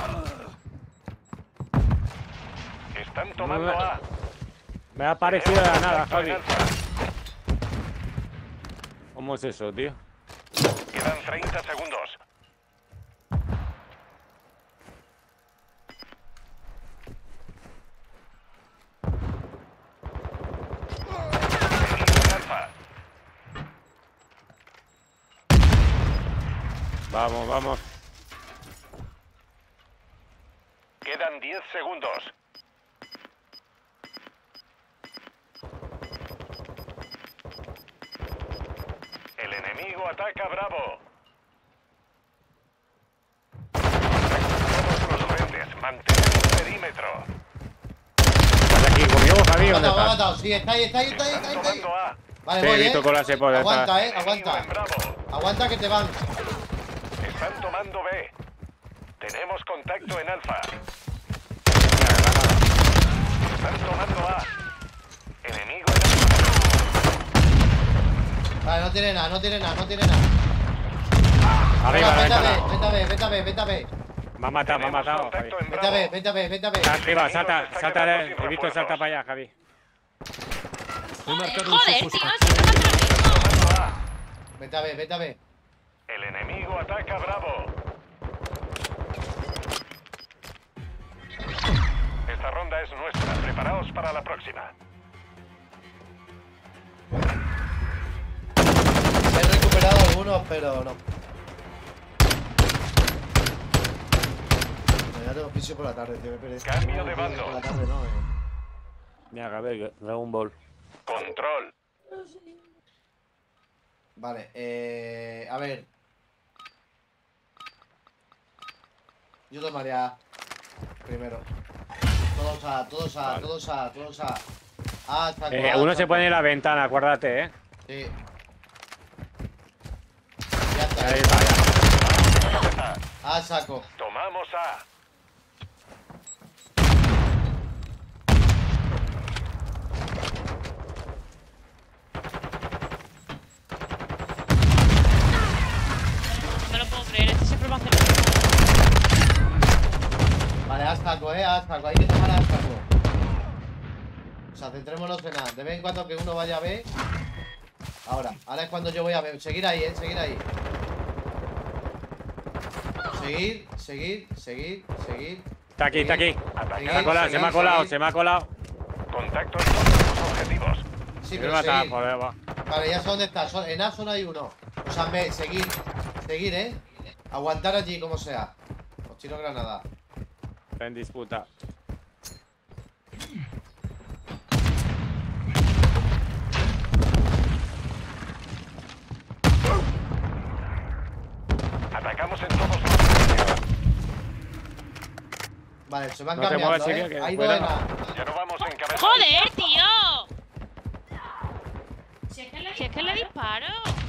[SPEAKER 3] Están tomando A.
[SPEAKER 4] Me ha parecido de la nada,
[SPEAKER 3] Contacto en
[SPEAKER 4] Javi.
[SPEAKER 3] Alfa.
[SPEAKER 4] ¿Cómo es eso, tío?
[SPEAKER 3] Quedan 30 segundos. Alfa.
[SPEAKER 4] Vamos, vamos.
[SPEAKER 3] Quedan 10 segundos. El enemigo ataca Bravo. Todos los frentes, mantén el perímetro.
[SPEAKER 4] ¿Estás aquí conmigo, Javi?
[SPEAKER 1] Me ha
[SPEAKER 4] ¿Dónde
[SPEAKER 1] matado, me ha
[SPEAKER 4] estás?
[SPEAKER 1] matado. Sí, está ahí, está ahí, está ahí,
[SPEAKER 3] Están
[SPEAKER 1] está ahí.
[SPEAKER 3] tomando A.
[SPEAKER 1] Vale,
[SPEAKER 4] Sí,
[SPEAKER 1] voy,
[SPEAKER 4] he visto con la por detrás.
[SPEAKER 1] Aguanta,
[SPEAKER 3] Enemigo
[SPEAKER 1] aguanta.
[SPEAKER 3] en Bravo.
[SPEAKER 1] Aguanta que te van.
[SPEAKER 3] Están tomando B. Tenemos contacto en Alfa. Están tomando A. Enemigo en Alfa.
[SPEAKER 1] Vale, no tiene nada, no tiene nada, no tiene nada.
[SPEAKER 4] Arriba, la
[SPEAKER 1] Venga,
[SPEAKER 4] ventana.
[SPEAKER 1] vete a B, vete a B, vete a B.
[SPEAKER 4] Me ha matado, me ha
[SPEAKER 3] Tenemos
[SPEAKER 4] matado, Javi.
[SPEAKER 3] contacto en
[SPEAKER 1] Vete a B,
[SPEAKER 3] Bravo.
[SPEAKER 1] vete a B, vete a B.
[SPEAKER 4] Está arriba, salta,
[SPEAKER 3] está
[SPEAKER 4] salta.
[SPEAKER 3] quedando sin
[SPEAKER 4] He visto
[SPEAKER 3] refuerzos.
[SPEAKER 4] salta para allá, Javi.
[SPEAKER 2] Joder, tío, siempre pasa lo mismo.
[SPEAKER 3] Tomando A.
[SPEAKER 1] Vete a B, vete a B.
[SPEAKER 3] El enemigo ataca Bravo. Esta ronda es nuestra. Preparaos para la próxima.
[SPEAKER 1] He recuperado algunos, pero no. Ya tengo fisio por la tarde, tío. Me pereza.
[SPEAKER 3] Cambio de bando.
[SPEAKER 1] Por la tarde, no,
[SPEAKER 4] Mira, a ver, Dragon Ball.
[SPEAKER 3] Control.
[SPEAKER 1] Vale, a ver. Yo tomaría A primero. Todos A, todos A,
[SPEAKER 4] Vale.
[SPEAKER 1] todos A, todos A. A, saco,
[SPEAKER 4] Uno
[SPEAKER 1] A,
[SPEAKER 4] se
[SPEAKER 1] saco.
[SPEAKER 4] pone en la ventana, acuérdate,
[SPEAKER 1] Sí. Ya está.
[SPEAKER 4] Ahí está, ya.
[SPEAKER 1] A, saco.
[SPEAKER 3] Tomamos A.
[SPEAKER 2] No me lo puedo creer, este siempre va a hacer lo mismo.
[SPEAKER 1] Vale, A saco, hay que tomar a saco. O sea, centrémonos en A. De vez en cuando que uno vaya a B. Ahora es cuando yo voy a B. Seguir ahí, seguir ahí. Seguir.
[SPEAKER 4] Está aquí, está aquí.
[SPEAKER 1] Seguir,
[SPEAKER 4] Se me ha colado, se me ha colado.
[SPEAKER 3] Contacto en todos los objetivos.
[SPEAKER 1] Sí,
[SPEAKER 4] Me
[SPEAKER 1] pero
[SPEAKER 4] mata,
[SPEAKER 1] seguir.
[SPEAKER 4] joder, va.
[SPEAKER 1] Vale, ya sé dónde está. En A solo hay uno. O sea, en B, seguir, aguantar allí como sea. Os tiro granada.
[SPEAKER 4] Está en disputa.
[SPEAKER 3] Atacamos en todos lados.
[SPEAKER 1] Vale, se van
[SPEAKER 4] No te
[SPEAKER 1] cambiando,
[SPEAKER 4] muevas, Silvia, que
[SPEAKER 1] Hay dos
[SPEAKER 4] fuera.
[SPEAKER 1] en A.
[SPEAKER 3] Ya no vamos en cabeza.
[SPEAKER 2] ¡Joder, tío!
[SPEAKER 5] Si es que le
[SPEAKER 2] Si es que le disparo.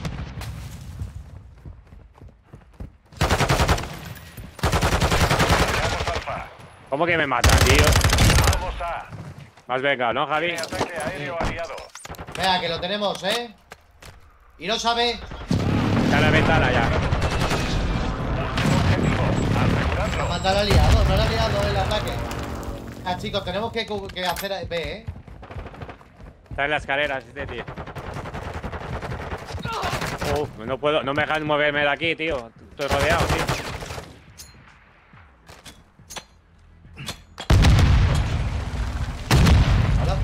[SPEAKER 3] Vamos Alfa.
[SPEAKER 4] ¿Cómo que me mata, tío?
[SPEAKER 3] Vamos A.
[SPEAKER 4] Más venga, ¿no, Javi?
[SPEAKER 3] Ataque aéreo aliado.
[SPEAKER 1] Venga, que lo tenemos, Y no sabe.
[SPEAKER 4] Está en la ventana ya.
[SPEAKER 3] Aseguradlo.
[SPEAKER 1] Matar al aliado, no al aliado el ataque. Ah, chicos, tenemos que hacer B,
[SPEAKER 4] Está en las escaleras este tío. No puedo, no me dejan moverme de aquí, tío. Estoy rodeado, tío.
[SPEAKER 1] Ahora.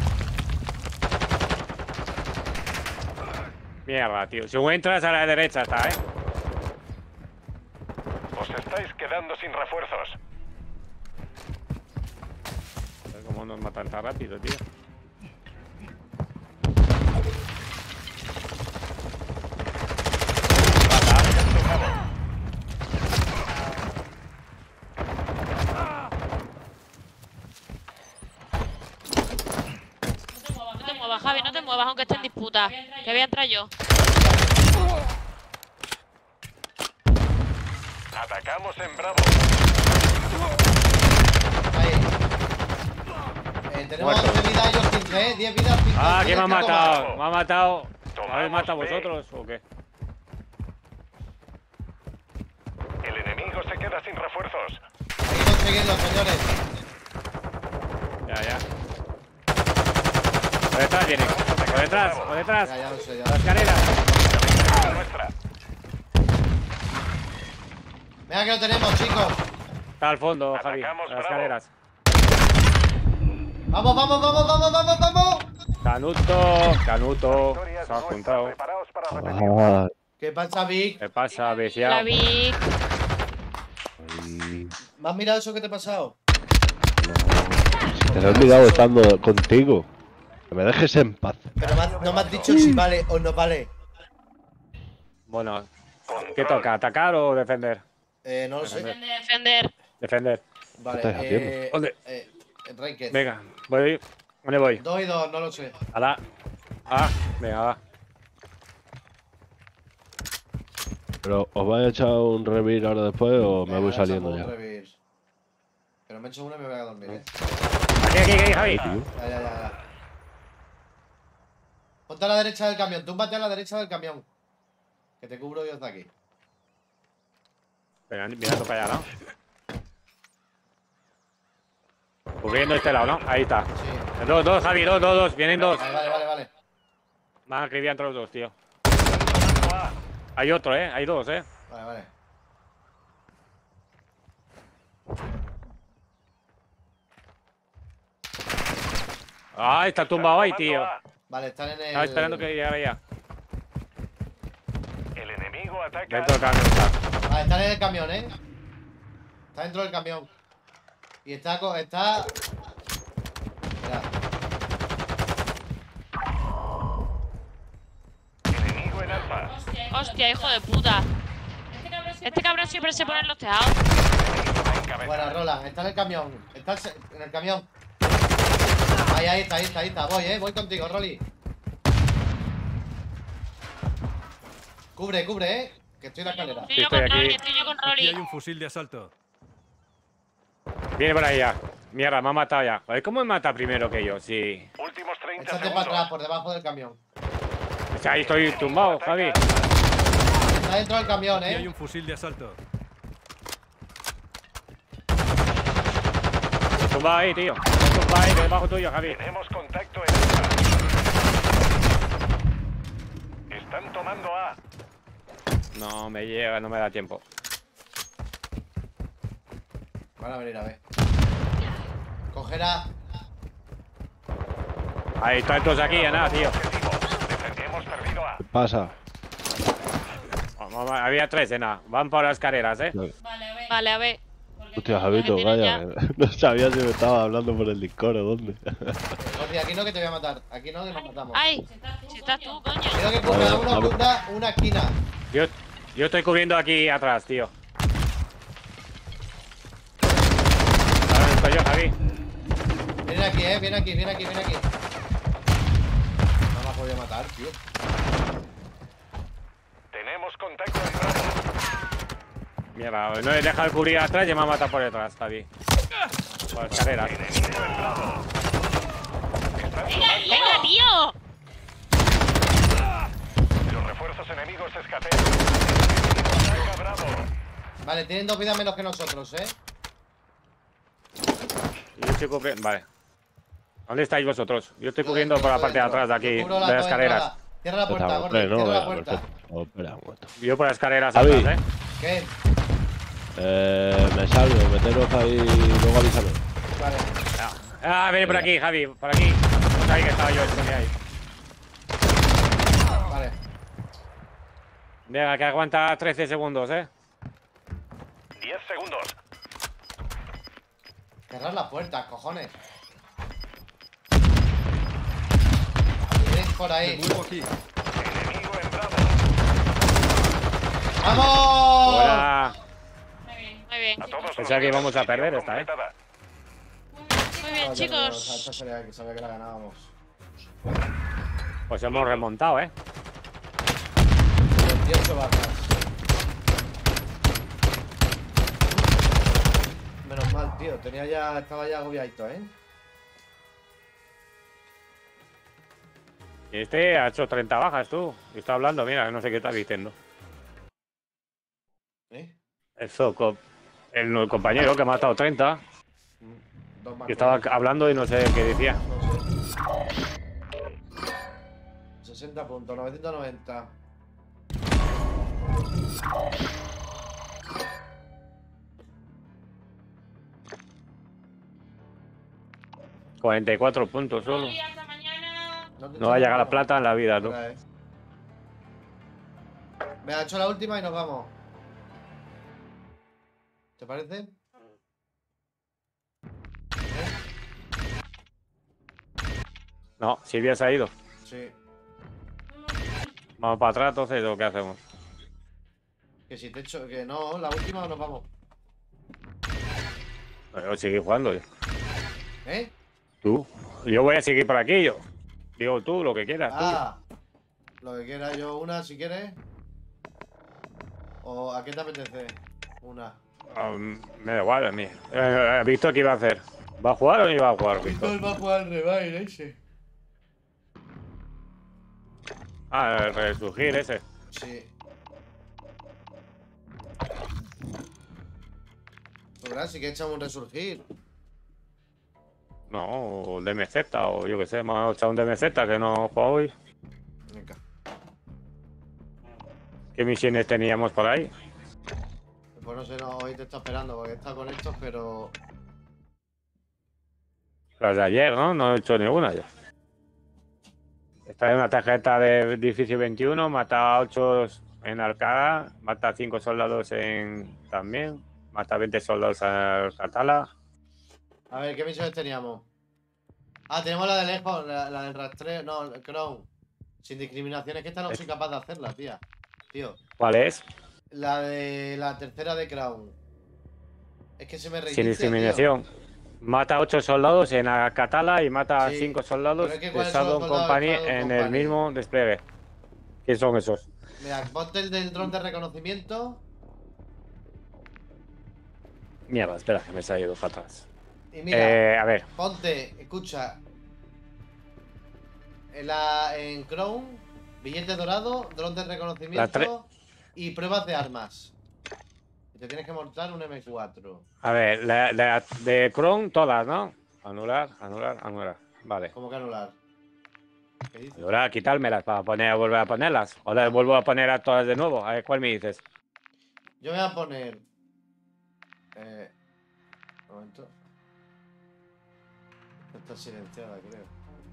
[SPEAKER 4] Mierda, tío. Si entras a la derecha está,
[SPEAKER 3] Os estáis quedando sin refuerzos.
[SPEAKER 4] A ver cómo nos matan tan rápido, tío.
[SPEAKER 2] No te muevas, Javi, no te muevas, aunque esté en disputa. Que voy a entrar yo.
[SPEAKER 3] Atacamos en Bravo.
[SPEAKER 1] Ahí. Tenemos
[SPEAKER 4] Muerto.
[SPEAKER 1] 11 vidas, ellos 15, 10 vidas, 5.
[SPEAKER 4] Ah, ¿quién me ha
[SPEAKER 1] Tienes que
[SPEAKER 4] matado?
[SPEAKER 1] tomar.
[SPEAKER 4] ¿Me ha matado?
[SPEAKER 3] Tomamos
[SPEAKER 4] ¿Habéis matado
[SPEAKER 3] B.
[SPEAKER 4] vosotros o qué?
[SPEAKER 3] El enemigo se queda sin refuerzos.
[SPEAKER 1] Hay que conseguirlo, señores.
[SPEAKER 4] Ya. Por detrás viene. Por detrás, por detrás.
[SPEAKER 1] Ya lo sé, ya
[SPEAKER 4] La
[SPEAKER 1] lo sé.
[SPEAKER 4] escalera.
[SPEAKER 3] La nuestra.
[SPEAKER 1] Venga, que lo tenemos, chicos.
[SPEAKER 4] Está al fondo, Javi.
[SPEAKER 3] Atacamos
[SPEAKER 4] Las
[SPEAKER 3] Bravo.
[SPEAKER 4] escaleras.
[SPEAKER 1] ¡Vamos!
[SPEAKER 4] Canuto.
[SPEAKER 3] Victoria es
[SPEAKER 4] Se ha
[SPEAKER 3] nuestra.
[SPEAKER 4] juntado.
[SPEAKER 3] Preparaos para repetir.
[SPEAKER 1] ¿Qué pasa, Vic?
[SPEAKER 4] ¿Qué pasa,
[SPEAKER 2] La
[SPEAKER 4] viciado?
[SPEAKER 2] vi.
[SPEAKER 1] ¿Me has mirado eso que te ha pasado?
[SPEAKER 9] Te lo he olvidado estando contigo. Que me dejes en paz.
[SPEAKER 1] Pero no me has dicho si vale o no vale.
[SPEAKER 4] Bueno, ¿qué toca? ¿Atacar o defender?
[SPEAKER 1] No lo sé.
[SPEAKER 2] Defender.
[SPEAKER 4] Defender.
[SPEAKER 1] Vale,
[SPEAKER 9] ¿Qué estás haciendo?
[SPEAKER 4] ¿Dónde?
[SPEAKER 1] Ranked.
[SPEAKER 4] Venga, voy. ¿Dónde voy?
[SPEAKER 1] 2 y 2, no lo sé.
[SPEAKER 4] A la. Venga, va.
[SPEAKER 9] Pero, ¿os vais a echar un revir ahora después o me
[SPEAKER 1] Venga,
[SPEAKER 9] voy
[SPEAKER 1] ya
[SPEAKER 9] saliendo
[SPEAKER 1] echamos
[SPEAKER 9] ya?
[SPEAKER 1] un revir. Pero me he hecho uno y me voy a dormir,
[SPEAKER 4] Aquí, Javi.
[SPEAKER 9] Tío.
[SPEAKER 1] Ya. Ponte a la derecha del camión, túmbate a la derecha del camión. Que te cubro yo hasta aquí.
[SPEAKER 4] Venga, mirando para allá, ¿no? Cubriendo este lado, ¿no? Ahí está.
[SPEAKER 1] Sí.
[SPEAKER 4] Dos, Javi, dos. Vienen dos.
[SPEAKER 1] Vale.
[SPEAKER 4] Van a escribir entre los dos, tío. Hay otro, hay dos,
[SPEAKER 1] Vale.
[SPEAKER 4] Está tumbado ahí, tío.
[SPEAKER 1] Vale, están en el...
[SPEAKER 4] Estaba esperando que llegara ya.
[SPEAKER 3] El enemigo ataca.
[SPEAKER 4] Dentro del camión está.
[SPEAKER 1] Vale, están en el camión, Está dentro del camión. Y está... Mira.
[SPEAKER 3] Enemigo en Alfa.
[SPEAKER 2] Hostia, hijo de puta. Este cabrón siempre se pone en los tejados.
[SPEAKER 3] En cabeza.
[SPEAKER 1] Buena, Roland, está en el camión. Está en el camión. Ahí está. Voy contigo, Rolly. Cubre, que estoy en la escalera.
[SPEAKER 2] Estoy yo
[SPEAKER 4] estoy
[SPEAKER 2] con
[SPEAKER 4] aquí.
[SPEAKER 2] Rolly, estoy yo con
[SPEAKER 8] Aquí hay
[SPEAKER 2] Rolly.
[SPEAKER 8] un fusil de asalto.
[SPEAKER 4] Viene por ahí ya. Mierda, me ha matado ya. Joder, ¿cómo me mata primero que yo? Sí.
[SPEAKER 3] Últimos 30
[SPEAKER 1] Échate
[SPEAKER 3] segundos.
[SPEAKER 1] para atrás, por debajo del camión.
[SPEAKER 4] O sea, ahí estoy tumbado, Javi.
[SPEAKER 1] Está dentro del camión,
[SPEAKER 8] Aquí hay un fusil de asalto.
[SPEAKER 4] tumbado ahí, tío. Te has tumbado ahí, debajo tuyo, Javi.
[SPEAKER 3] Tenemos contacto en Alfa. Están tomando A.
[SPEAKER 4] No me llega, no me da tiempo.
[SPEAKER 1] Van a venir a ver. Cogerá.
[SPEAKER 4] Ahí están todos aquí, ya nada, tío.
[SPEAKER 3] Hemos perdido A.
[SPEAKER 9] ¿Qué pasa?
[SPEAKER 4] Había 3 en A. Van por las carreras,
[SPEAKER 5] Vale, a ver.
[SPEAKER 2] Vale, a ver.
[SPEAKER 9] Hostia, Javito,
[SPEAKER 2] tienen
[SPEAKER 9] vaya. No sabía si me estaba hablando por el Discord o dónde.
[SPEAKER 1] Hostia, aquí no que te voy a matar. Aquí no que nos matamos.
[SPEAKER 2] ¡Ay! Si estás tú, coño.
[SPEAKER 1] Quiero que cada uno cunda una esquina.
[SPEAKER 4] Yo estoy cubriendo aquí atrás, tío. Ahora estoy yo, Javi.
[SPEAKER 1] Viene aquí, viene aquí, viene aquí, viene aquí. No me ha podido matar, tío.
[SPEAKER 3] Tenemos contacto en Bravo.
[SPEAKER 4] Mierda, no he dejado de cubrir atrás y me ha matado por detrás, Javi. Por las carreras.
[SPEAKER 3] Enemigo en Bravo.
[SPEAKER 2] ¡Venga, tío!
[SPEAKER 3] Los refuerzos enemigos escasean. Ataca Bravo.
[SPEAKER 1] Vale, tienen 2 vidas menos que nosotros,
[SPEAKER 4] Yo estoy cubriendo. Vale. ¿Dónde estáis vosotros? Yo estoy cubriendo por la parte de atrás de aquí, de las escaleras.
[SPEAKER 1] Cierra la puerta,
[SPEAKER 9] Está,
[SPEAKER 1] Gordi,
[SPEAKER 9] hombre, no,
[SPEAKER 1] cierra la
[SPEAKER 9] vaya,
[SPEAKER 1] puerta.
[SPEAKER 9] perfecto. Oh, espera un momento.
[SPEAKER 4] Yo por las escaleras
[SPEAKER 9] Javi.
[SPEAKER 4] atrás,
[SPEAKER 1] ¿Qué?
[SPEAKER 9] Me salgo, meteros ahí y luego avísame.
[SPEAKER 1] Vale.
[SPEAKER 4] Ven por aquí, Javi, por aquí. Pues ahí que estaba yo, escondí ahí.
[SPEAKER 1] Vale.
[SPEAKER 4] Venga, que aguanta 13 segundos,
[SPEAKER 3] 10 segundos.
[SPEAKER 1] Cerrar las puertas, cojones. Vienen por ahí.
[SPEAKER 3] Enemigo en Bravo.
[SPEAKER 1] ¡Vamos!
[SPEAKER 4] Fuera.
[SPEAKER 2] Muy bien.
[SPEAKER 3] A todos
[SPEAKER 4] Pensaba que íbamos a perder esta,
[SPEAKER 3] completada.
[SPEAKER 2] Muy bien, chicos.
[SPEAKER 1] Esta sabía que la ganábamos.
[SPEAKER 4] Pues hemos remontado,
[SPEAKER 1] 28 bajas. Menos mal, tío. Estaba ya agobiadito,
[SPEAKER 4] Este ha hecho 30 bajas, tú. Y está hablando, mira, no sé qué está diciendo. El Zoco, el compañero que ha matado 30. Que estaba hablando y no sé qué decía.
[SPEAKER 1] No sé. 60 puntos, 990.
[SPEAKER 4] $44 puntos solo.
[SPEAKER 5] Hasta mañana.
[SPEAKER 4] No va a llegar la plata en la vida, tú.
[SPEAKER 1] Me ha hecho la última y nos vamos. ¿Te parece?
[SPEAKER 4] No, Silvia se ha ido.
[SPEAKER 1] Sí.
[SPEAKER 4] Vamos para atrás, entonces, ¿o qué hacemos?
[SPEAKER 1] Que si te echo. Que no, la última nos vamos.
[SPEAKER 4] Yo seguir jugando.
[SPEAKER 1] ¿Eh?
[SPEAKER 4] Tú. Yo voy a seguir por aquí, yo. Digo tú, lo que quieras.
[SPEAKER 1] Ah. Lo que quiera yo, una si quieres. ¿O a qué te apetece? Una.
[SPEAKER 4] Me da igual a mí. ¿Víctor qué iba a hacer? ¿Va a jugar o no iba a jugar, Víctor?
[SPEAKER 1] Va a jugar el revive ese.
[SPEAKER 4] Ah, el resurgir ese.
[SPEAKER 1] Sí. ¿Verdad? Sí que echamos un resurgir.
[SPEAKER 4] No, o DMZ o yo qué sé, hemos echado un DMZ que no juega hoy.
[SPEAKER 1] Venga.
[SPEAKER 4] ¿Qué misiones teníamos por ahí?
[SPEAKER 1] Pues no sé, no, hoy te estoy esperando porque he estado con estos, pero.
[SPEAKER 4] Las de ayer, ¿no? No he hecho ninguna ya. Esta es una tarjeta de edificio 21, mata a 8 en Alcalá, mata a 5 soldados en también, mata a 20 soldados en Alcatala.
[SPEAKER 1] A ver, ¿qué misiones teníamos? Ah, tenemos la de lejos, la del rastreo. No, el Crown. Sin discriminaciones, que esta no soy capaz de hacerla, tía. Tío.
[SPEAKER 4] ¿Cuál es?
[SPEAKER 1] La de la tercera de Crown. Es que se me reinicia,
[SPEAKER 4] Sin discriminación. Tío. Mata a 8 soldados en Alcatala y mata a 5 soldados de Shadow Company en el mismo despliegue. ¿Qué son esos?
[SPEAKER 1] Mira, ponte el del dron de reconocimiento.
[SPEAKER 4] Mierda, espera, que me he ido para atrás.
[SPEAKER 1] Y mira,
[SPEAKER 4] a ver.
[SPEAKER 1] Ponte, escucha. En Crown, billete dorado, dron de reconocimiento y pruebas de armas. te tienes que montar un M4.
[SPEAKER 4] A ver, de Chrome todas, ¿no? Anular, anular, anular. Vale.
[SPEAKER 1] ¿Cómo que anular? ¿Qué dices?
[SPEAKER 4] Anular, quitármelas para volver a ponerlas. O las vuelvo a poner a todas de nuevo. A ver, ¿cuál me dices?
[SPEAKER 1] Yo voy a poner... un momento. Está silenciada, creo.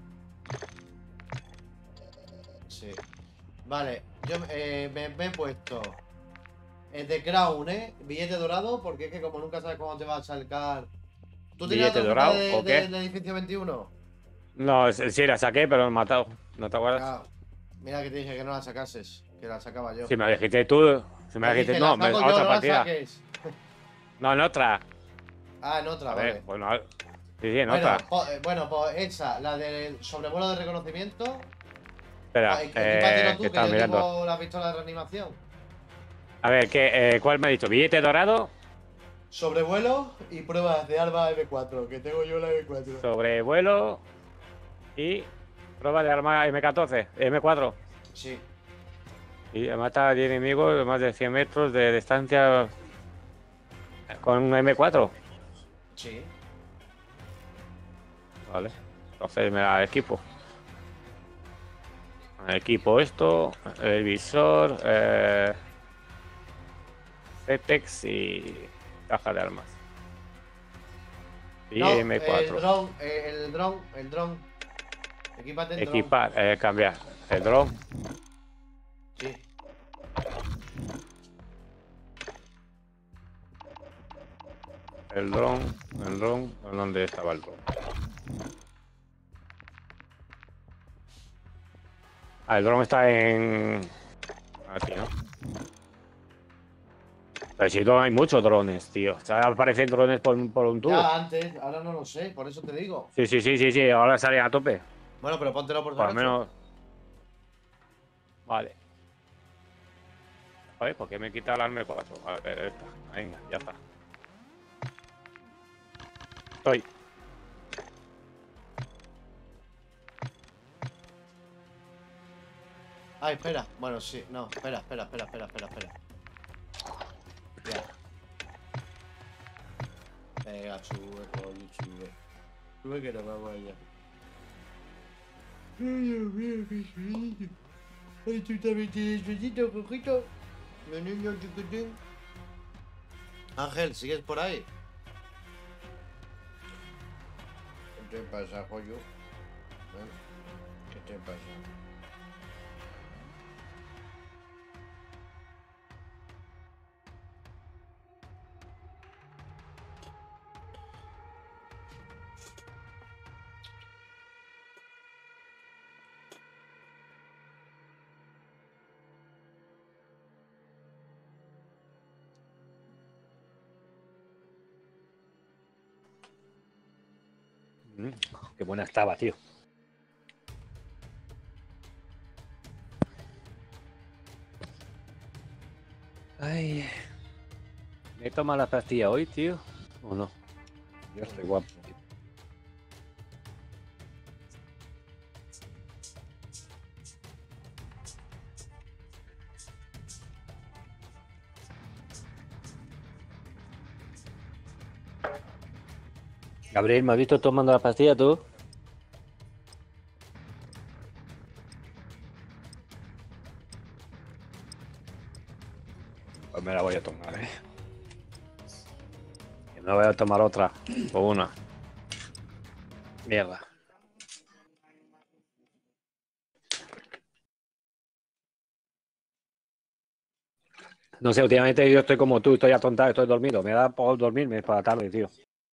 [SPEAKER 1] Sí. Vale, yo me he puesto... Es de Crown, ¿eh? Billete dorado, porque es que como nunca sabes cómo te va a saltar... ¿Tú tienes
[SPEAKER 4] ¿Billete
[SPEAKER 1] la
[SPEAKER 4] dorado
[SPEAKER 1] tarjeta
[SPEAKER 4] o qué?
[SPEAKER 1] del edificio 21?
[SPEAKER 4] No, sí, la saqué, pero me he matado. ¿No te acuerdas?
[SPEAKER 1] Claro. Mira que te dije que no la sacases, que la sacaba yo.
[SPEAKER 4] Si me dijiste tú. Si me
[SPEAKER 1] Me
[SPEAKER 4] dijiste.
[SPEAKER 1] dice,
[SPEAKER 4] No,
[SPEAKER 1] la saco yo,
[SPEAKER 4] otra
[SPEAKER 1] no la
[SPEAKER 4] partida.
[SPEAKER 1] saques.
[SPEAKER 4] No, en otra.
[SPEAKER 1] Ah, en otra,
[SPEAKER 4] A
[SPEAKER 1] vale.
[SPEAKER 4] ver, bueno. Sí, en
[SPEAKER 1] Bueno,
[SPEAKER 4] otra.
[SPEAKER 1] bueno, pues esa, la del sobrevuelo de reconocimiento.
[SPEAKER 4] Espera,
[SPEAKER 1] Equípatelo tú,
[SPEAKER 4] que
[SPEAKER 1] que
[SPEAKER 4] estaba
[SPEAKER 1] yo
[SPEAKER 4] mirando.
[SPEAKER 1] tengo la pistola de reanimación.
[SPEAKER 4] A ver, ¿cuál me ha dicho? ¿Billete dorado?
[SPEAKER 1] Sobrevuelo y pruebas de arma M4, que tengo yo la M4.
[SPEAKER 4] Sobrevuelo y prueba de arma M14, M4.
[SPEAKER 1] Sí.
[SPEAKER 4] Y mata a 10 enemigos de más de 100 metros de distancia con un M4.
[SPEAKER 1] Sí.
[SPEAKER 4] Vale. Entonces me la equipo. Equipo esto, el visor, CTEX y caja de armas. Y
[SPEAKER 1] No,
[SPEAKER 4] M4.
[SPEAKER 1] el dron. Equípate el dron.
[SPEAKER 4] Equipar, cambiar. El drone.
[SPEAKER 1] Sí.
[SPEAKER 4] El drone. ¿Dónde estaba el drone? Ah, el drone está en... Aquí, ¿no? Pero si no hay muchos drones, tío. O sea, aparecen drones por un tubo.
[SPEAKER 1] Ya antes, ahora no lo sé, por eso te digo.
[SPEAKER 4] Sí. Ahora sale a tope.
[SPEAKER 1] Bueno, pero póntelo por si
[SPEAKER 4] Por lo
[SPEAKER 1] acaso.
[SPEAKER 4] menos... Vale. A ver, ¿por qué me quita el arma 4? A ver, esta. Venga, ya está. Estoy.
[SPEAKER 1] Ah, espera. Bueno, sí. No, espera. Ya. Venga, sube, coño, sube. Sube que nos vamos allá. Ay, Dios mío, qué sueño. Ay, tú también tienes sueñito, cojito. Mi niño chiquitín. Ángel, ¿sigues por ahí? ¿Qué te pasa, joyo? ¿Qué te pasa?
[SPEAKER 4] Qué buena estaba, tío. Ay. ¿Me toma la pastilla hoy, tío? ¿O no? Yo estoy guapo. Gabriel, ¿me has visto tomando la pastilla tú? Pues me la voy a tomar, ¿eh? Que me voy a tomar otra. O una. Mierda. No sé, últimamente yo estoy como tú, estoy atontado, estoy dormido. Me da por dormirme para la tarde, tío.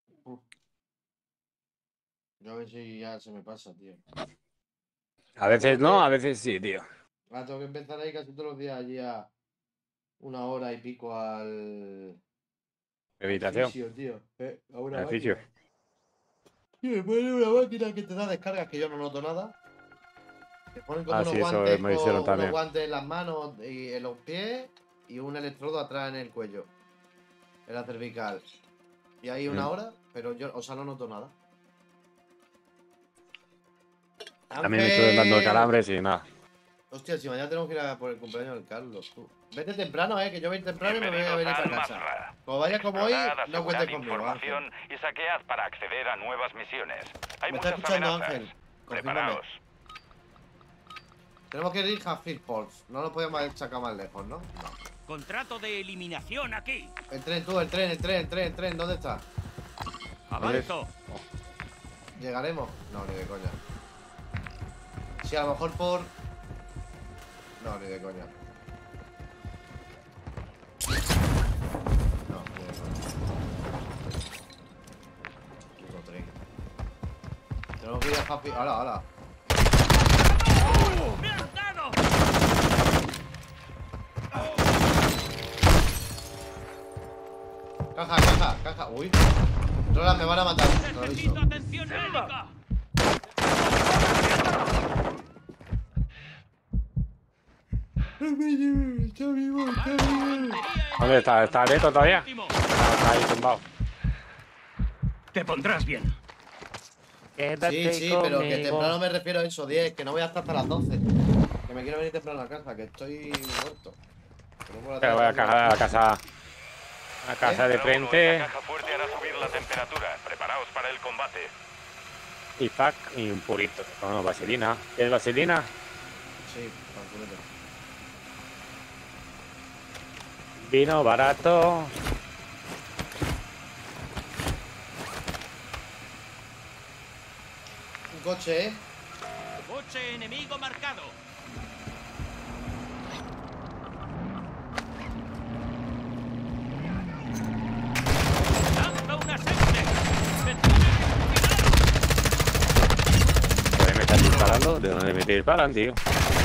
[SPEAKER 1] Yo a ver si ya se me pasa, tío.
[SPEAKER 4] A veces no, a veces sí, tío.
[SPEAKER 1] Ahora tengo que empezar ahí casi todos los días allí a 1 hora y pico al...
[SPEAKER 4] Meditación.
[SPEAKER 1] fisio, tío. A una
[SPEAKER 4] Al fisio.
[SPEAKER 1] máquina. Y me pone una máquina que te da descargas que yo no noto nada. Te ponen como
[SPEAKER 4] Ah,
[SPEAKER 1] unos
[SPEAKER 4] sí, eso
[SPEAKER 1] guantes,
[SPEAKER 4] me hicieron
[SPEAKER 1] unos
[SPEAKER 4] también.
[SPEAKER 1] guantes en las manos y en los pies y un electrodo atrás en el cuello. En la cervical. Y ahí 1 hora, pero yo, o sea, no noto nada.
[SPEAKER 4] A mí me estuve dando calambres y nada.
[SPEAKER 1] Hostia, si mañana tenemos que ir a por el cumpleaños del Carlos, tú. Vete temprano, que yo voy temprano y me voy a venir
[SPEAKER 3] Bienvenidos
[SPEAKER 1] para
[SPEAKER 3] al
[SPEAKER 1] casa.
[SPEAKER 3] Mazra.
[SPEAKER 1] Como vaya como hoy,
[SPEAKER 3] Explorad,
[SPEAKER 1] no
[SPEAKER 3] asegurad
[SPEAKER 1] cuentes conmigo, Ángel.
[SPEAKER 3] información y saquead para acceder a nuevas misiones. Hay
[SPEAKER 1] Me está
[SPEAKER 3] muchas
[SPEAKER 1] escuchando,
[SPEAKER 3] amenazas.
[SPEAKER 1] Ángel. Confírmame.
[SPEAKER 3] Preparaos.
[SPEAKER 1] Tenemos que ir a Hatfield Falls. No lo podemos sacar más lejos, ¿no? No.
[SPEAKER 8] Contrato de eliminación aquí.
[SPEAKER 1] El tren, tú, el tren. ¿Dónde está?
[SPEAKER 8] Avanzo.
[SPEAKER 1] ¿Llegaremos? No, ni de coña. Si a lo mejor por... No, ni de coña. No, ni de coña. Puto tren. Tenemos que ir a Hatfield... ¡Hala!
[SPEAKER 8] ¡Me han dado!
[SPEAKER 1] Caja. Uy. Roland, me van a matar. Te lo aviso.
[SPEAKER 8] Necesito atención médica.
[SPEAKER 4] ¿Dónde está? ¿Está abierto todavía? Está ahí tumbado.
[SPEAKER 8] Te pondrás bien.
[SPEAKER 1] Sí, pero que temprano me refiero a eso, 10, que no voy a estar hasta las 12. Que me quiero venir temprano a casa, que estoy muerto.
[SPEAKER 4] Pero voy a la casa de frente.
[SPEAKER 3] La caja fuerte hará subir la temperatura. Preparaos para el combate.
[SPEAKER 4] Y pack y un purito. No, vaselina. ¿Tienes vaselina?
[SPEAKER 1] Sí, calculete.
[SPEAKER 4] Vino barato.
[SPEAKER 1] Un coche,
[SPEAKER 8] Coche enemigo marcado. Lanza una secte.
[SPEAKER 4] Joder, me están disparando. ¿De dónde me disparan, tío?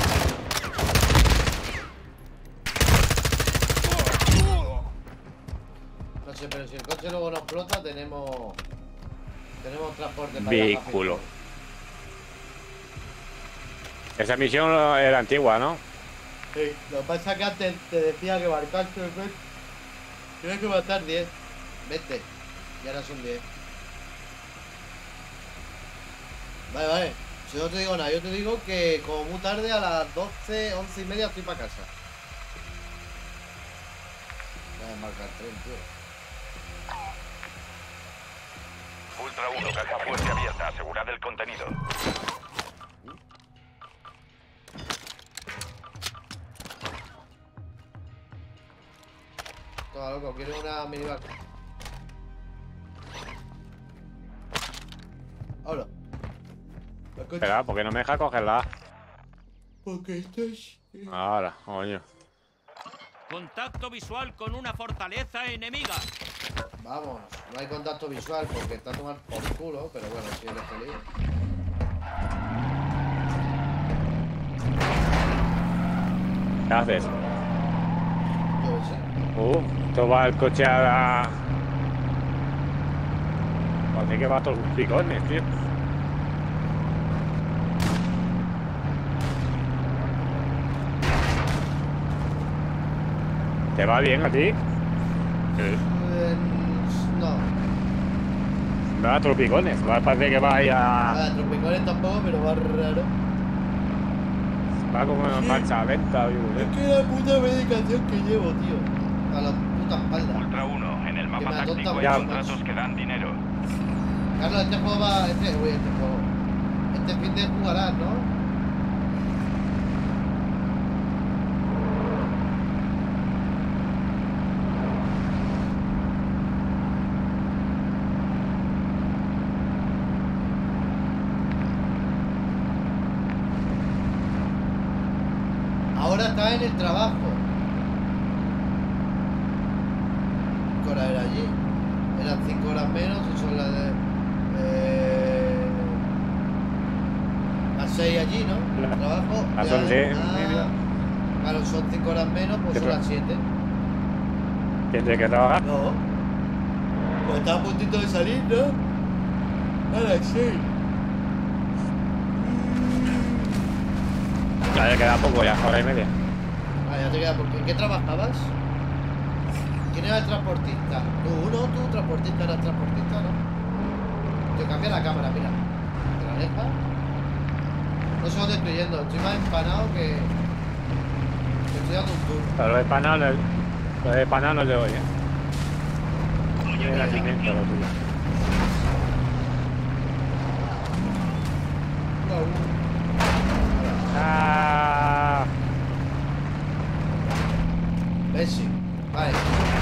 [SPEAKER 1] No sé, pero si el coche luego nos explota, tenemos transporte para
[SPEAKER 4] Vehículo. Esa misión era antigua, ¿no?
[SPEAKER 1] Sí, lo que pasa es que antes te decía que marcaste el coche. Tienes que matar 10. Vete. Y ahora son 10. Vale. Si no te digo nada, yo te digo que como muy tarde a las 12, 11 y media estoy para casa. Voy a marcar el tren, tío.
[SPEAKER 3] Ultra 1, caja fuerte abierta. Asegurad el contenido.
[SPEAKER 1] Todo loco, quiero una minibar. Ahora.
[SPEAKER 4] Espera, ¿por qué no me deja cogerla?
[SPEAKER 1] Porque estás...
[SPEAKER 4] Ahora, coño.
[SPEAKER 8] Contacto visual con una fortaleza enemiga.
[SPEAKER 1] Vamos, no hay contacto visual porque está a tomar por culo, pero bueno, si eres feliz.
[SPEAKER 4] ¿Qué haces?
[SPEAKER 1] Yo qué sé.
[SPEAKER 4] Esto va el coche a la... Parece que va a todos los picones, tío. ¿Te va bien a ti? Sí.
[SPEAKER 1] No.
[SPEAKER 4] Va a tropicones, parece que va ahí a...
[SPEAKER 1] A tropicones tampoco, pero va raro.
[SPEAKER 4] Va como en marcha lenta,
[SPEAKER 1] Es que la puta medicación que llevo, tío. A la puta espalda.
[SPEAKER 3] Ultra 1, en el
[SPEAKER 1] Que
[SPEAKER 3] mapa
[SPEAKER 1] me atonta
[SPEAKER 3] táctico hay
[SPEAKER 1] mucho,
[SPEAKER 3] contratos
[SPEAKER 1] macho.
[SPEAKER 3] que dan dinero.
[SPEAKER 1] Carlos, este juego va... Este juego... Este fin de jugarás, ¿no? Ahora está en el trabajo. ¿Qué hora era allí? Eran 5 horas menos y son las de... las 6 allí, ¿no? El trabajo.
[SPEAKER 4] Las
[SPEAKER 1] ya
[SPEAKER 4] 11
[SPEAKER 1] es- claro, son 5 horas menos, pues
[SPEAKER 4] ¿Qué
[SPEAKER 1] son
[SPEAKER 4] tra-
[SPEAKER 1] las 7.
[SPEAKER 4] ¿Tiene que trabajar?
[SPEAKER 1] No. Pues está a puntito de salir, ¿no? A las 6.
[SPEAKER 4] Ya queda poco, ya, hora y media.
[SPEAKER 1] Ah, ya te queda. ¿En qué trabajabas? ¿Quién era el transportista? Tú, transportista, eras transportista, ¿no? Te cambia la cámara, mira. ¿Te la deja? No sé dónde estoy yendo, estoy más empanado que estoy dando un tour.
[SPEAKER 4] Pero los de Panal no es de hoy, De nacimiento, lo tuyo. Ah.
[SPEAKER 1] Messi. Vale.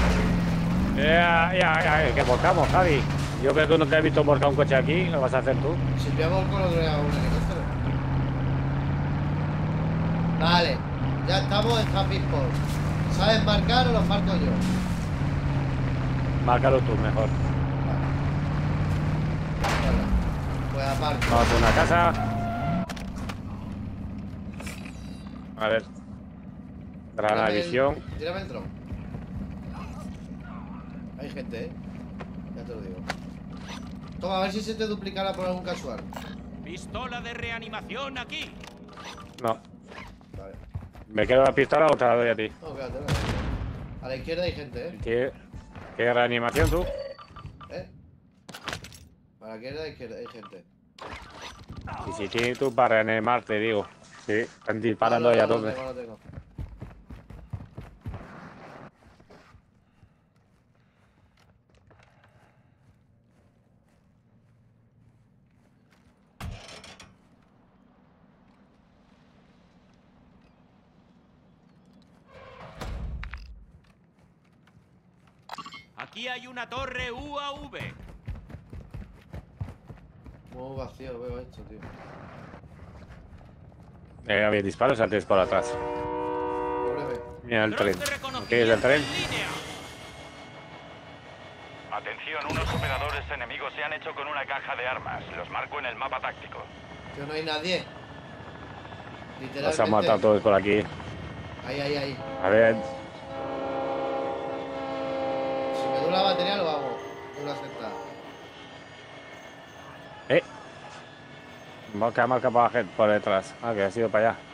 [SPEAKER 4] Ya, que volcamos, Javi. Yo creo que no te he visto volcar un coche aquí, lo vas a hacer tú.
[SPEAKER 1] Si te volco, lo traigo a un helicóptero. Vale. Ya estamos en Happy Spot. ¿Sabes marcar o los marco yo?
[SPEAKER 4] Márcalo tú, mejor.
[SPEAKER 1] Vale. Pues aparte.
[SPEAKER 4] Vamos a una casa. A ver. Granada de visión.
[SPEAKER 1] Tírame el dron. Hay gente, ya te lo digo. Toma, a ver si se te duplicará por algún casual.
[SPEAKER 8] Pistola de reanimación aquí.
[SPEAKER 4] No.
[SPEAKER 1] Vale.
[SPEAKER 4] ¿Me quedo la pistola o te la doy a ti?
[SPEAKER 1] No, quédate. A la izquierda hay gente,
[SPEAKER 4] ¿Qué reanimación tú?
[SPEAKER 1] A la izquierda hay gente.
[SPEAKER 4] Y si tienes tú para reanimar, te digo. Sí, están disparando ahí a tope.
[SPEAKER 1] No tengo.
[SPEAKER 8] Aquí hay una torre UAV.
[SPEAKER 1] Muy vacío veo esto, tío.
[SPEAKER 4] Había disparos antes por atrás.
[SPEAKER 1] Cúbreme.
[SPEAKER 4] Mira el tren.
[SPEAKER 8] Dron de
[SPEAKER 4] ¿Qué es
[SPEAKER 8] reconocimiento
[SPEAKER 4] el tren?
[SPEAKER 8] en línea.
[SPEAKER 3] Atención, unos operadores enemigos se han hecho con una caja de armas. Los marco en el mapa táctico.
[SPEAKER 1] Tío, no hay nadie. Literalmente.
[SPEAKER 4] Los han matado todos por aquí.
[SPEAKER 1] Ahí.
[SPEAKER 4] A ver.
[SPEAKER 1] Si me dura la batería lo hago. Dura sentada.
[SPEAKER 4] Que ha marcado por detrás. Ah, que ha sido para allá.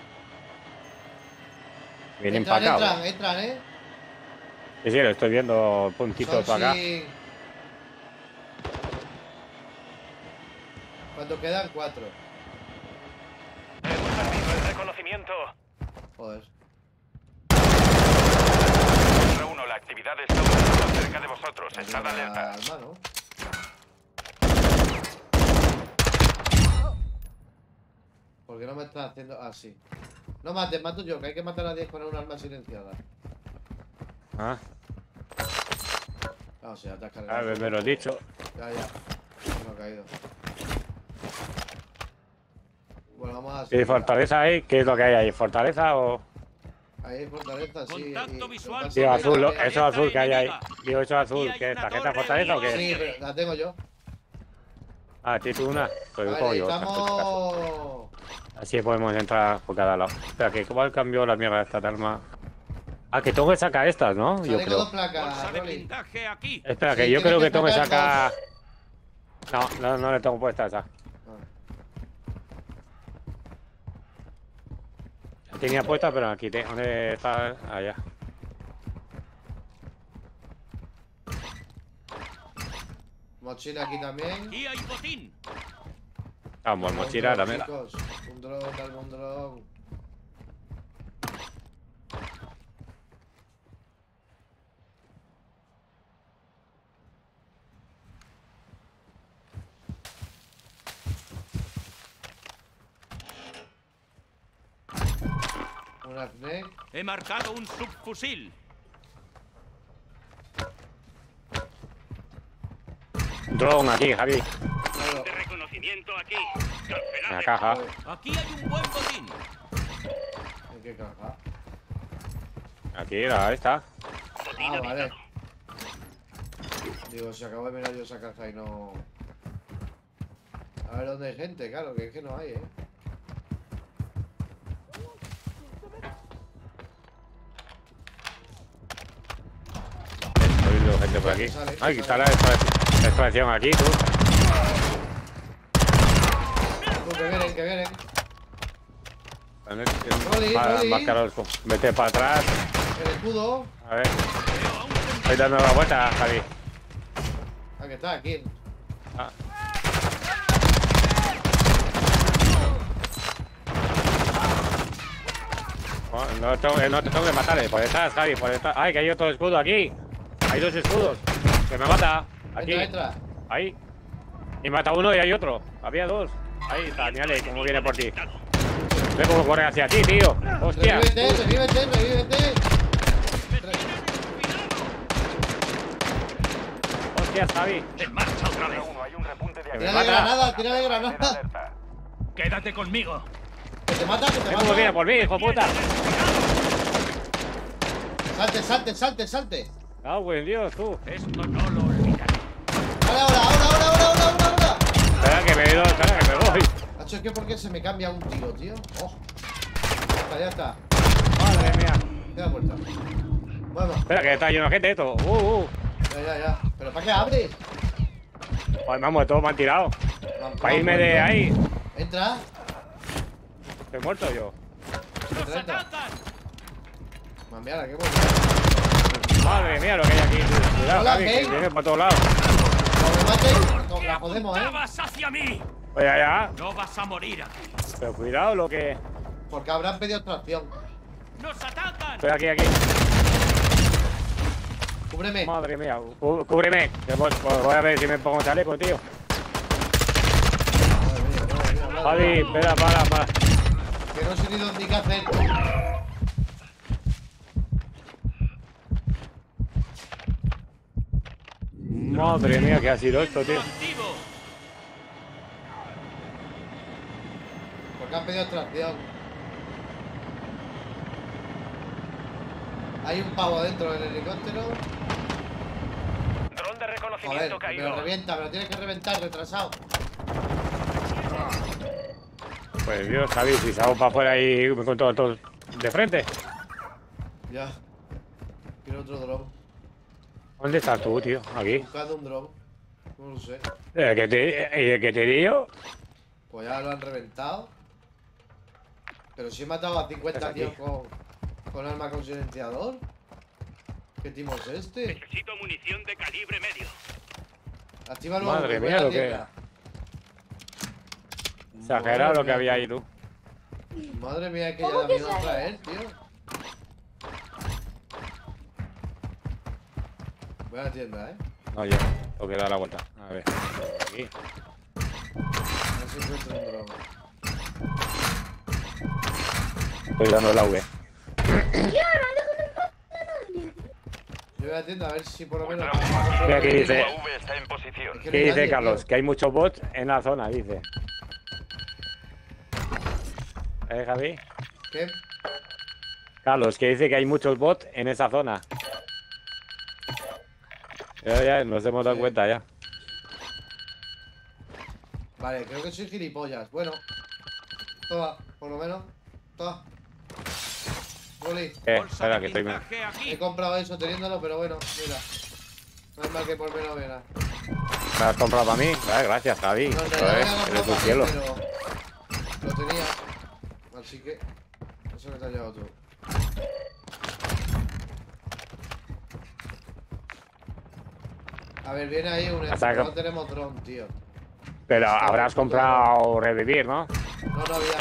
[SPEAKER 4] Bien empacado.
[SPEAKER 1] Entran,
[SPEAKER 4] Sí, lo estoy viendo puntitos para acá.
[SPEAKER 1] ¿Cuánto quedan? 4.
[SPEAKER 3] Hemos perdido el reconocimiento.
[SPEAKER 1] Joder.
[SPEAKER 3] R1, la actividad está aumentando cerca de vosotros. Estad alerta.
[SPEAKER 1] Alma, ¿no? ¿Por qué no me estás haciendo así? No mates, mato yo, que hay que matar a 10 con un arma silenciada.
[SPEAKER 4] Ah,
[SPEAKER 1] O sea, te has cargado.
[SPEAKER 4] a ver, me lo he dicho.
[SPEAKER 1] Ya. No ha caído. Bueno, vamos a...
[SPEAKER 4] ¿Qué fortaleza hay? ¿Qué es lo que hay ahí? ¿Fortaleza o...?
[SPEAKER 1] Ahí hay fortaleza, sí.
[SPEAKER 8] Contacto visual.
[SPEAKER 4] Digo, azul, eso azul que hay ahí. Digo, eso azul, ¿qué es? ¿Tarjeta fortaleza o qué?
[SPEAKER 1] Sí, pero la tengo yo.
[SPEAKER 4] Ah, ¿tienes tú una? Pues yo
[SPEAKER 1] Vale,
[SPEAKER 4] cojo yo.
[SPEAKER 1] estamos...
[SPEAKER 4] Así podemos entrar por cada lado. Espera, que ¿cómo cambió la mierda de esta arma? Ah, que Tom saca estas, ¿no? Yo
[SPEAKER 1] Tengo
[SPEAKER 4] creo.
[SPEAKER 1] 2 placas,
[SPEAKER 8] Bolsa de
[SPEAKER 1] Rolly.
[SPEAKER 8] blindaje aquí.
[SPEAKER 4] Espera, que
[SPEAKER 1] Sí,
[SPEAKER 4] yo creo que
[SPEAKER 1] tienes que
[SPEAKER 4] Tom
[SPEAKER 1] sacar
[SPEAKER 4] saca... No le tengo puesta esa. La tenía puesta, pero la quité. ¿Dónde está? Allá.
[SPEAKER 1] Mochila aquí también.
[SPEAKER 8] Aquí hay botín.
[SPEAKER 4] Vamos, mochila también.
[SPEAKER 1] Chicos, un dron, dale un dron. Una FNEC.
[SPEAKER 8] He marcado un subfusil.
[SPEAKER 4] Drone aquí, Javi.
[SPEAKER 3] De reconocimiento aquí.
[SPEAKER 4] En la caja.
[SPEAKER 8] Aquí hay un buen botín.
[SPEAKER 1] ¿En qué caja?
[SPEAKER 4] Aquí, ahí está.
[SPEAKER 1] Ah, vale. Digo, si acabo de mirar yo esa caja y no... A ver dónde hay gente, claro, que es que no hay,
[SPEAKER 4] He oído gente por aquí. Ay, está la extracción aquí, tú.
[SPEAKER 1] Que vienen, que vienen.
[SPEAKER 4] Rolly. Vete para atrás.
[SPEAKER 1] El escudo.
[SPEAKER 4] A ver. Estoy dando la vuelta, Javi.
[SPEAKER 1] Ah, que está aquí.
[SPEAKER 4] Ah. No te tengo que matar, por detrás, Javi, por detrás. Ay, que hay otro escudo aquí. Hay 2 escudos. Que me mata. Aquí.
[SPEAKER 1] Entra.
[SPEAKER 4] Ahí. Y mata uno y hay otro. Había 2. Ahí está, mírale cómo viene por ti. Ve cómo corre hacia ti, tío. Hostia.
[SPEAKER 1] Revívete.
[SPEAKER 4] Hostia, Javi.
[SPEAKER 8] En marcha otra vez.
[SPEAKER 3] Hay un repunte de
[SPEAKER 1] Tírale granada.
[SPEAKER 8] Quédate conmigo.
[SPEAKER 1] Que te mata.
[SPEAKER 4] Ve cómo viene por mí, hijo puta.
[SPEAKER 1] Salte.
[SPEAKER 4] Ah, buen Dios, tú.
[SPEAKER 8] Esto no lo olvidaré.
[SPEAKER 1] Ahora.
[SPEAKER 4] Espera que me he ido, espera que me voy.
[SPEAKER 1] Hacho, es que por qué se me cambia un tiro, tío. Oh. Ya está.
[SPEAKER 4] Madre mía.
[SPEAKER 1] Queda puerta. Vamos.
[SPEAKER 4] Espera, que está lleno de gente esto.
[SPEAKER 1] Ya. ¿Pero para qué abres?
[SPEAKER 4] Pues vamos, todos me han tirado. Para irme de ahí.
[SPEAKER 1] Entra.
[SPEAKER 4] Estoy muerto yo.
[SPEAKER 8] ¡Nos atacan!
[SPEAKER 1] Mambiara, qué bueno.
[SPEAKER 4] Madre mía, lo que hay aquí. Cuidado,
[SPEAKER 1] Hola,
[SPEAKER 4] Javi, que
[SPEAKER 1] Kate.
[SPEAKER 4] viene por todos lados.
[SPEAKER 1] Como me maten, la podemos,
[SPEAKER 8] ¡Apuntabas hacia mí!
[SPEAKER 4] Oye, ya.
[SPEAKER 8] No vas a morir aquí.
[SPEAKER 4] Pero cuidado lo que.
[SPEAKER 1] Porque habrán pedido extracción.
[SPEAKER 8] ¡Nos atacan!
[SPEAKER 4] Estoy aquí.
[SPEAKER 1] Cúbreme.
[SPEAKER 4] Madre mía, cúbreme. Que voy a ver si me pongo chaleco, tío. Javi, espera, para.
[SPEAKER 1] Que no sé ni dónde qué hacer.
[SPEAKER 4] Madre mía, ¿qué ha sido esto, tío?
[SPEAKER 8] Activo.
[SPEAKER 1] Porque han pedido extracción. Hay un pavo dentro del helicóptero.
[SPEAKER 3] Dron de
[SPEAKER 1] Joder,
[SPEAKER 3] reconocimiento
[SPEAKER 1] me lo
[SPEAKER 3] caído.
[SPEAKER 1] revienta, me lo tienes que reventar, retrasado.
[SPEAKER 4] Pues Dios, Javi, si salgo para afuera y me encuentro a todos de frente.
[SPEAKER 1] Ya. Quiero otro dron.
[SPEAKER 4] ¿Dónde estás tú, tío? Aquí.
[SPEAKER 1] Buscando un dron. No lo sé.
[SPEAKER 4] ¿El que te digo?
[SPEAKER 1] Pues ya lo han reventado. Pero si he matado a 50
[SPEAKER 4] Estás
[SPEAKER 1] tíos
[SPEAKER 4] aquí.
[SPEAKER 1] con arma con silenciador. ¿Qué timo es este?
[SPEAKER 8] Necesito munición de calibre medio.
[SPEAKER 1] Activa el
[SPEAKER 4] Madre
[SPEAKER 1] voy
[SPEAKER 4] mía,
[SPEAKER 1] a la
[SPEAKER 4] lo que.
[SPEAKER 1] tienda.
[SPEAKER 4] Exagerado lo que había ahí, tú.
[SPEAKER 1] Madre mía, es que ya
[SPEAKER 6] ¿Cómo
[SPEAKER 1] la
[SPEAKER 6] que
[SPEAKER 1] vino a
[SPEAKER 6] sale?
[SPEAKER 1] traer, tío. Voy a la tienda,
[SPEAKER 4] No, yo. Tengo que dar la vuelta. A ver. Aquí.
[SPEAKER 1] A ver si encuentro un dron.
[SPEAKER 4] Estoy dando la V.
[SPEAKER 1] Yo voy a la tienda a ver si por lo menos.
[SPEAKER 4] Mira aquí dice.
[SPEAKER 3] UAV está en posición.
[SPEAKER 1] Es que no
[SPEAKER 4] ¿Qué
[SPEAKER 1] hay
[SPEAKER 4] dice
[SPEAKER 1] nadie,
[SPEAKER 4] Carlos?
[SPEAKER 1] tío.
[SPEAKER 4] Que hay muchos bots en la zona, dice. Javi?
[SPEAKER 1] ¿Qué?
[SPEAKER 4] Carlos, que dice que hay muchos bots en esa zona. Ya, nos hemos dado
[SPEAKER 1] Sí.
[SPEAKER 4] cuenta ya.
[SPEAKER 1] Vale, creo que soy gilipollas. Bueno. Toma, por lo menos. Toma. Rolly.
[SPEAKER 4] Espera, que estoy...
[SPEAKER 8] blindaje aquí.
[SPEAKER 1] He comprado eso teniéndolo, pero bueno, mira. No es mal que por menos verás.
[SPEAKER 4] ¿Me has comprado para mí? Vale, gracias, Javi.
[SPEAKER 1] No,
[SPEAKER 4] Eso es, eres un cielo.
[SPEAKER 1] pero lo tenía. Así que eso que te has llevado tú. A ver, viene ahí un
[SPEAKER 4] Hasta que-
[SPEAKER 1] no tenemos dron, tío.
[SPEAKER 4] Pero habrás comprado revivir, ¿no?
[SPEAKER 1] No había.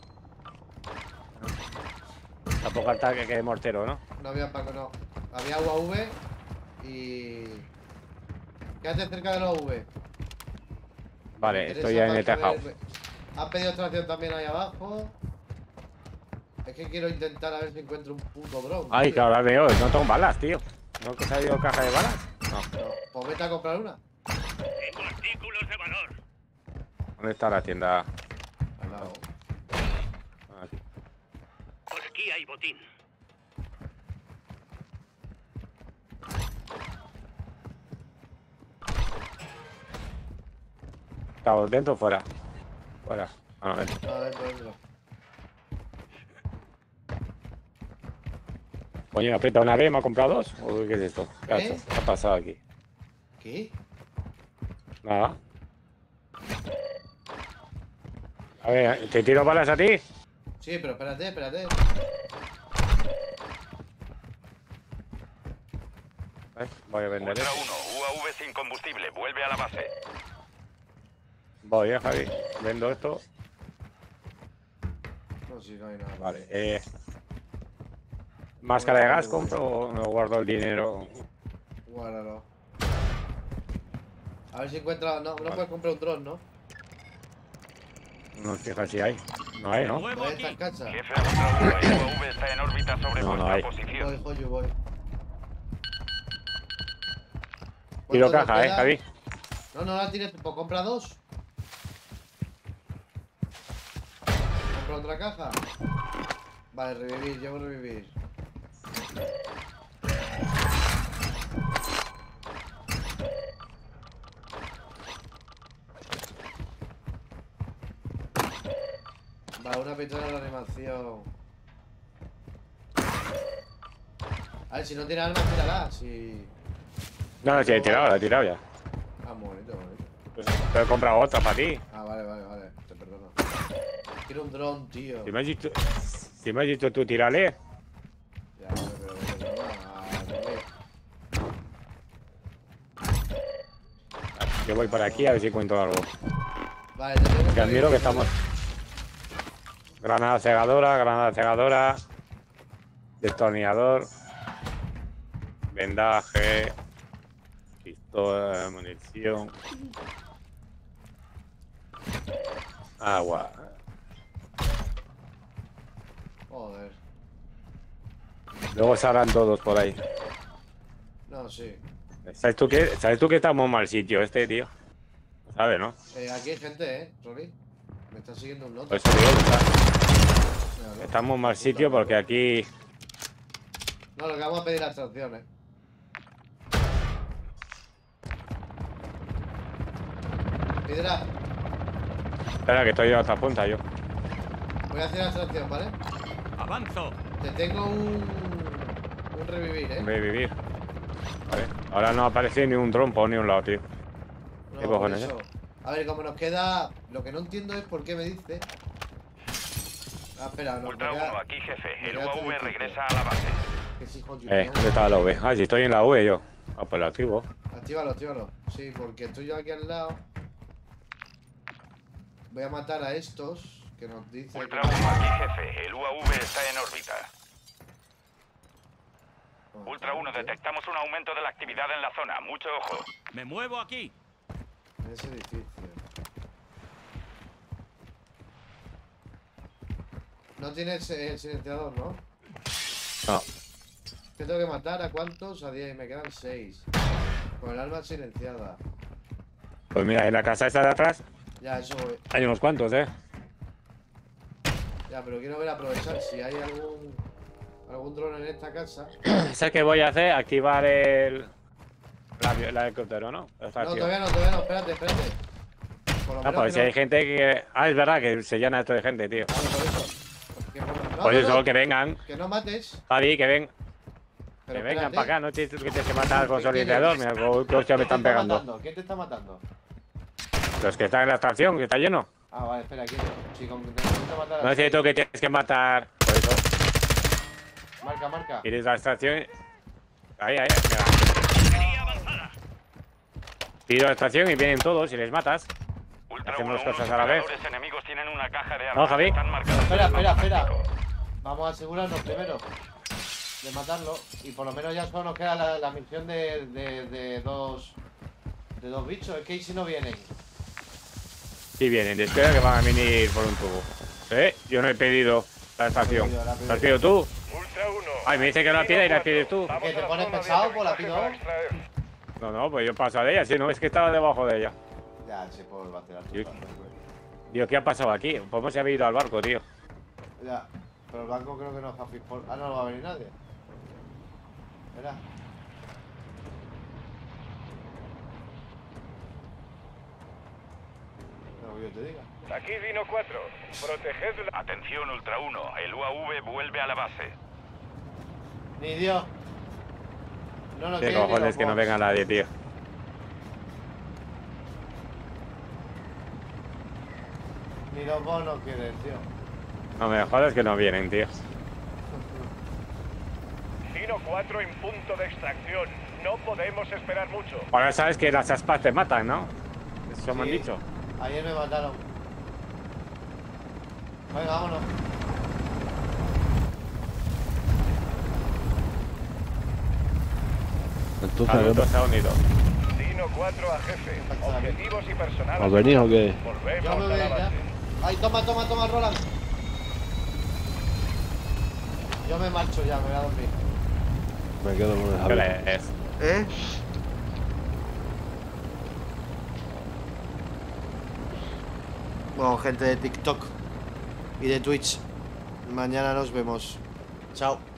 [SPEAKER 4] Tampoco ataque que de mortero, ¿no?
[SPEAKER 1] No había Paco, no. Había UAV y. Quédate cerca de la UV.
[SPEAKER 4] Vale, estoy ya en el tejado.
[SPEAKER 1] Han pedido extracción también ahí abajo. Es que quiero intentar a ver si encuentro un puto dron.
[SPEAKER 4] Ay,
[SPEAKER 1] tío.
[SPEAKER 4] que ahora veo, no tengo balas, tío. ¿No que se ha ido caja de balas? No.
[SPEAKER 1] No, pues vete a comprar una.
[SPEAKER 8] Tengo artículos de valor.
[SPEAKER 4] ¿Dónde está la tienda?
[SPEAKER 1] Al lado.
[SPEAKER 4] Aquí.
[SPEAKER 8] Por aquí hay botín.
[SPEAKER 4] ¿Estamos dentro o fuera? Fuera. Ah, no, dentro.
[SPEAKER 1] No, dentro.
[SPEAKER 4] Coño, aprieta una vez, me ha comprado dos. Uy, ¿qué es esto? ¿Qué ha
[SPEAKER 1] ¿Eh?
[SPEAKER 4] hecho? ¿Qué ha pasado aquí?
[SPEAKER 1] ¿Qué?
[SPEAKER 4] Nada. A ver, ¿te tiro balas a ti?
[SPEAKER 1] Sí, pero espérate.
[SPEAKER 4] Voy a vender
[SPEAKER 3] Ultra
[SPEAKER 4] esto.
[SPEAKER 3] 1, UAV sin combustible. Vuelve a la base.
[SPEAKER 4] Voy, Javi. Vendo esto.
[SPEAKER 1] No, sí, no hay nada.
[SPEAKER 4] Vale, ¿Máscara de gas compro o no guardo el dinero?
[SPEAKER 1] Guárdalo. A ver si encuentra. No, no puedes comprar un dron, ¿no?
[SPEAKER 4] No fija si hay. No hay, ¿no?
[SPEAKER 3] Muevo
[SPEAKER 1] Voy a
[SPEAKER 3] aquí.
[SPEAKER 1] estar en casa.
[SPEAKER 3] Jefe Ultra 1, el UAV está en órbita sobre
[SPEAKER 4] No, no
[SPEAKER 3] vuestra
[SPEAKER 4] hay.
[SPEAKER 3] posición.
[SPEAKER 1] Voy, voy.
[SPEAKER 4] Tiro
[SPEAKER 1] ¿Cuánto nos
[SPEAKER 4] caja,
[SPEAKER 1] queda?
[SPEAKER 4] Javi.
[SPEAKER 1] No, no la tires, pues compra dos. Compra otra caja. Vale, revivir, llevo revivir. Vale, una pistola de reanimación. A ver, si no tiene armas, tírala. Si...
[SPEAKER 4] No, sí, he tirado, la he tirado ya.
[SPEAKER 1] Ah, muy bonito, bonito.
[SPEAKER 4] Pues te he comprado otra para ti.
[SPEAKER 1] Ah, vale. Te perdono. Quiero un dron, tío.
[SPEAKER 4] Si me has dicho tú, tírale.
[SPEAKER 1] Ya, pero
[SPEAKER 4] Yo voy por aquí a ver si encuentro algo.
[SPEAKER 1] vale, te tengo
[SPEAKER 4] Que admiro que estamos. Granada cegadora. Destornillador. Vendaje. Pistola, munición. Agua.
[SPEAKER 1] Joder.
[SPEAKER 4] Luego saldrán todos por ahí.
[SPEAKER 1] No, sí.
[SPEAKER 4] ¿Sabes tú que estamos en mal sitio este, tío? ¿Sabes, no?
[SPEAKER 1] Aquí hay gente, Rory. Me está siguiendo un lote.
[SPEAKER 4] Por eso digo,
[SPEAKER 1] Mira, ¿no?
[SPEAKER 4] estamos en mal sitio porque aquí...
[SPEAKER 1] No, lo que vamos a pedir las extracciones. Piedra,
[SPEAKER 4] Espera, que estoy a otra punta yo.
[SPEAKER 1] voy a hacer la extracción, ¿vale?
[SPEAKER 8] Avanzo.
[SPEAKER 1] Te tengo un revivir,
[SPEAKER 4] Revivir. Vale. Ahora no aparece ni un trompo ni un lado, tío.
[SPEAKER 1] No,
[SPEAKER 4] ¿Qué
[SPEAKER 1] por
[SPEAKER 4] cojones,
[SPEAKER 1] eso. A ver, como nos queda... Lo que no entiendo es por qué me dice... Ah, espera, no.
[SPEAKER 3] Ultra
[SPEAKER 1] me
[SPEAKER 3] 1,
[SPEAKER 1] queda-
[SPEAKER 3] aquí jefe.
[SPEAKER 1] me
[SPEAKER 3] El
[SPEAKER 1] queda
[SPEAKER 3] UAV
[SPEAKER 1] todo
[SPEAKER 3] regresa a la base.
[SPEAKER 1] Que sí, hijo de-
[SPEAKER 4] ¿Dónde estaba la V? Ah, si estoy en la V yo. Ah, pues la activo.
[SPEAKER 1] Actívalo. Sí, porque estoy yo aquí al lado. Voy a matar a estos que nos dicen.
[SPEAKER 3] Ultra 1, aquí jefe. El UAV está en órbita. Ultra 1, detectamos un aumento de la actividad en la zona. Mucho ojo.
[SPEAKER 8] Me muevo aquí.
[SPEAKER 1] En ese edificio. No tienes el silenciador, ¿no?
[SPEAKER 4] No.
[SPEAKER 1] ¿Qué tengo que matar? ¿A cuántos? A 10. Me quedan 6. Con el arma silenciada.
[SPEAKER 4] Pues mira, en la casa esta de atrás
[SPEAKER 1] Ya, eso voy.
[SPEAKER 4] hay unos cuantos, ¿eh?
[SPEAKER 1] Ya, pero quiero ver aprovechar si hay algún dron en esta casa.
[SPEAKER 4] ¿Sabes qué voy a hacer? Activar el helicóptero, ¿no?
[SPEAKER 1] No, todavía no. Espérate. Por lo
[SPEAKER 4] Ah,
[SPEAKER 1] menos
[SPEAKER 4] pues
[SPEAKER 1] que
[SPEAKER 4] si
[SPEAKER 1] no-
[SPEAKER 4] hay gente que... Ah, es verdad que se llena esto de gente, tío.
[SPEAKER 1] Vale, por eso. No,
[SPEAKER 4] Por
[SPEAKER 1] no,
[SPEAKER 4] eso,
[SPEAKER 1] no,
[SPEAKER 4] que vengan.
[SPEAKER 1] que no mates.
[SPEAKER 4] Javi, que vengan
[SPEAKER 1] Pero
[SPEAKER 4] para
[SPEAKER 1] espérate.
[SPEAKER 4] acá. No tienes que tienes que matar con
[SPEAKER 1] ¿Qué
[SPEAKER 4] silenciador. Mira, que hostia me están pegando.
[SPEAKER 1] ¿Quién te está matando?
[SPEAKER 4] Los que están en la estación, que está lleno.
[SPEAKER 1] Ah, vale, espera, ¿quién? Si con que te intento matar a-
[SPEAKER 4] No es cierto que tienes que matar. Por eso,
[SPEAKER 1] Marca.
[SPEAKER 4] tienes la estación. Ahí, mira. Pido la estación y vienen todos y les matas.
[SPEAKER 3] Ultra
[SPEAKER 4] Hacemos
[SPEAKER 3] 1,
[SPEAKER 4] las cosas
[SPEAKER 3] unos
[SPEAKER 4] a la vez.
[SPEAKER 3] operadores enemigos tienen una caja de
[SPEAKER 4] No,
[SPEAKER 3] armas.
[SPEAKER 4] Javi.
[SPEAKER 3] Están marcados
[SPEAKER 1] Espera.
[SPEAKER 3] en el mapa táctico.
[SPEAKER 1] Vamos a asegurarnos primero de matarlo. Y por lo menos ya solo nos queda la misión de dos bichos. Es que ¿y si no vienen?
[SPEAKER 4] Sí vienen, espera que van a venir por un tubo. Yo no he pedido la estación.
[SPEAKER 1] La he pedido.
[SPEAKER 4] ¿La has pedido tú?
[SPEAKER 3] Ultra 1.
[SPEAKER 4] Ay, me dice que la pida y la pides tú.
[SPEAKER 1] ¿Que te pones pesado? Pues la pido.
[SPEAKER 4] No, pues yo paso de ella. Si no, es que estaba debajo de ella.
[SPEAKER 1] Ya, se puede vacilar.
[SPEAKER 4] Tío, ¿qué ha pasado aquí? ¿Cómo se había ido al barco, tío?
[SPEAKER 1] Ya, pero el banco creo que no es happy for... Ah, no va a venir nadie. Espera. No, que yo te diga.
[SPEAKER 3] Aquí Dino 4. Proteged la... Atención, Ultra 1. El UAV vuelve a la base.
[SPEAKER 1] Ni Dios. No nos
[SPEAKER 4] Qué
[SPEAKER 1] quieren ni
[SPEAKER 4] cojones
[SPEAKER 1] los
[SPEAKER 4] que no
[SPEAKER 1] bots.
[SPEAKER 4] venga nadie, tío.
[SPEAKER 1] Ni los bots nos quieren, tío.
[SPEAKER 4] No me jodas que no vienen, tío.
[SPEAKER 3] Dino 4 en punto de extracción. No podemos esperar mucho.
[SPEAKER 4] Ahora sabes que las aspas te matan, ¿no? Eso me han
[SPEAKER 1] Sí.
[SPEAKER 4] dicho.
[SPEAKER 1] Ayer me mataron. Venga, vámonos.
[SPEAKER 9] Entonces,
[SPEAKER 4] Adultos Estados Unidos.
[SPEAKER 3] Dino 4 a jefe. Objetivos y personal.
[SPEAKER 9] ¿os venís o qué?
[SPEAKER 3] Volvemos
[SPEAKER 1] Yo me
[SPEAKER 3] a
[SPEAKER 1] voy
[SPEAKER 3] la
[SPEAKER 1] ya.
[SPEAKER 3] base.
[SPEAKER 1] Ay, toma, Roland. Yo me marcho ya, me voy a dormir.
[SPEAKER 9] Me quedo con el
[SPEAKER 4] ¿Qué
[SPEAKER 9] Javier.
[SPEAKER 4] hora es?
[SPEAKER 1] ¿Eh? Bueno, gente de TikTok y de Twitch. Mañana nos vemos. Chao.